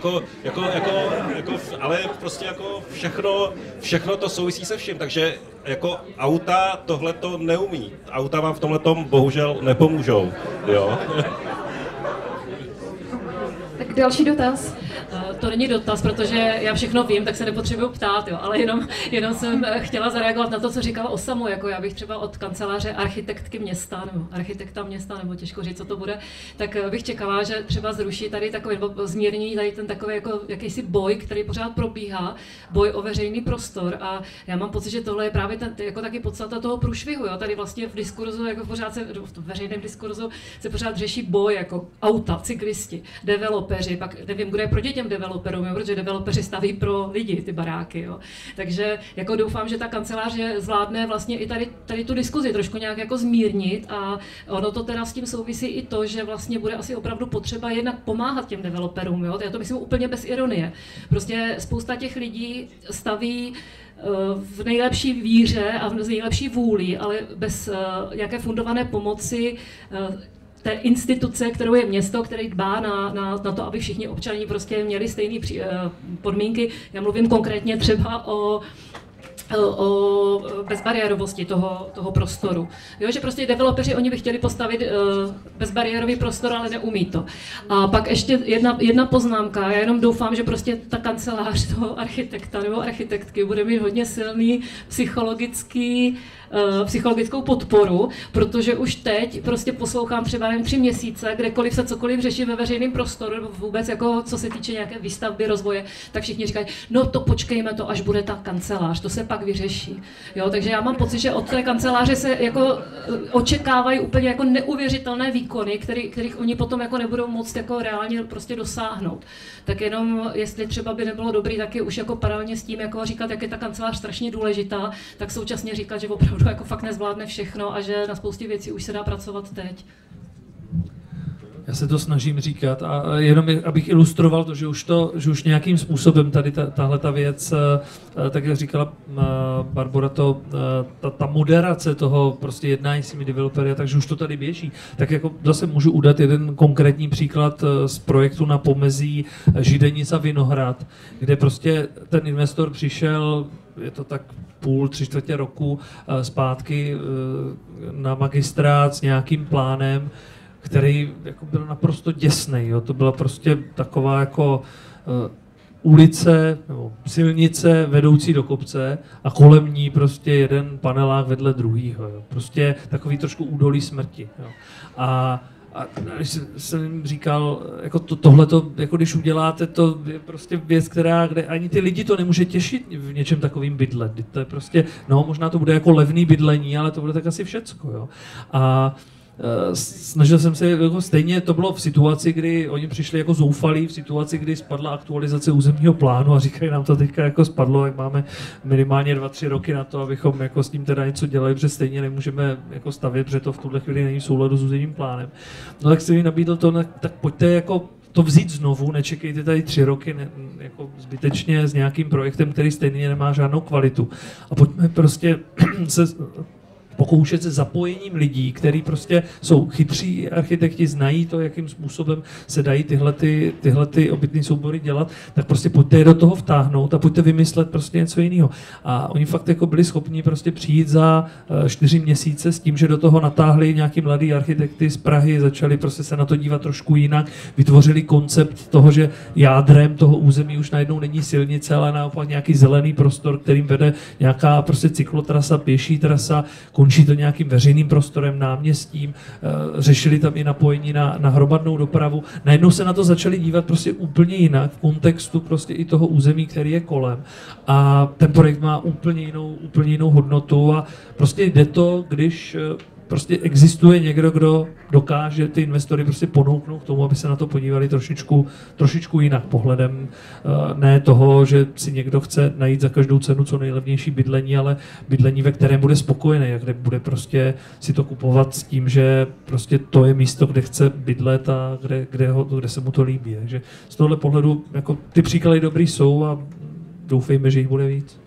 ale prostě jako všechno to souvisí se vším, takže jako auta tohle to neumí, auta vám v tomhletom bohužel nepomůžou, jo. Tak další dotaz. To není dotaz, protože já všechno vím, tak se nepotřebuju ptát, jo, ale jenom jsem chtěla zareagovat na to, co říkala Osamu, jako já bych třeba od kanceláře architektky města, nebo architekta města, nebo těžko říct, co to bude, tak bych čekala, že třeba zruší tady takový, nebo zmírní tady ten takový jako jakýsi boj, který pořád probíhá, boj o veřejný prostor a já mám pocit, že tohle je právě ten, jako taky podstata toho průšvihu, jo, tady vlastně v diskurzu, jako pořád v veřejném diskurzu se pořád řeší boj, jako auta, cyklisti, developeři, pak nevím, kdo je proti těm developerům, jo, protože developeři staví pro lidi ty baráky, jo. Takže jako doufám, že ta kancelář zvládne vlastně i tady tu diskuzi trošku nějak jako zmírnit a ono to teda s tím souvisí i to, že vlastně bude asi opravdu potřeba jednak pomáhat těm developerům, jo. Já to myslím úplně bez ironie. Prostě spousta těch lidí staví v nejlepší víře a v nejlepší vůli, ale bez nějaké fundované pomoci té instituce, kterou je město, který dbá na to, aby všichni občané prostě měli stejné podmínky. Já mluvím konkrétně třeba o bezbariérovosti toho prostoru. Jo, že prostě developeři, oni by chtěli postavit bezbariérový prostor, ale neumí to. A pak ještě jedna poznámka, já jenom doufám, že prostě ta kancelář toho architekta nebo architektky bude mít hodně silný psychologickou podporu, protože už teď prostě poslouchám třeba 3 měsíce, kdekoliv se cokoliv řeší ve veřejném prostoru, nebo vůbec jako co se týče nějaké výstavby, rozvoje, tak všichni říkají, no to počkejme to, až bude ta kancelář, to se pak vyřeší. Jo, takže já mám pocit, že od té kanceláře se jako očekávají úplně jako neuvěřitelné výkony, kterých oni potom jako nebudou moct jako reálně prostě dosáhnout. Tak jenom, jestli třeba by nebylo dobrý taky už jako paralelně s tím, jako říkat, jak je ta kancelář strašně důležitá, tak současně říkat, že opravdu jako fakt nezvládne všechno a že na spoustě věcí už se dá pracovat teď. Já se to snažím říkat a jenom abych ilustroval to, že už nějakým způsobem tady tahle ta věc, tak jak říkala Barbora, ta moderace toho prostě jednání s těmi developery, takže už to tady běží. Tak jako zase můžu udat jeden konkrétní příklad z projektu na pomezí Židenic a Vinohrad, kde prostě ten investor přišel, je to tak půl, 3/4 roku zpátky na magistrát s nějakým plánem, který jako byl naprosto děsnej. Jo. To byla prostě taková jako ulice nebo silnice vedoucí do kopce a kolem ní prostě jeden panelák vedle druhýho. Jo. Prostě takový trošku údolí smrti. Jo. A když jsem jim říkal, jako tohleto, jako když uděláte, to je prostě věc, kde ani ty lidi to nemůže těšit v něčem takovým bydlet. To je prostě, no možná to bude jako levný bydlení, ale to bude tak asi všecko. Jo. A snažil jsem se, jako stejně to bylo v situaci, kdy oni přišli jako zoufalí, v situaci, kdy spadla aktualizace územního plánu a říkají nám to teďka jako spadlo, jak máme minimálně 2-3 roky na to, abychom jako s tím teda něco dělali, protože stejně nemůžeme jako stavět, protože to v tuhle chvíli není v souladu s územním plánem. No tak jsem jim nabídl to, tak pojďte jako to vzít znovu, nečekejte tady 3 roky jako zbytečně s nějakým projektem, který stejně nemá žádnou kvalitu. A pojďme prostě se pokoušet se zapojením lidí, kteří prostě jsou chytří architekti, znají to, jakým způsobem se dají tyhle obytné soubory dělat, tak prostě pojďte je do toho vtáhnout a pojďte vymyslet prostě něco jiného. A oni fakt jako byli schopni prostě přijít za 4 měsíce s tím, že do toho natáhli nějaký mladý architekty z Prahy, začali prostě se na to dívat trošku jinak, vytvořili koncept toho, že jádrem toho území už najednou není silnice, ale naopak nějaký zelený prostor, kterým vede nějaká prostě cyklotrasa, pěší trasa, končí to nějakým veřejným prostorem, náměstím, řešili tam i napojení na hromadnou dopravu. Najednou se na to začali dívat prostě úplně jinak, v kontextu prostě i toho území, který je kolem. A ten projekt má úplně jinou hodnotu a prostě jde to, když prostě existuje někdo, kdo dokáže ty investory prostě ponouknout k tomu, aby se na to podívali trošičku jinak pohledem. Ne toho, že si někdo chce najít za každou cenu co nejlevnější bydlení, ale bydlení, ve kterém bude spokojený a kde bude prostě si to kupovat s tím, že prostě to je místo, kde chce bydlet a kde se mu to líbí. Takže z tohohle pohledu jako ty příklady dobrý jsou a doufejme, že jich bude víc.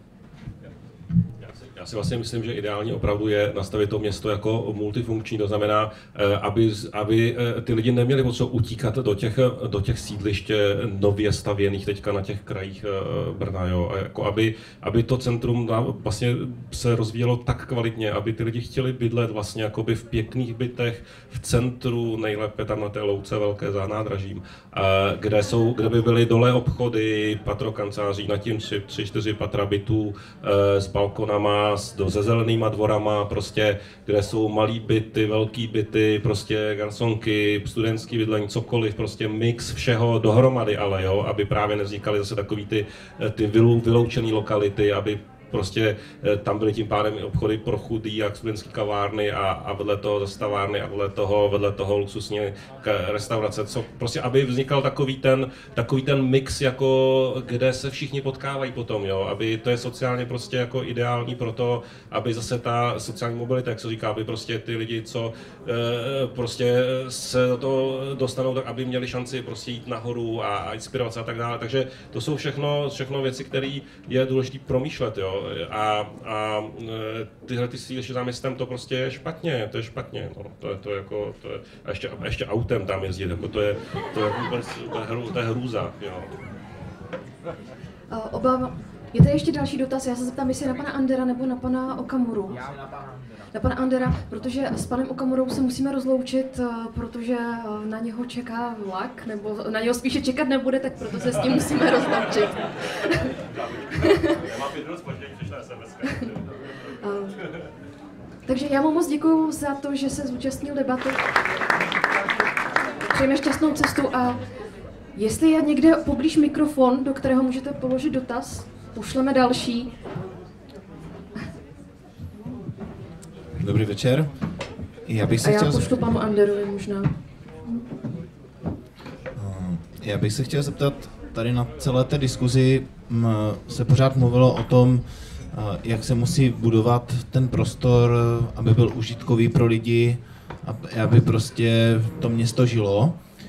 Já si vlastně myslím, že ideální opravdu je nastavit to město jako multifunkční, to znamená, aby ty lidi neměli potřebu utíkat do těch sídlišť nově stavěných teďka na těch krajích Brna, jo, a jako aby to centrum vlastně se rozvíjelo tak kvalitně, aby ty lidi chtěli bydlet vlastně jakoby v pěkných bytech v centru, nejlépe tam na té louce velké za nádražím, kde by byly dole obchody, patro kanceláří, nad tím 3-4 patra bytů s balkonama, se zelenýma dvorama, prostě, kde jsou malý byty, velký byty, prostě garsonky, studentský bydlení, cokoliv, prostě mix všeho dohromady, ale jo, aby právě nevznikaly zase takový ty vyloučené lokality, aby prostě tam byly tím pádem i obchody pro chudý a studentský kavárny a vedle toho zastavárny a vedle toho luxusní restaurace, co prostě, aby vznikal takový ten mix, jako kde se všichni potkávají potom, jo, aby to je sociálně prostě jako ideální pro to, aby zase ta sociální mobilita, jak se říká, aby prostě ty lidi, co prostě se do toho dostanou, tak aby měli šanci prostě jít nahoru a inspirovat se a tak dále, takže to jsou všechno věci, které je důležité promýšlet, jo. A tyhle sídliště za městem, to prostě je špatně, no. To je a ještě autem tam jezdit, jako to je vůbec, to je hrůza, jo. Je tady ještě další dotaz, já se zeptám, jestli na pana Andera nebo na pana Okamuru. Na pana Andera, protože s panem Okamurou se musíme rozloučit, protože na něho čeká vlak, nebo na něho spíše čekat nebude, tak proto se s tím musíme rozloučit. Takže já mu moc děkuju za to, že se zúčastnil debaty. Přejeme šťastnou cestu a jestli je někde poblíž mikrofon, do kterého můžete položit dotaz, pošleme další. Dobrý večer. Já pošlu panu Anderovi možná. Já bych se chtěl zeptat, tady na celé té diskuzi se pořád mluvilo o tom, jak se musí budovat ten prostor, aby byl užitkový pro lidi, aby prostě to město žilo.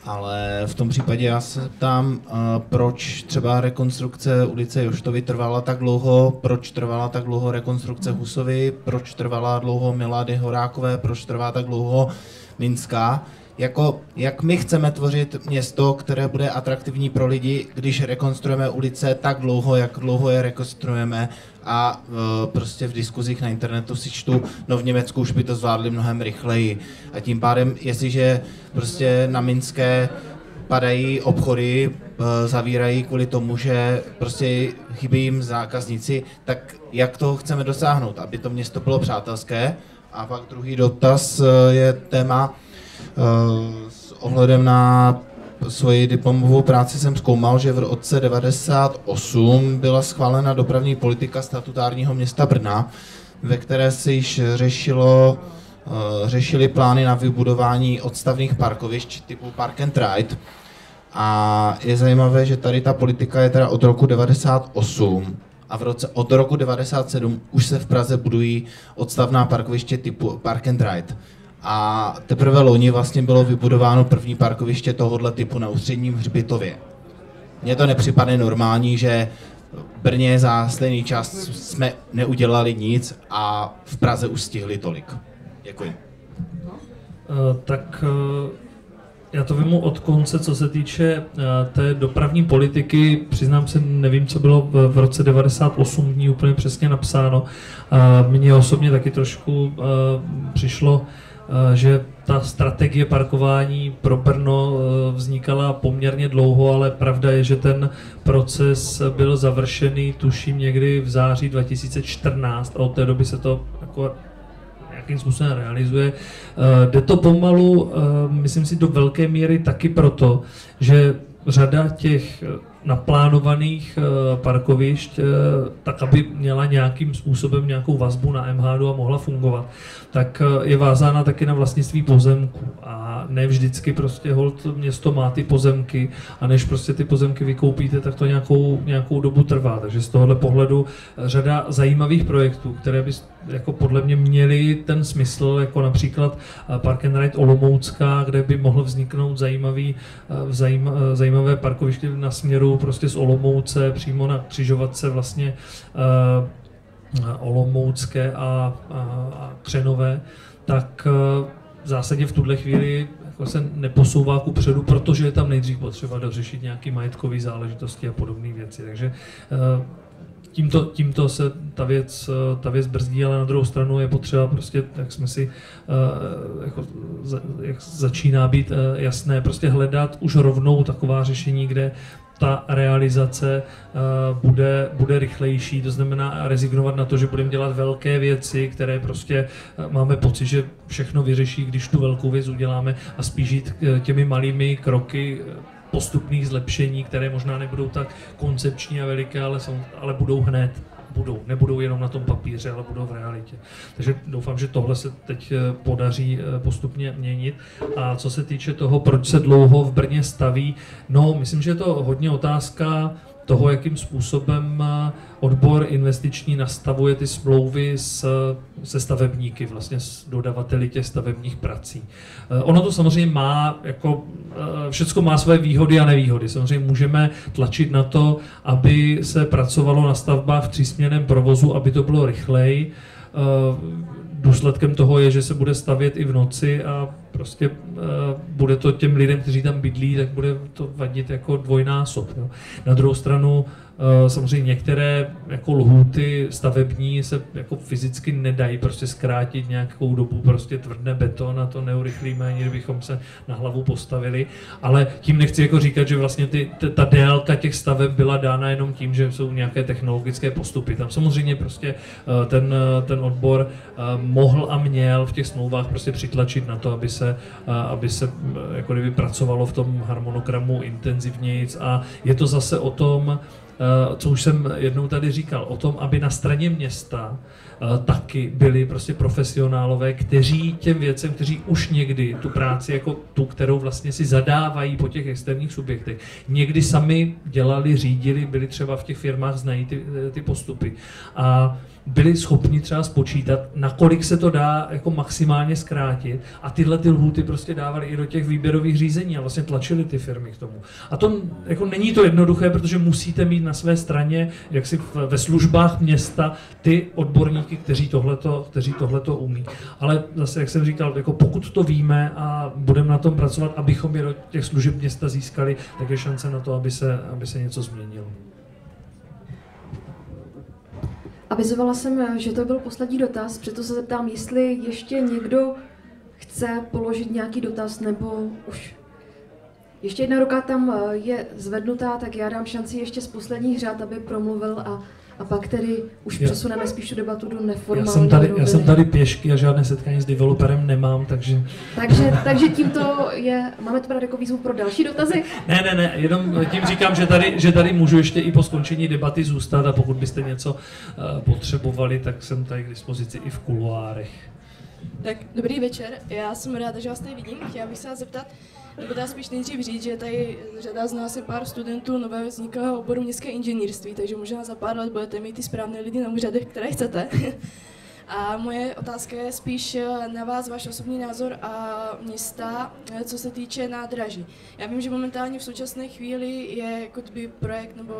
Ale v tom případě já se ptám, proč třeba rekonstrukce ulice Joštovy trvala tak dlouho, proč trvala tak dlouho rekonstrukce Husovy, proč trvala dlouho Milady Horákové, proč trvá tak dlouho Minská. Jak my chceme tvořit město, které bude atraktivní pro lidi, když rekonstruujeme ulice tak dlouho, jak dlouho je rekonstruujeme, a prostě v diskuzích na internetu si čtu, no v Německu už by to zvládli mnohem rychleji. A tím pádem, jestliže prostě na Minské padají obchody, zavírají kvůli tomu, že prostě chybí jim zákazníci, tak jak to chceme dosáhnout, aby to město bylo přátelské? A pak druhý dotaz je téma, s ohledem na svoji diplomovou práci jsem zkoumal, že v roce 1998 byla schválena dopravní politika statutárního města Brna, ve které se již řešily plány na vybudování odstavných parkovišť typu Park and Ride. A je zajímavé, že tady ta politika je teda od roku 1998 a od roku 1997 už se v Praze budují odstavná parkoviště typu Park and Ride. A teprve loni vlastně bylo vybudováno první parkoviště tohoto typu na Ústředním hřbitově. Mně to nepřipadne normální, že v Brně za stejný čas jsme neudělali nic a v Praze už stihli tolik. Děkuji. Já to vemu od konce, co se týče té dopravní politiky. Přiznám se, nevím, co bylo v roce 98 dní úplně přesně napsáno. Mně osobně taky trošku přišlo, že ta strategie parkování pro Brno vznikala poměrně dlouho, ale pravda je, že ten proces byl završený, tuším, někdy v září 2014 a od té doby se to jako nějakým způsobem realizuje. Jde to pomalu, myslím si, do velké míry taky proto, že řada těch naplánovaných parkovišť, tak aby měla nějakým způsobem nějakou vazbu na MHD a mohla fungovat, tak je vázána taky na vlastnictví pozemku. A ne vždycky prostě holt město má ty pozemky a než prostě ty pozemky vykoupíte, tak to nějakou dobu trvá. Takže z tohohle pohledu řada zajímavých projektů, které by jako podle mě měly ten smysl, jako například Park and Ride Olomoucká, kde by mohl vzniknout zajímavé parkoviště na směru prostě z Olomouce přímo na křižovatce vlastně Olomoucké a Křenové, tak v zásadě v tuhle chvíli jako se neposouvá kupředu, protože je tam nejdřív potřeba dořešit nějaké majetkové záležitosti a podobné věci. Takže tímto se ta věc brzdí, ale na druhou stranu je potřeba prostě, jak jsme si, jak začíná být jasné, prostě hledat už rovnou taková řešení, kde ta realizace bude rychlejší, to znamená rezignovat na to, že budeme dělat velké věci, které prostě máme pocit, že všechno vyřeší, když tu velkou věc uděláme, a spíš jít těmi malými kroky postupných zlepšení, které možná nebudou tak koncepční a veliké, ale budou hned. Nebudou jenom na tom papíře, ale budou v realitě. Takže doufám, že tohle se teď podaří postupně měnit. A co se týče toho, proč se dlouho v Brně staví, no, myslím, že je to hodně otázka toho, jakým způsobem odbor investiční nastavuje ty smlouvy se stavebníky, vlastně s dodavateli těch stavebních prací. Ono to samozřejmě má, jako všecko má své výhody a nevýhody. Samozřejmě můžeme tlačit na to, aby se pracovalo na stavbách v třísměnném provozu, aby to bylo rychleji. Důsledkem toho je, že se bude stavět i v noci a prostě bude to těm lidem, kteří tam bydlí, tak bude to vadit jako dvojnásob. Jo. Na druhou stranu samozřejmě některé jako lhůty stavební se jako fyzicky nedají prostě zkrátit nějakou dobu, prostě tvrdne beton a to neurychlíme, ani kdybychom se na hlavu postavili, ale tím nechci jako říkat, že vlastně ta délka těch staveb byla dána jenom tím, že jsou nějaké technologické postupy. Tam samozřejmě prostě ten odbor mohl a měl v těch smlouvách prostě přitlačit na to, aby se jako kdyby pracovalo v tom harmonogramu intenzivněji, a je to zase o tom, co už jsem jednou tady říkal, o tom, aby na straně města taky byli prostě profesionálové, kteří těm věcem, kteří už někdy tu práci jako tu, kterou vlastně si zadávají po těch externích subjektech, někdy sami dělali, řídili, byli třeba v těch firmách, znají ty postupy a byli schopni třeba spočítat, nakolik se to dá jako maximálně zkrátit a tyhle ty lhůty prostě dávali i do těch výběrových řízení a vlastně tlačili ty firmy k tomu. A to jako není to jednoduché, protože musíte mít na své straně, jak si ve službách města, ty odborníky, kteří tohleto umí. Ale zase, jak jsem říkal, jako pokud to víme a budeme na tom pracovat, abychom je do těch služeb města získali, tak je šance na to, aby se něco změnilo. Avizovala jsem, že to byl poslední dotaz, proto se zeptám, jestli ještě někdo chce položit nějaký dotaz, nebo už. Ještě jedna ruka tam je zvednutá, tak já dám šanci ještě z posledních řád, aby promluvil a pak tedy už přesuneme spíš tu debatu do neformální roviny. Já jsem tady pěšky a žádné setkání s developerem nemám, takže... Takže tímto máme to brát jako výzvu pro další dotazy? Ne, jenom tím říkám, že tady můžu ještě i po skončení debaty zůstat a pokud byste něco potřebovali, tak jsem tady k dispozici i v kuloárech. Tak dobrý večer, já jsem ráda, že vás tady vidím. Chtěla bych se vás zeptat, nebo dá spíš nejdřív říct, že tady řada z nás je pár studentů nového vzniklého oboru městské inženýrství, takže možná za pár let budete mít ty správné lidi na úřadech, které chcete. A moje otázka je spíš na vás, váš osobní názor a města, co se týče nádraží. Já vím, že momentálně v současné chvíli je jako by projekt, nebo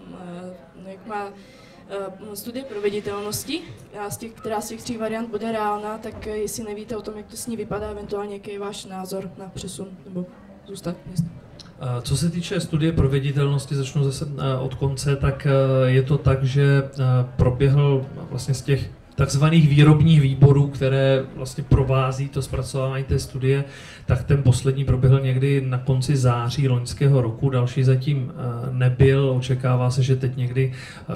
jak má studie proveditelnosti, která z těch 3 variant bude reálná, tak jestli nevíte o tom, jak to s ní vypadá, eventuálně jaký je váš názor na přesun nebo zůstat města. Co se týče studie proveditelnosti, začnu zase od konce, tak je to tak, že proběhl vlastně z těch takzvaných výrobních výborů, které vlastně provází to zpracování té studie, tak ten poslední proběhl někdy na konci září loňského roku, další zatím nebyl, očekává se, že teď někdy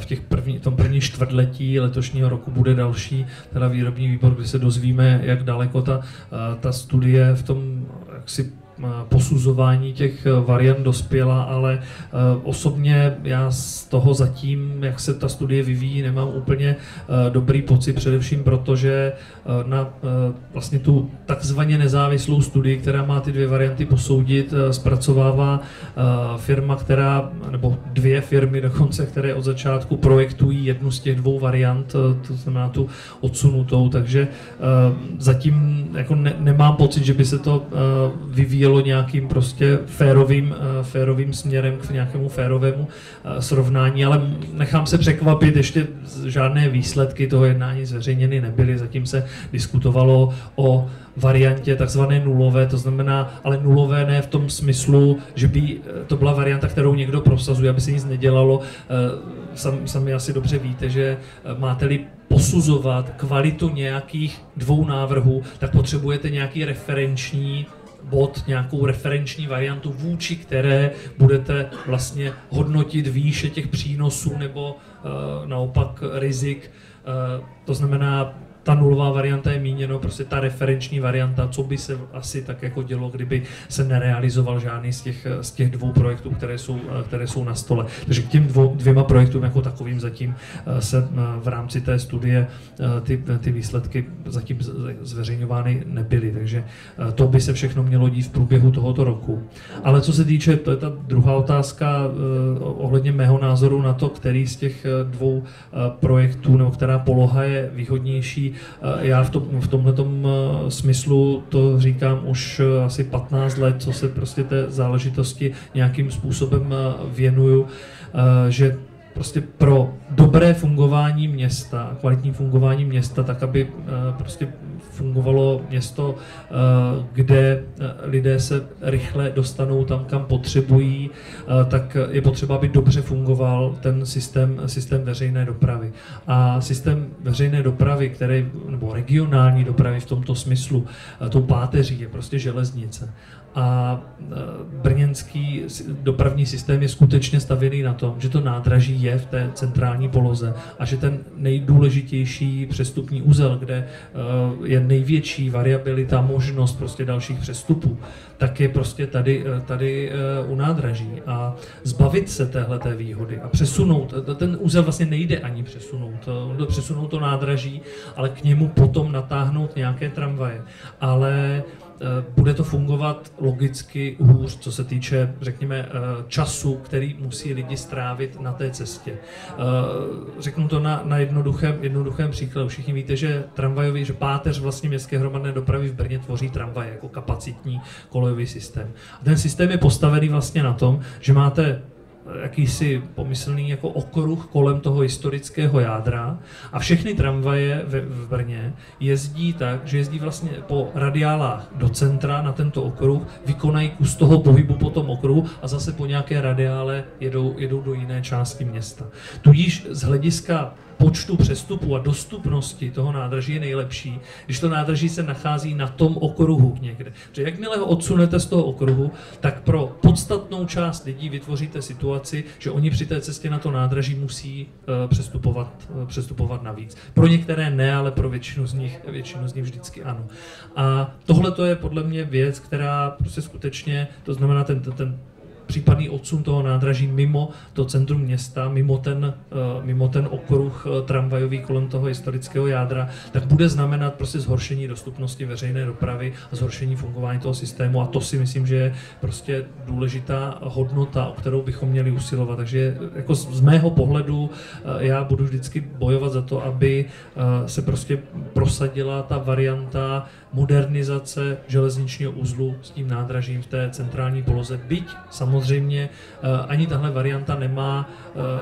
v tom první čtvrtletí letošního roku bude další teda výrobní výbor, kde se dozvíme, jak daleko ta studie v tom jaksi posuzování těch variant dospěla, ale osobně já z toho zatím, jak se ta studie vyvíjí, nemám úplně dobrý pocit, především protože na vlastně tu takzvaně nezávislou studii, která má ty 2 varianty posoudit, zpracovává firma, nebo 2 firmy dokonce, které od začátku projektují jednu z těch 2 variant, to znamená tu odsunutou, takže zatím jako nemám pocit, že by se to vyvíjelo nějakým prostě férovým směrem k nějakému férovému srovnání, ale nechám se překvapit, ještě žádné výsledky toho jednání zveřejněny nebyly, zatím se diskutovalo o variantě takzvané nulové, to znamená, ale nulové ne v tom smyslu, že by to byla varianta, kterou někdo prosazuje, aby se nic nedělalo. Sami asi dobře víte, že máte-li posuzovat kvalitu nějakých 2 návrhů, tak potřebujete nějaký referenční bod, nějakou referenční variantu, vůči které budete vlastně hodnotit výše těch přínosů nebo naopak rizik. To znamená, ta nulová varianta je míněno, prostě ta referenční varianta, co by se asi tak jako dělo, kdyby se nerealizoval žádný z těch 2 projektů, které jsou na stole. Takže k těm 2 projektům jako takovým zatím se v rámci té studie ty výsledky zatím zveřejňovány nebyly, takže to by se všechno mělo dít v průběhu tohoto roku. Ale co se týče, to je ta druhá otázka ohledně mého názoru na to, který z těch 2 projektů nebo která poloha je výhodnější. Já v tomhletom smyslu to říkám už asi 15 let, co se prostě té záležitosti nějakým způsobem věnuju, že prostě pro dobré fungování města, kvalitní fungování města, tak aby prostě fungovalo město, kde lidé se rychle dostanou tam, kam potřebují, tak je potřeba, aby dobře fungoval ten systém veřejné dopravy. A systém veřejné dopravy, nebo regionální dopravy v tomto smyslu, tou páteří je prostě železnice. A brněnský dopravní systém je skutečně stavěný na tom, že to nádraží je v té centrální poloze a že ten nejdůležitější přestupní uzel, kde je největší variabilita, možnost prostě dalších přestupů, tak je prostě tady u nádraží. A zbavit se téhleté výhody a přesunout, ten úzel vlastně nejde ani přesunout to nádraží, ale k němu potom natáhnout nějaké tramvaje. Ale bude to fungovat logicky hůř, co se týče, řekněme, času, který musí lidi strávit na té cestě. Řeknu to na jednoduchém příkladu. Všichni víte, že že páteř vlastně městské hromadné dopravy v Brně tvoří tramvaje jako kapacitní kolejový systém. A ten systém je postavený vlastně na tom, že máte jakýsi pomyslný jako okruh kolem toho historického jádra a všechny tramvaje v Brně jezdí tak, že jezdí vlastně po radiálách do centra na tento okruh, vykonají kus toho pohybu po tom okruhu a zase po nějaké radiále jedou do jiné části města. Tudíž z hlediska počtu přestupů a dostupnosti toho nádraží je nejlepší, když to nádraží se nachází na tom okruhu někde. Protože jakmile ho odsunete z toho okruhu, tak pro podstatnou část lidí vytvoříte situaci, že oni při té cestě na to nádraží musí přestupovat navíc. Pro některé ne, ale pro většinu z nich vždycky ano. A tohle to je podle mě věc, která prostě skutečně, to znamená ten případný odsun toho nádraží mimo to centrum města, mimo ten okruh tramvajový kolem toho historického jádra, tak bude znamenat prostě zhoršení dostupnosti veřejné dopravy a zhoršení fungování toho systému a to si myslím, že je prostě důležitá hodnota, o kterou bychom měli usilovat. Takže jako z mého pohledu já budu vždycky bojovat za to, aby se prostě prosadila ta varianta modernizace železničního uzlu s tím nádražím v té centrální poloze. Byť samozřejmě ani tahle varianta nemá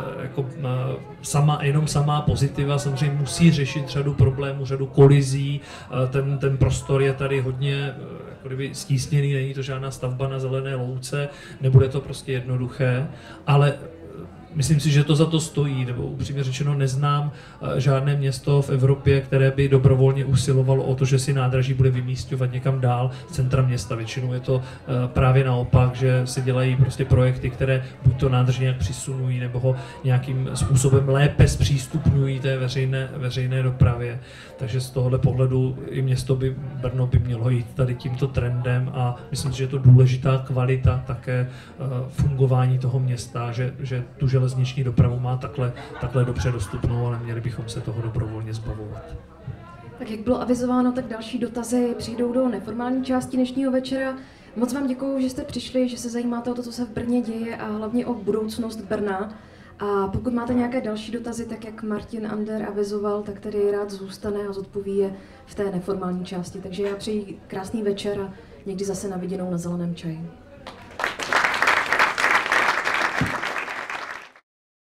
jenom samá pozitiva, samozřejmě musí řešit řadu problémů, řadu kolizí, ten prostor je tady hodně jako kdyby stísněný, není to žádná stavba na zelené louce, nebude to prostě jednoduché, ale myslím si, že to za to stojí, nebo upřímně řečeno neznám žádné město v Evropě, které by dobrovolně usilovalo o to, že si nádraží bude vymísťovat někam dál z centra města. Většinou je to právě naopak, že se dělají prostě projekty, které buď to nádraží nějak přisunují, nebo ho nějakým způsobem lépe zpřístupňují té veřejné dopravě. Takže z tohohle pohledu i Brno by mělo jít tady tímto trendem a myslím si, že je to důležitá kvalita také fungování toho města, že tu železniční dopravu má takhle dobře dostupnou, ale měli bychom se toho dobrovolně zbavovat. Tak jak bylo avizováno, tak další dotazy přijdou do neformální části dnešního večera. Moc vám děkuju, že jste přišli, že se zajímáte o to, co se v Brně děje a hlavně o budoucnost Brna. A pokud máte nějaké další dotazy, tak jak Martin Ander avizoval, tak tady rád zůstane a zodpoví je v té neformální části. Takže já přeji krásný večer a někdy zase na viděnou na zeleném čaji.